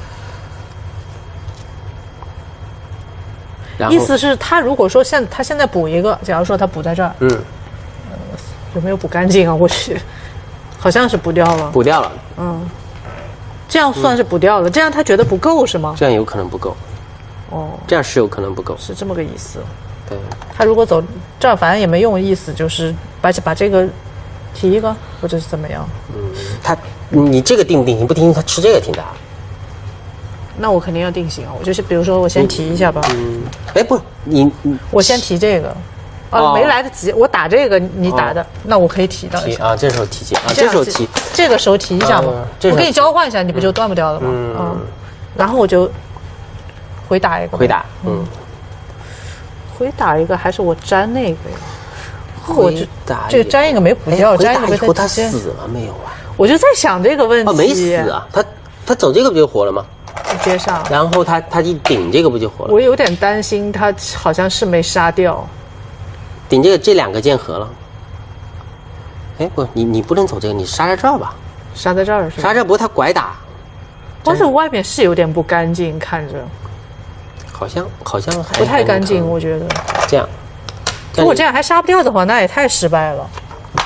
Speaker 1: 意思是，他如果说现他现在补一个，假如说他补在这儿，嗯，呃，有没有补干净啊？我去，好像是补掉了，
Speaker 2: 补掉了，
Speaker 1: 嗯，这样算是补掉了，嗯、这样他觉得不够是吗？
Speaker 2: 这样有可能不够，哦，这样是有可能不够，
Speaker 1: 是这么个意思。
Speaker 2: 对，
Speaker 1: 他如果走这儿，反正也没用，意思就是把把这个提一个，或者是怎么样？
Speaker 2: 嗯，他你这个定不定型？不定型，他吃这个挺大。
Speaker 1: 那我肯定要定型啊！我就是比如说，我先提一下吧。
Speaker 2: 嗯，哎，不，你
Speaker 1: 我先提这个，啊，没来得及，我打这个，你打的，那我可以提到一下
Speaker 2: 啊。这时候提节啊，这时候提，
Speaker 1: 这个时候提一下嘛。我跟你交换一下，你不就断不掉了吗？嗯，然后我就回打一个。
Speaker 2: 回打，嗯。
Speaker 1: 回打一个还是我粘那个呀？
Speaker 2: 回打
Speaker 1: 这个粘一个没补掉，粘一个没
Speaker 2: 他他死了没有啊？
Speaker 1: 我就在想这个问题。
Speaker 2: 哦，没死啊，他他走这个不就活了吗？
Speaker 1: 接上，
Speaker 2: 然后他他一顶这个不就活了？
Speaker 1: 我有点担心他好像是没杀掉。
Speaker 2: 顶这个这两个键合了。哎不，你你不能走这个，你杀在这儿吧？
Speaker 1: 杀在这儿是吧？
Speaker 2: 杀这不是他拐打，
Speaker 1: 但是外面是有点不干净，看着。
Speaker 2: 好像好像还
Speaker 1: 不太干净，我觉得。
Speaker 2: 这样，
Speaker 1: 如果这样还杀不掉的话，那也太失败了。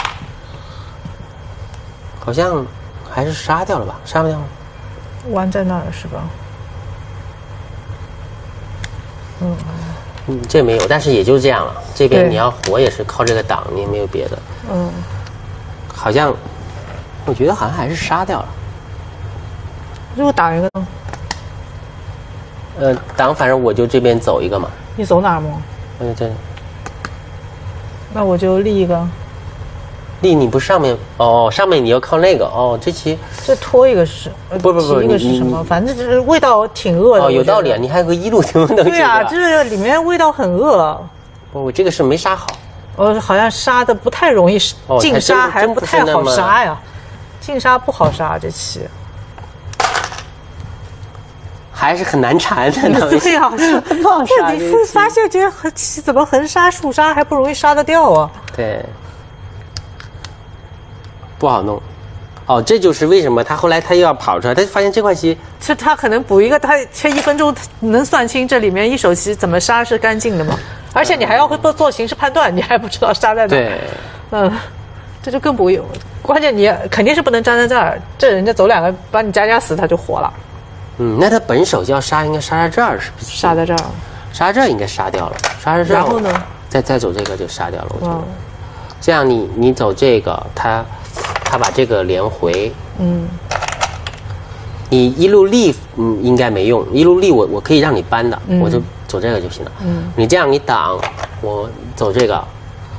Speaker 2: 好像还是杀掉了吧？杀不掉了。
Speaker 1: 弯在那儿是吧？
Speaker 2: 嗯嗯，这没有，但是也就这样了。这边你要活也是靠这个挡，你也没有别的。嗯。好像，我觉得好像还是杀掉了。
Speaker 1: 如果挡一个呢？
Speaker 2: 呃，挡，反正我就这边走一个嘛。
Speaker 1: 你走哪儿吗？
Speaker 2: 嗯，这。
Speaker 1: 那我就立一个。
Speaker 2: 立你不上面哦，上面你要靠那个哦，这棋。
Speaker 1: 这拖一个是？
Speaker 2: 不不不，
Speaker 1: 一个是什么？反正就是味道挺恶的。
Speaker 2: 哦，有道理啊，你还有个一路什么东西？
Speaker 1: 对啊，这里面味道很恶。
Speaker 2: 哦，我这个是没杀好。
Speaker 1: 哦，好像杀的不太容易，净杀还不太好杀呀，净杀不好杀这棋。
Speaker 2: 还是很难缠的。
Speaker 1: 对呀，
Speaker 2: 不好杀。
Speaker 1: 你会发现这横怎么横杀竖杀还不容易杀得掉啊？
Speaker 2: 对，不好弄。哦，这就是为什么他后来他又要跑出来，他发现这块棋，
Speaker 1: 这他可能补一个，他这一分钟能算清这里面一手棋怎么杀是干净的吗？而且你还要会做做形势判断，你还不知道杀在哪。
Speaker 2: 对，
Speaker 1: 嗯，这就更不有。关键你肯定是不能粘在这儿，这人家走两个把你夹夹死，他就活了。
Speaker 2: 嗯，那他本手就要杀，应该杀在这儿，是不是？
Speaker 1: 杀在这儿，
Speaker 2: 杀在这儿应该杀掉了，杀在这儿。
Speaker 1: 然后呢？
Speaker 2: 再再走这个就杀掉了，我觉得。这样你你走这个，他他把这个连回，嗯，你一路立，嗯，应该没用，一路立我我可以让你搬的，嗯、我就走这个就行了。嗯，你这样你挡，我走这个，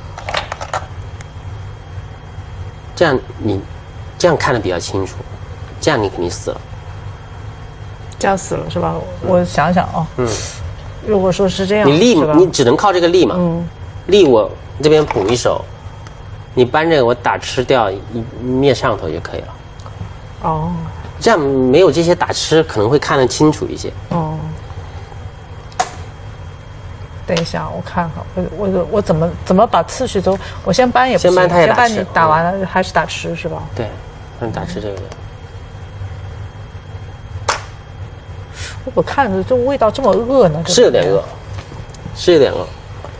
Speaker 2: 这样你这样看得比较清楚，这样你肯定死了。
Speaker 1: 这样死了是吧？我想想啊，嗯，如果说是这样，
Speaker 2: 你立你只能靠这个立嘛，嗯，立我这边补一手。你搬这个，我打吃掉一灭上头就可以了。哦，这样没有这些打吃，可能会看得清楚一些。哦，
Speaker 1: 等一下，我看看，我我我怎么怎么把次序走？我先搬也不行，
Speaker 2: 先搬他也打吃，
Speaker 1: 先搬你打完了、嗯、还是打吃是吧？
Speaker 2: 对，那你打吃这个。
Speaker 1: 我看着这味道这么恶呢？
Speaker 2: 是有点恶，是有点恶。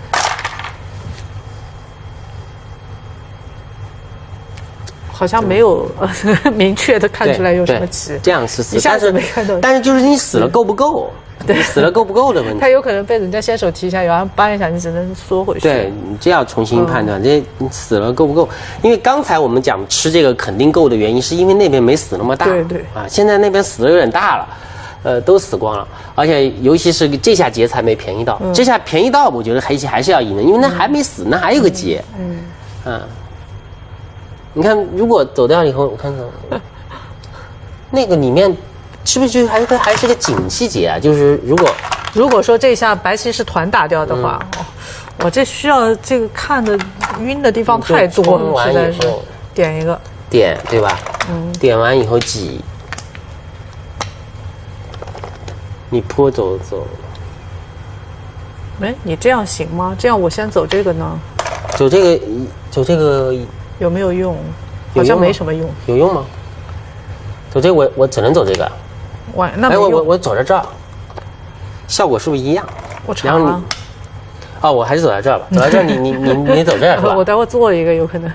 Speaker 1: 好像没有、呃、明确的看出来有什么棋，
Speaker 2: 这样是死，
Speaker 1: 一下子没看到。
Speaker 2: 但是就是你死了够不够？对，你死了够不够的问题。
Speaker 1: 他有可能被人家先手提一下，有人搬一下，你只能缩回去。
Speaker 2: 对，你这要重新判断，嗯、这你死了够不够？因为刚才我们讲吃这个肯定够的原因，是因为那边没死那么大。
Speaker 1: 对对。
Speaker 2: 啊，现在那边死的有点大了，呃，都死光了，而且尤其是这下劫才没便宜到，嗯、这下便宜到，我觉得黑棋还是要赢的，因为那还没死，那还有个劫。嗯。嗯。啊你看，如果走掉以后，我看看，那个里面是不是就还是个还是个紧气节啊？就是如果
Speaker 1: 如果说这下白棋是团打掉的话，嗯、我这需要这个看的晕的地方太多了，实在是点一个
Speaker 2: 点对吧？嗯，点完以后挤，你坡走走。
Speaker 1: 哎，你这样行吗？这样我先走这个呢？
Speaker 2: 走这个，走这个。
Speaker 1: 有没有用？好像没什么用。
Speaker 2: 有用吗？走这个我我只能走这个。
Speaker 1: 我那没
Speaker 2: 用。哎，我我我走在这儿，效果是不是一样？
Speaker 1: 我尝了。
Speaker 2: 哦，我还是走在这儿吧。走在这儿，你你你你走这儿是吧？
Speaker 1: 我待会做一个有可能。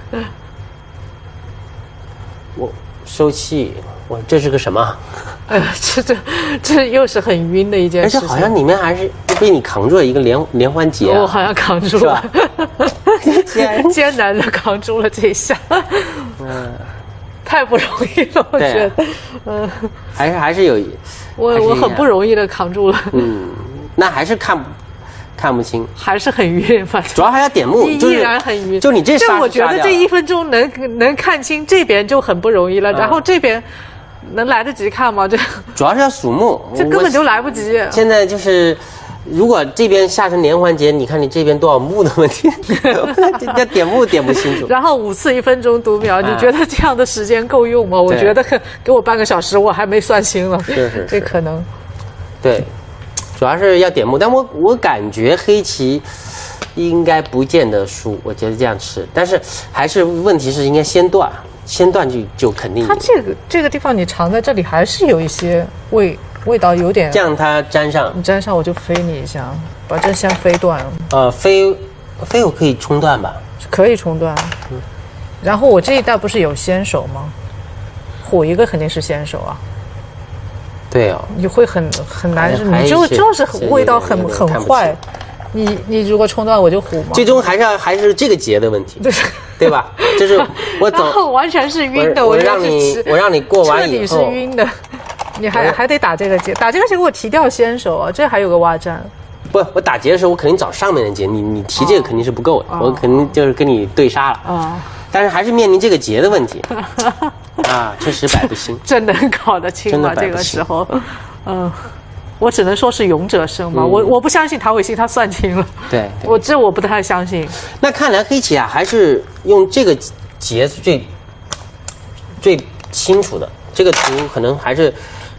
Speaker 2: 我收气，我这是个什么？
Speaker 1: 哎呀，这这这又是很晕的一件事情。
Speaker 2: 而且好像里面还是被你扛住了一个连连环劫、啊。
Speaker 1: 我好像扛住了。艰难的扛住了这一下，嗯，太不容易了，我觉得，
Speaker 2: 嗯，还是还是有，
Speaker 1: 我我很不容易的扛住了，
Speaker 2: 嗯，那还是看不看不清，
Speaker 1: 还是很晕，反正
Speaker 2: 主要还要点目，
Speaker 1: 依然很晕，
Speaker 2: 就你这杀，
Speaker 1: 我觉得这一分钟能能看清这边就很不容易了，然后这边能来得及看吗？这
Speaker 2: 主要是要数目，
Speaker 1: 这根本就来不及。
Speaker 2: 现在就是。如果这边下成连环劫，你看你这边多少目的问题，要点目点不清楚。
Speaker 1: 然后五次一分钟读秒，你觉得这样的时间够用吗？我觉得给我半个小时，我还没算清了。
Speaker 2: 是是是，
Speaker 1: 这可能。
Speaker 2: 对，主要是要点目，但我我感觉黑棋应该不见得输，我觉得这样吃，但是还是问题是应该先断，先断就就肯定赢。
Speaker 1: 它这个这个地方你藏在这里，还是有一些味。味道有点，
Speaker 2: 这样它粘上，
Speaker 1: 你粘上我就飞你一下，把这先飞断了。
Speaker 2: 呃，飞，飞我可以冲断吧？
Speaker 1: 可以冲断。嗯。然后我这一带不是有先手吗？虎一个肯定是先手啊。
Speaker 2: 对哦。
Speaker 1: 你会很很难，你就就是味道很很坏。你你如果冲断我就虎嘛。
Speaker 2: 最终还是要还是这个劫的问题，对对吧？就是我走，
Speaker 1: 完全是晕的，
Speaker 2: 我让你我让你过完以后，
Speaker 1: 彻底是晕的。你还还得打这个劫，打这个劫给我提掉先手啊，这还有个挖占。
Speaker 2: 不，我打劫的时候我肯定找上面的劫，你你提这个肯定是不够的，哦、我肯定就是跟你对杀了。哦、但是还是面临这个劫的问题啊，确实摆不清。
Speaker 1: 这能搞得清吗？这个时候，嗯，我只能说是勇者胜嘛，嗯、我我不相信陶伟信他算清了。
Speaker 2: 对，对
Speaker 1: 我这我不太相信。
Speaker 2: 那看来黑棋啊，还是用这个劫是最最清楚的，这个图可能还是。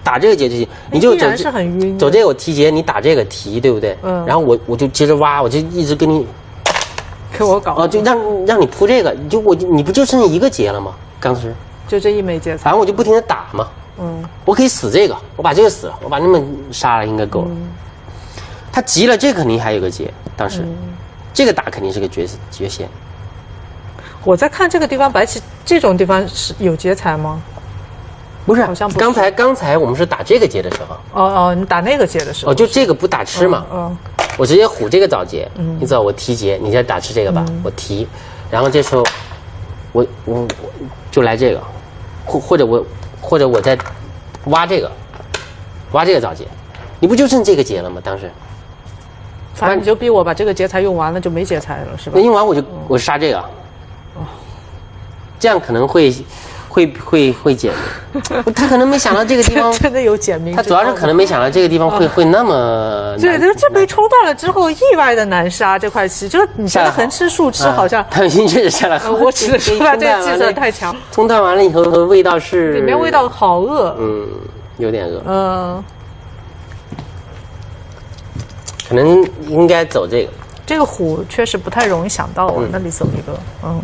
Speaker 2: 打这个结就行，你就
Speaker 1: 依然是很晕，
Speaker 2: 走这个我提结，你打这个提，对不对？嗯。然后我我就接着挖，我就一直跟你
Speaker 1: 给我搞。
Speaker 2: 哦，就让让你铺这个，你就我你不就剩一个结了吗？当时
Speaker 1: 就这一枚结，
Speaker 2: 反正我就不停的打嘛。嗯。我可以死这个，我把这个死了，我把那么杀了应该够了。嗯、他急了，这肯定还有个结，当时、嗯、这个打肯定是个绝绝线。
Speaker 1: 我在看这个地方，白棋这种地方是有劫财吗？
Speaker 2: 不是，好像不是。刚才刚才我们是打这个劫的时候。
Speaker 1: 哦哦，你打那个劫的时候。
Speaker 2: 哦，就这个不打吃嘛。嗯。嗯我直接虎这个早劫，嗯、你知道我提劫，你再打吃这个吧，嗯、我提，然后这时候我我我就来这个，或或者我或者我再挖这个，挖这个早劫，你不就剩这个劫了吗？当时。
Speaker 1: 反正你就逼我把这个劫财用完了，就没劫财了，是吧？
Speaker 2: 那用完我就、嗯、我杀这个。这样可能会会会会减命，他可能没想到这个地方
Speaker 1: 真的有减命，
Speaker 2: 他主要是可能没想到这个地方会、哦、会那么
Speaker 1: 对，就这被冲断了之后意外的难杀这块棋，就你觉得横吃竖吃好像，
Speaker 2: 他已经确实下来，
Speaker 1: 我只能说他这个计算太强，
Speaker 2: 冲断完了以后味道是
Speaker 1: 里面味道好恶，
Speaker 2: 嗯，有点恶，
Speaker 1: 嗯，
Speaker 2: 可能应该走这个，
Speaker 1: 这个虎确实不太容易想到，嗯、那里走一个，嗯。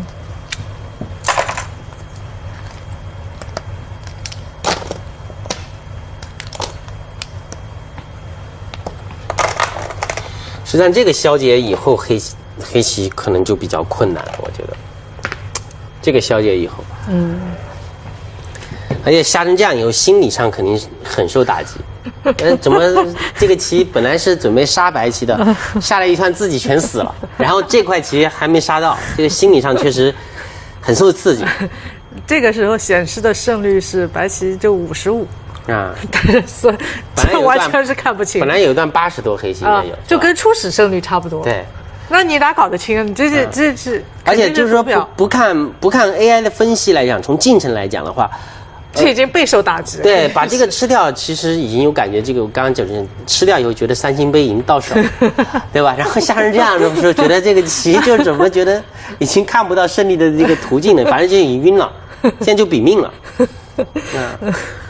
Speaker 2: 实际上，这个消解以后黑黑棋可能就比较困难了，我觉得。这个消解以后，嗯，而且下成这样以后，心理上肯定很受打击。呃，怎么这个棋本来是准备杀白棋的，下了一串自己全死了，然后这块棋还没杀到，这个心理上确实很受刺激。
Speaker 1: 这个时候显示的胜率是白棋就五十五。啊，所以这完全是看不清。
Speaker 2: 本来有一段八十多黑棋也有、啊，
Speaker 1: 就跟初始胜率差不多。
Speaker 2: 对，
Speaker 1: 那你哪搞得清？你这是、嗯、这是，
Speaker 2: 而且就是说不不看不看 A I 的分析来讲，从进程来讲的话，
Speaker 1: 这已经备受打击了。
Speaker 2: 对，把这个吃掉，其实已经有感觉。这个我刚刚讲的，吃掉以后觉得三星杯已经到手，对吧？然后下成这样的时候，觉得这个棋就怎么觉得已经看不到胜利的这个途径了，反正就已经晕了，现在就比命了。嗯。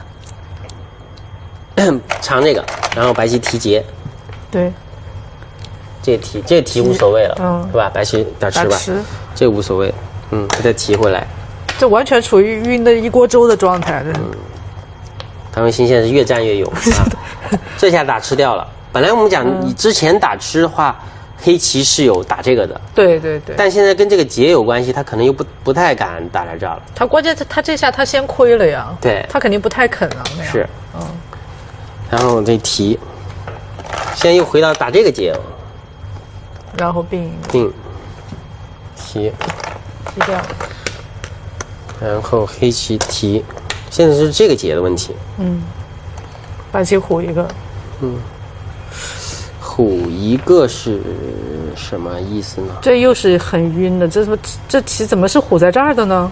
Speaker 2: 长这个，然后白棋提劫，
Speaker 1: 对，
Speaker 2: 这提这提无所谓了，嗯，是吧？白棋打吃吧，这无所谓，嗯，再提回来，
Speaker 1: 这完全处于晕的一锅粥的状态，嗯，
Speaker 2: 唐卫新现在是越战越勇啊，这下打吃掉了。本来我们讲你之前打吃的话，黑棋是有打这个的，
Speaker 1: 对对对，
Speaker 2: 但现在跟这个劫有关系，他可能又不不太敢打来这了。
Speaker 1: 他关键他他这下他先亏了呀，
Speaker 2: 对，
Speaker 1: 他肯定不太肯啊，那样
Speaker 2: 是，嗯。然后这提，现在又回到打这个结，
Speaker 1: 然后并
Speaker 2: 并提
Speaker 1: 提掉，
Speaker 2: 然后黑棋提，现在是这个结的问题。嗯，
Speaker 1: 白棋虎一个。
Speaker 2: 嗯，虎一个是什么意思呢？
Speaker 1: 这又是很晕的，这这棋怎么是虎在这儿的呢？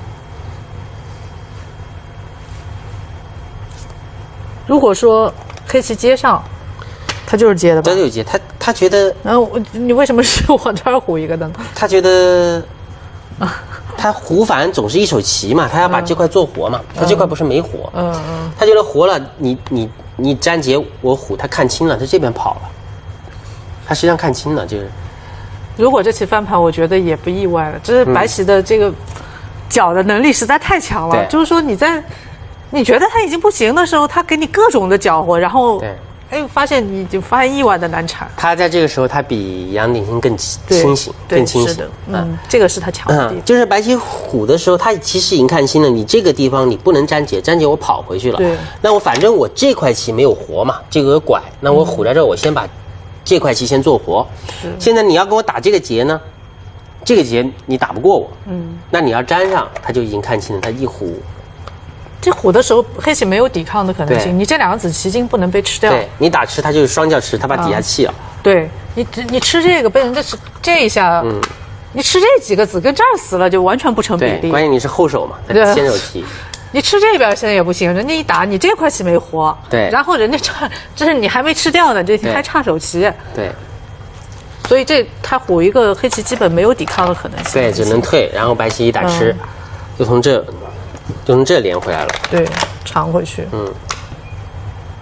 Speaker 1: 如果说黑棋接上，他就是接的吧？
Speaker 2: 他就接，他他觉得，
Speaker 1: 然后你为什么是往这儿虎一个呢？
Speaker 2: 他觉得，他胡反总是一手棋嘛，他要把这块做活嘛，嗯、他这块不是没活，嗯嗯，他觉得活了，你你你粘结我虎，他看清了，他这边跑了，他实际上看清了，就是。
Speaker 1: 如果这棋翻盘，我觉得也不意外了，这是白棋的这个角的能力实在太强了，嗯、就是说你在。你觉得他已经不行的时候，他给你各种的搅和，然后，哎，发现你就发现意外的难缠。
Speaker 2: 他在这个时候，他比杨鼎新更清醒，更清醒。
Speaker 1: 嗯，嗯这个是他强的地方。
Speaker 2: 嗯、就是白棋虎的时候，他其实已经看清了，你这个地方你不能粘结，粘结我跑回去了。
Speaker 1: 对。
Speaker 2: 那我反正我这块棋没有活嘛，这个拐，那我虎在这儿，我先把这块棋先做活。是。现在你要给我打这个结呢，这个结你打不过我。嗯。那你要粘上，他就已经看清了，他一虎。
Speaker 1: 这虎的时候，黑棋没有抵抗的可能性。你这两个子棋筋不能被吃掉。
Speaker 2: 对你打吃，它就是双叫吃，它把底下弃了。
Speaker 1: 嗯、对你，你吃这个被人家吃这一下，嗯，你吃这几个子跟这儿死了就完全不成比例。
Speaker 2: 对，关键你是后手嘛，先手棋。
Speaker 1: 你吃这边现在也不行，人家一打你这块棋没活，
Speaker 2: 对，
Speaker 1: 然后人家差，这是你还没吃掉呢，这还差手棋。
Speaker 2: 对。
Speaker 1: 所以这他虎一个黑棋基本没有抵抗的可能性。
Speaker 2: 对，只能退，然后白棋一打吃，嗯、就从这。就从这连回来了，
Speaker 1: 对，长回去。嗯，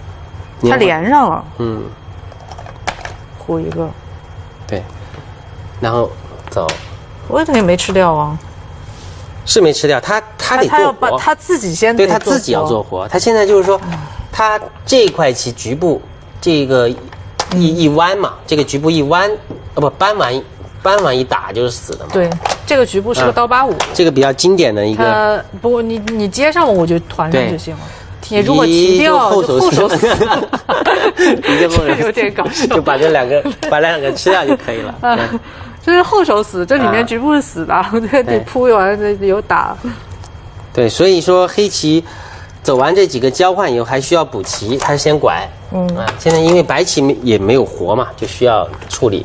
Speaker 1: 他连上了，
Speaker 2: 嗯，
Speaker 1: 胡一个，
Speaker 2: 对，然后走，
Speaker 1: 我怎么也没吃掉啊？
Speaker 2: 是没吃掉，他他得
Speaker 1: 他要
Speaker 2: 做活，
Speaker 1: 把他自己先
Speaker 2: 对他自己要做活。他现在就是说，他这块棋局部这个一一弯嘛，这个局部一弯，呃不扳完扳完一打就是死的嘛。
Speaker 1: 对，这个局部是个刀八五，
Speaker 2: 这个比较经典的一个。
Speaker 1: 他不过你你接上我就团上就行了。
Speaker 2: 提
Speaker 1: 你如果提掉
Speaker 2: 后手
Speaker 1: 后手死，
Speaker 2: 提就后手
Speaker 1: 有点搞笑，
Speaker 2: 就把这两个把两个吃掉就可以了。对
Speaker 1: 就是后手死，这里面局部是死的，这你铺完有打。
Speaker 2: 对，所以说黑棋走完这几个交换以后，还需要补棋，他先拐。嗯啊，现在因为白棋也没有活嘛，就需要处理。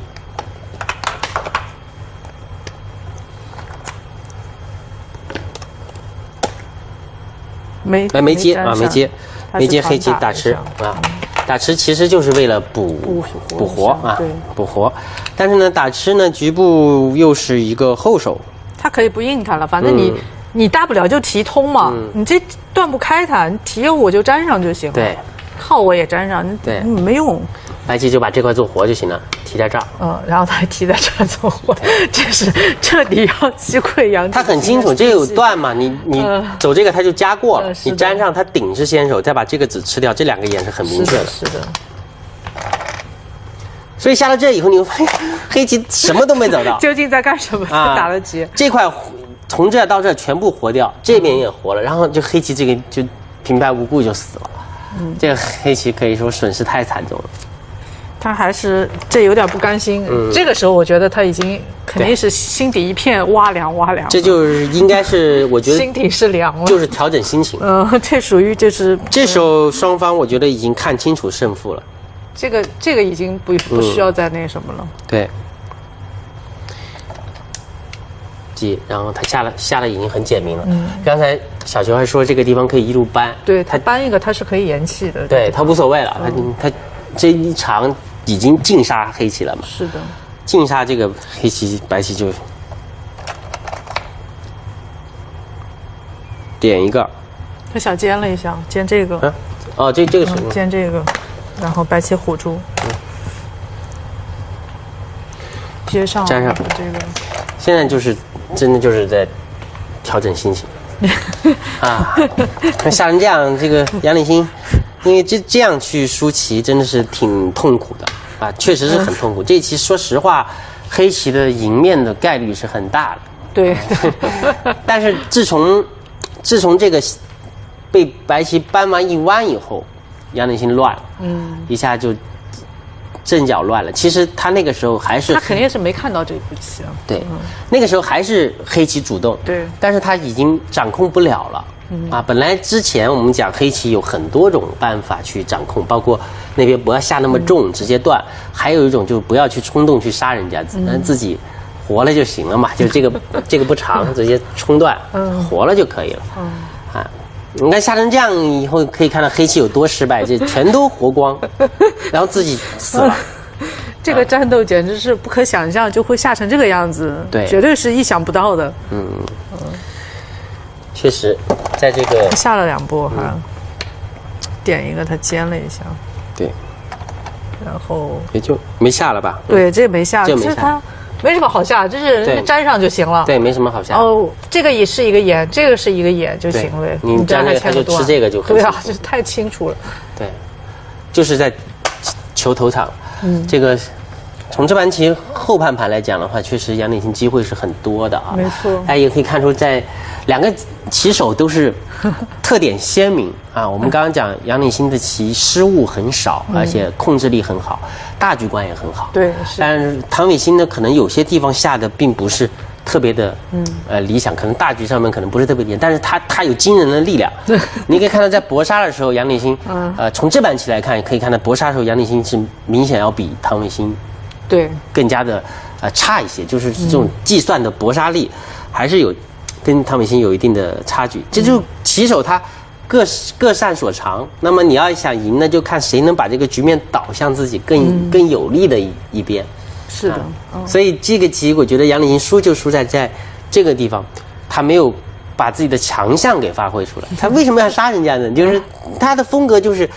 Speaker 1: 没
Speaker 2: 哎没接啊，没接，没接黑棋打吃啊。打吃其实就是为了补
Speaker 1: 补
Speaker 2: 补活啊
Speaker 1: 对，
Speaker 2: 补活。但是呢，打吃呢局部又是一个后手，
Speaker 1: 他可以不应他了，反正你、嗯、你大不了就提通嘛，嗯、你这断不开它，你提我就粘上就行了。
Speaker 2: 对，
Speaker 1: 靠我也粘上，
Speaker 2: 对，
Speaker 1: 没用。
Speaker 2: 白棋就把这块做活就行了，提在这儿。
Speaker 1: 嗯，然后他还提在这儿做活，这是彻底要击溃杨。
Speaker 2: 他很清楚，这有断嘛，你你走这个他就加过了，呃、你粘上他顶是先手，再把这个子吃掉，这两个眼是很明确的。
Speaker 1: 是的。是的
Speaker 2: 所以下了这以后，你会发现黑棋什么都没走到，
Speaker 1: 究竟在干什么？啊、打了劫。
Speaker 2: 这块从这到这全部活掉，这边也活了，然后就黑棋这个就平白无故就死了。嗯，这个黑棋可以说损失太惨重了。
Speaker 1: 他还是这有点不甘心，嗯、这个时候我觉得他已经肯定是心底一片哇凉哇凉。
Speaker 2: 这就是应该是我觉得
Speaker 1: 心底是凉了，
Speaker 2: 就是调整心情。
Speaker 1: 嗯、呃，这属于就是
Speaker 2: 这时候双方我觉得已经看清楚胜负了。
Speaker 1: 这个这个已经不不需要再那什么了。嗯、
Speaker 2: 对。击，然后他下了下了已经很简明了。嗯。刚才小球还说这个地方可以一路扳，
Speaker 1: 对他扳一个他是可以延气的。
Speaker 2: 对他无所谓了，嗯、他他这一场已经尽杀黑棋了嘛。
Speaker 1: 是的。
Speaker 2: 尽杀这个黑棋白棋就点一个。
Speaker 1: 他小尖了一下，尖这个。
Speaker 2: 啊、哦，这这个是、
Speaker 1: 嗯、尖这个。然后白棋虎住，嗯、接上
Speaker 2: 粘上
Speaker 1: 这个，
Speaker 2: 现在就是真的就是在调整心情啊！下成这样，这个杨立新，因为这这样去输棋真的是挺痛苦的啊，确实是很痛苦。这一棋说实话，黑棋的赢面的概率是很大的。
Speaker 1: 对，
Speaker 2: 但是自从自从这个被白棋扳完一弯以后。杨立新乱了，嗯，一下就阵脚乱了。其实他那个时候还是
Speaker 1: 他肯定是没看到这步棋啊。
Speaker 2: 对，嗯、那个时候还是黑棋主动，
Speaker 1: 对，
Speaker 2: 但是他已经掌控不了了。嗯啊，本来之前我们讲黑棋有很多种办法去掌控，包括那边不要下那么重，嗯、直接断；还有一种就是不要去冲动去杀人家，嗯、自己活了就行了嘛，就这个这个不长，直接冲断，嗯、活了就可以了。嗯啊。你看下成这样以后，可以看到黑棋有多失败，这全都活光，然后自己死了。
Speaker 1: 这个战斗简直是不可想象，就会下成这个样子，
Speaker 2: 对，
Speaker 1: 绝对是意想不到的。
Speaker 2: 嗯，确实，在这个
Speaker 1: 下了两步哈，嗯、点一个他尖了一下，
Speaker 2: 对，
Speaker 1: 然后
Speaker 2: 也就没下了吧？
Speaker 1: 对，这没下，
Speaker 2: 这没下。
Speaker 1: 没什么好下，就是粘上就行了。
Speaker 2: 对，没什么好下。
Speaker 1: 哦，这个也是一个眼，这个是一个眼就行了。
Speaker 2: 你粘这个，他就吃这个就很。
Speaker 1: 对啊，这太清楚了。
Speaker 2: 对，就是在求头场。嗯，这个从这盘棋后半盘来讲的话，确实杨立新机会是很多的啊。
Speaker 1: 没错。
Speaker 2: 哎，也可以看出，在两个棋手都是特点鲜明啊。我们刚刚讲杨立新的棋失误很少，而且控制力很好。大局观也很好，
Speaker 1: 对，
Speaker 2: 但是唐伟新呢，可能有些地方下的并不是特别的，嗯，呃，理想，可能大局上面可能不是特别理想，但是他他有惊人的力量。你可以看到，在搏杀的时候，杨立新，嗯，呃，从这盘棋来看，可以看到搏杀的时候，杨立新是明显要比唐伟新，
Speaker 1: 对，
Speaker 2: 更加的呃差一些，就是这种计算的搏杀力，还是有跟唐伟新有一定的差距。这就棋手他。各各擅所长，那么你要想赢呢，就看谁能把这个局面导向自己更、嗯、更有利的一一边。
Speaker 1: 是的、
Speaker 2: 啊哦，所以这个棋我觉得杨立新输就输在在这个地方，他没有把自己的强项给发挥出来。他为什么要杀人家呢？就是他的风格就是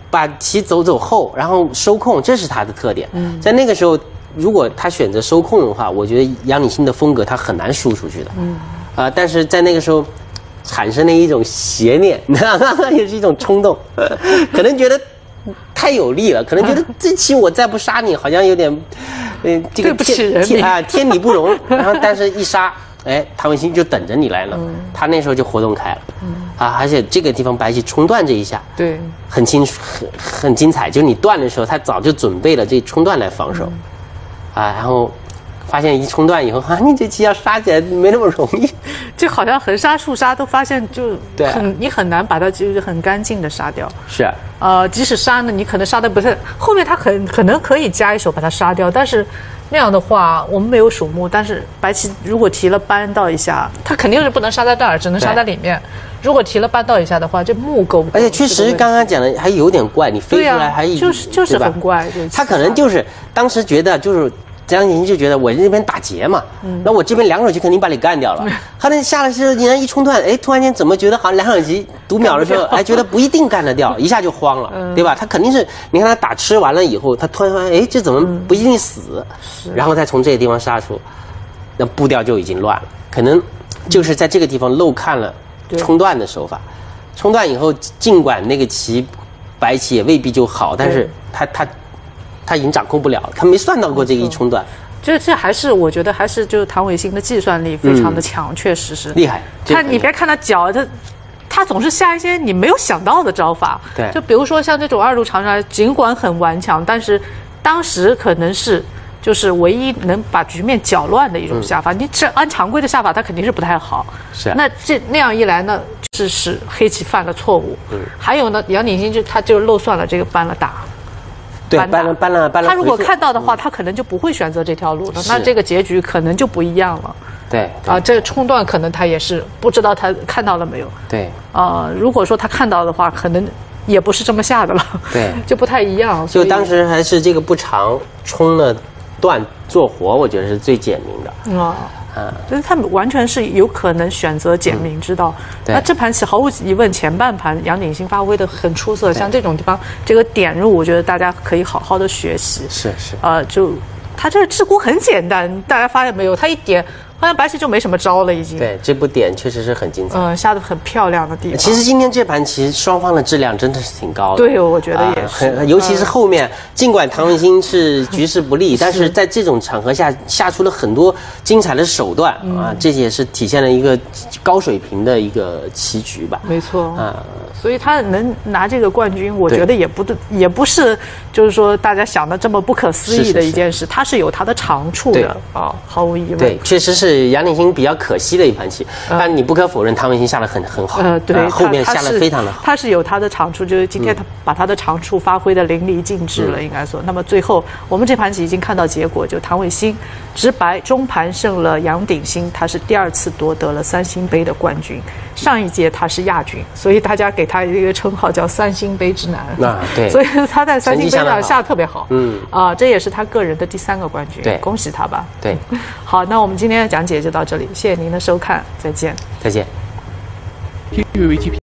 Speaker 2: 把棋走走后，然后收控，这是他的特点。嗯，在那个时候，如果他选择收控的话，我觉得杨鼎新的风格他很难输出去的。嗯，啊、呃，但是在那个时候产生了一种邪念，也是一种冲动，可能觉得太有利了，可能觉得这棋我再不杀你，好像有点，嗯、呃，这个天天啊天理不容。然后但是一杀。哎，唐伟新就等着你来了，嗯、他那时候就活动开了，嗯、啊，而且这个地方白棋冲断这一下，
Speaker 1: 对，
Speaker 2: 很清楚，很很精彩。就是你断的时候，他早就准备了这冲断来防守，嗯、啊，然后发现一冲断以后，啊，你这棋要杀起来没那么容易，
Speaker 1: 就好像横杀竖杀都发现就很、啊、你很难把它就是很干净的杀掉。
Speaker 2: 是啊，
Speaker 1: 呃，即使杀呢，你可能杀的不是后面他很可能可以加一手把它杀掉，但是。那样的话，我们没有鼠目，但是白棋如果提了扳到一下，它肯定是不能杀在这儿，只能杀在里面。如果提了扳到一下的话，这目够不够？
Speaker 2: 而且确实刚刚讲的还有点怪，你飞出来还、
Speaker 1: 啊、就是就是很怪。
Speaker 2: 他可能就是当时觉得就是张宁就觉得我这边打劫嘛，嗯、那我这边两手棋肯定把你干掉了。他那下来是人家一冲断，哎，突然间怎么觉得好像两手棋读秒的时候，哎，觉得不一定干得掉，一下就慌了，嗯、对吧？他肯定是你看他打吃完了以后，他突然发现，哎，这怎么不一定死？嗯、然后再从这个地方杀出，那步调就已经乱了。可能就是在这个地方漏看了冲断的手法，冲断以后，尽管那个棋白棋也未必就好，但是他他。他已经掌控不了了，他没算到过这个一冲断。
Speaker 1: 这这还是我觉得还是就是唐伟新的计算力非常的强，嗯、确实是
Speaker 2: 厉害。
Speaker 1: 他你别看他脚，他他总是下一些你没有想到的招法。
Speaker 2: 对，
Speaker 1: 就比如说像这种二路长杀，尽管很顽强，但是当时可能是就是唯一能把局面搅乱的一种下法。嗯、你这按常规的下法，它肯定是不太好。
Speaker 2: 是、啊。
Speaker 1: 那这那样一来呢，是使黑棋犯了错误。嗯。还有呢，杨鼎新就他就漏算了这个搬了打。
Speaker 2: 对，搬了搬了搬了。
Speaker 1: 他如果看到的话，嗯、他可能就不会选择这条路了，那这个结局可能就不一样了。
Speaker 2: 对
Speaker 1: 啊，这个冲断可能他也是不知道他看到了没有。
Speaker 2: 对
Speaker 1: 啊，如果说他看到的话，可能也不是这么下的了。
Speaker 2: 对，
Speaker 1: 就不太一样。
Speaker 2: 就当时还是这个不长冲了断做活，我觉得是最简明的。啊、嗯。
Speaker 1: 嗯，就是他们完全是有可能选择简明之道。嗯、那这盘棋毫无疑问，前半盘杨鼎新发挥的很出色，像这种地方这个点入，我觉得大家可以好好的学习。
Speaker 2: 是是。
Speaker 1: 呃，就他这个制沽很简单，大家发现没有？他一点好像白棋就没什么招了，已经。
Speaker 2: 对，这步点确实是很精彩。
Speaker 1: 嗯，下的很漂亮的地方。
Speaker 2: 其实今天这盘棋双方的质量真的是挺高的。
Speaker 1: 对，我觉得也是。
Speaker 2: 呃、尤其是后面，嗯、尽管唐伟新是局势不利，但是在这种场合下下出了很多精彩的手段、嗯、啊，这也是体现了一个高水平的一个棋局吧。
Speaker 1: 没错啊。所以他能拿这个冠军，我觉得也不对，也不是就是说大家想的这么不可思议的一件事，他是有他的长处的啊，毫无疑问。
Speaker 2: 对，确实是杨鼎新比较可惜的一盘棋，呃、但你不可否认唐伟新下得很很好，
Speaker 1: 呃，对，呃、
Speaker 2: 后面下得非常的好。
Speaker 1: 他是有他的长处，就是今天他把他的长处发挥的淋漓尽致了，嗯、应该说。那么最后我们这盘棋已经看到结果，就唐伟新直白中盘胜了杨鼎新，他是第二次夺得了三星杯的冠军。上一届他是亚军，所以大家给他一个称号叫三星杯之男。
Speaker 2: 啊，对，
Speaker 1: 所以他在三星杯上下得特别好。
Speaker 2: 嗯，
Speaker 1: 啊、呃，这也是他个人的第三个冠军。
Speaker 2: 对，
Speaker 1: 恭喜他吧。
Speaker 2: 对，
Speaker 1: 好，那我们今天的讲解就到这里，谢谢您的收看，再见。
Speaker 2: 再见。
Speaker 3: 天悦围棋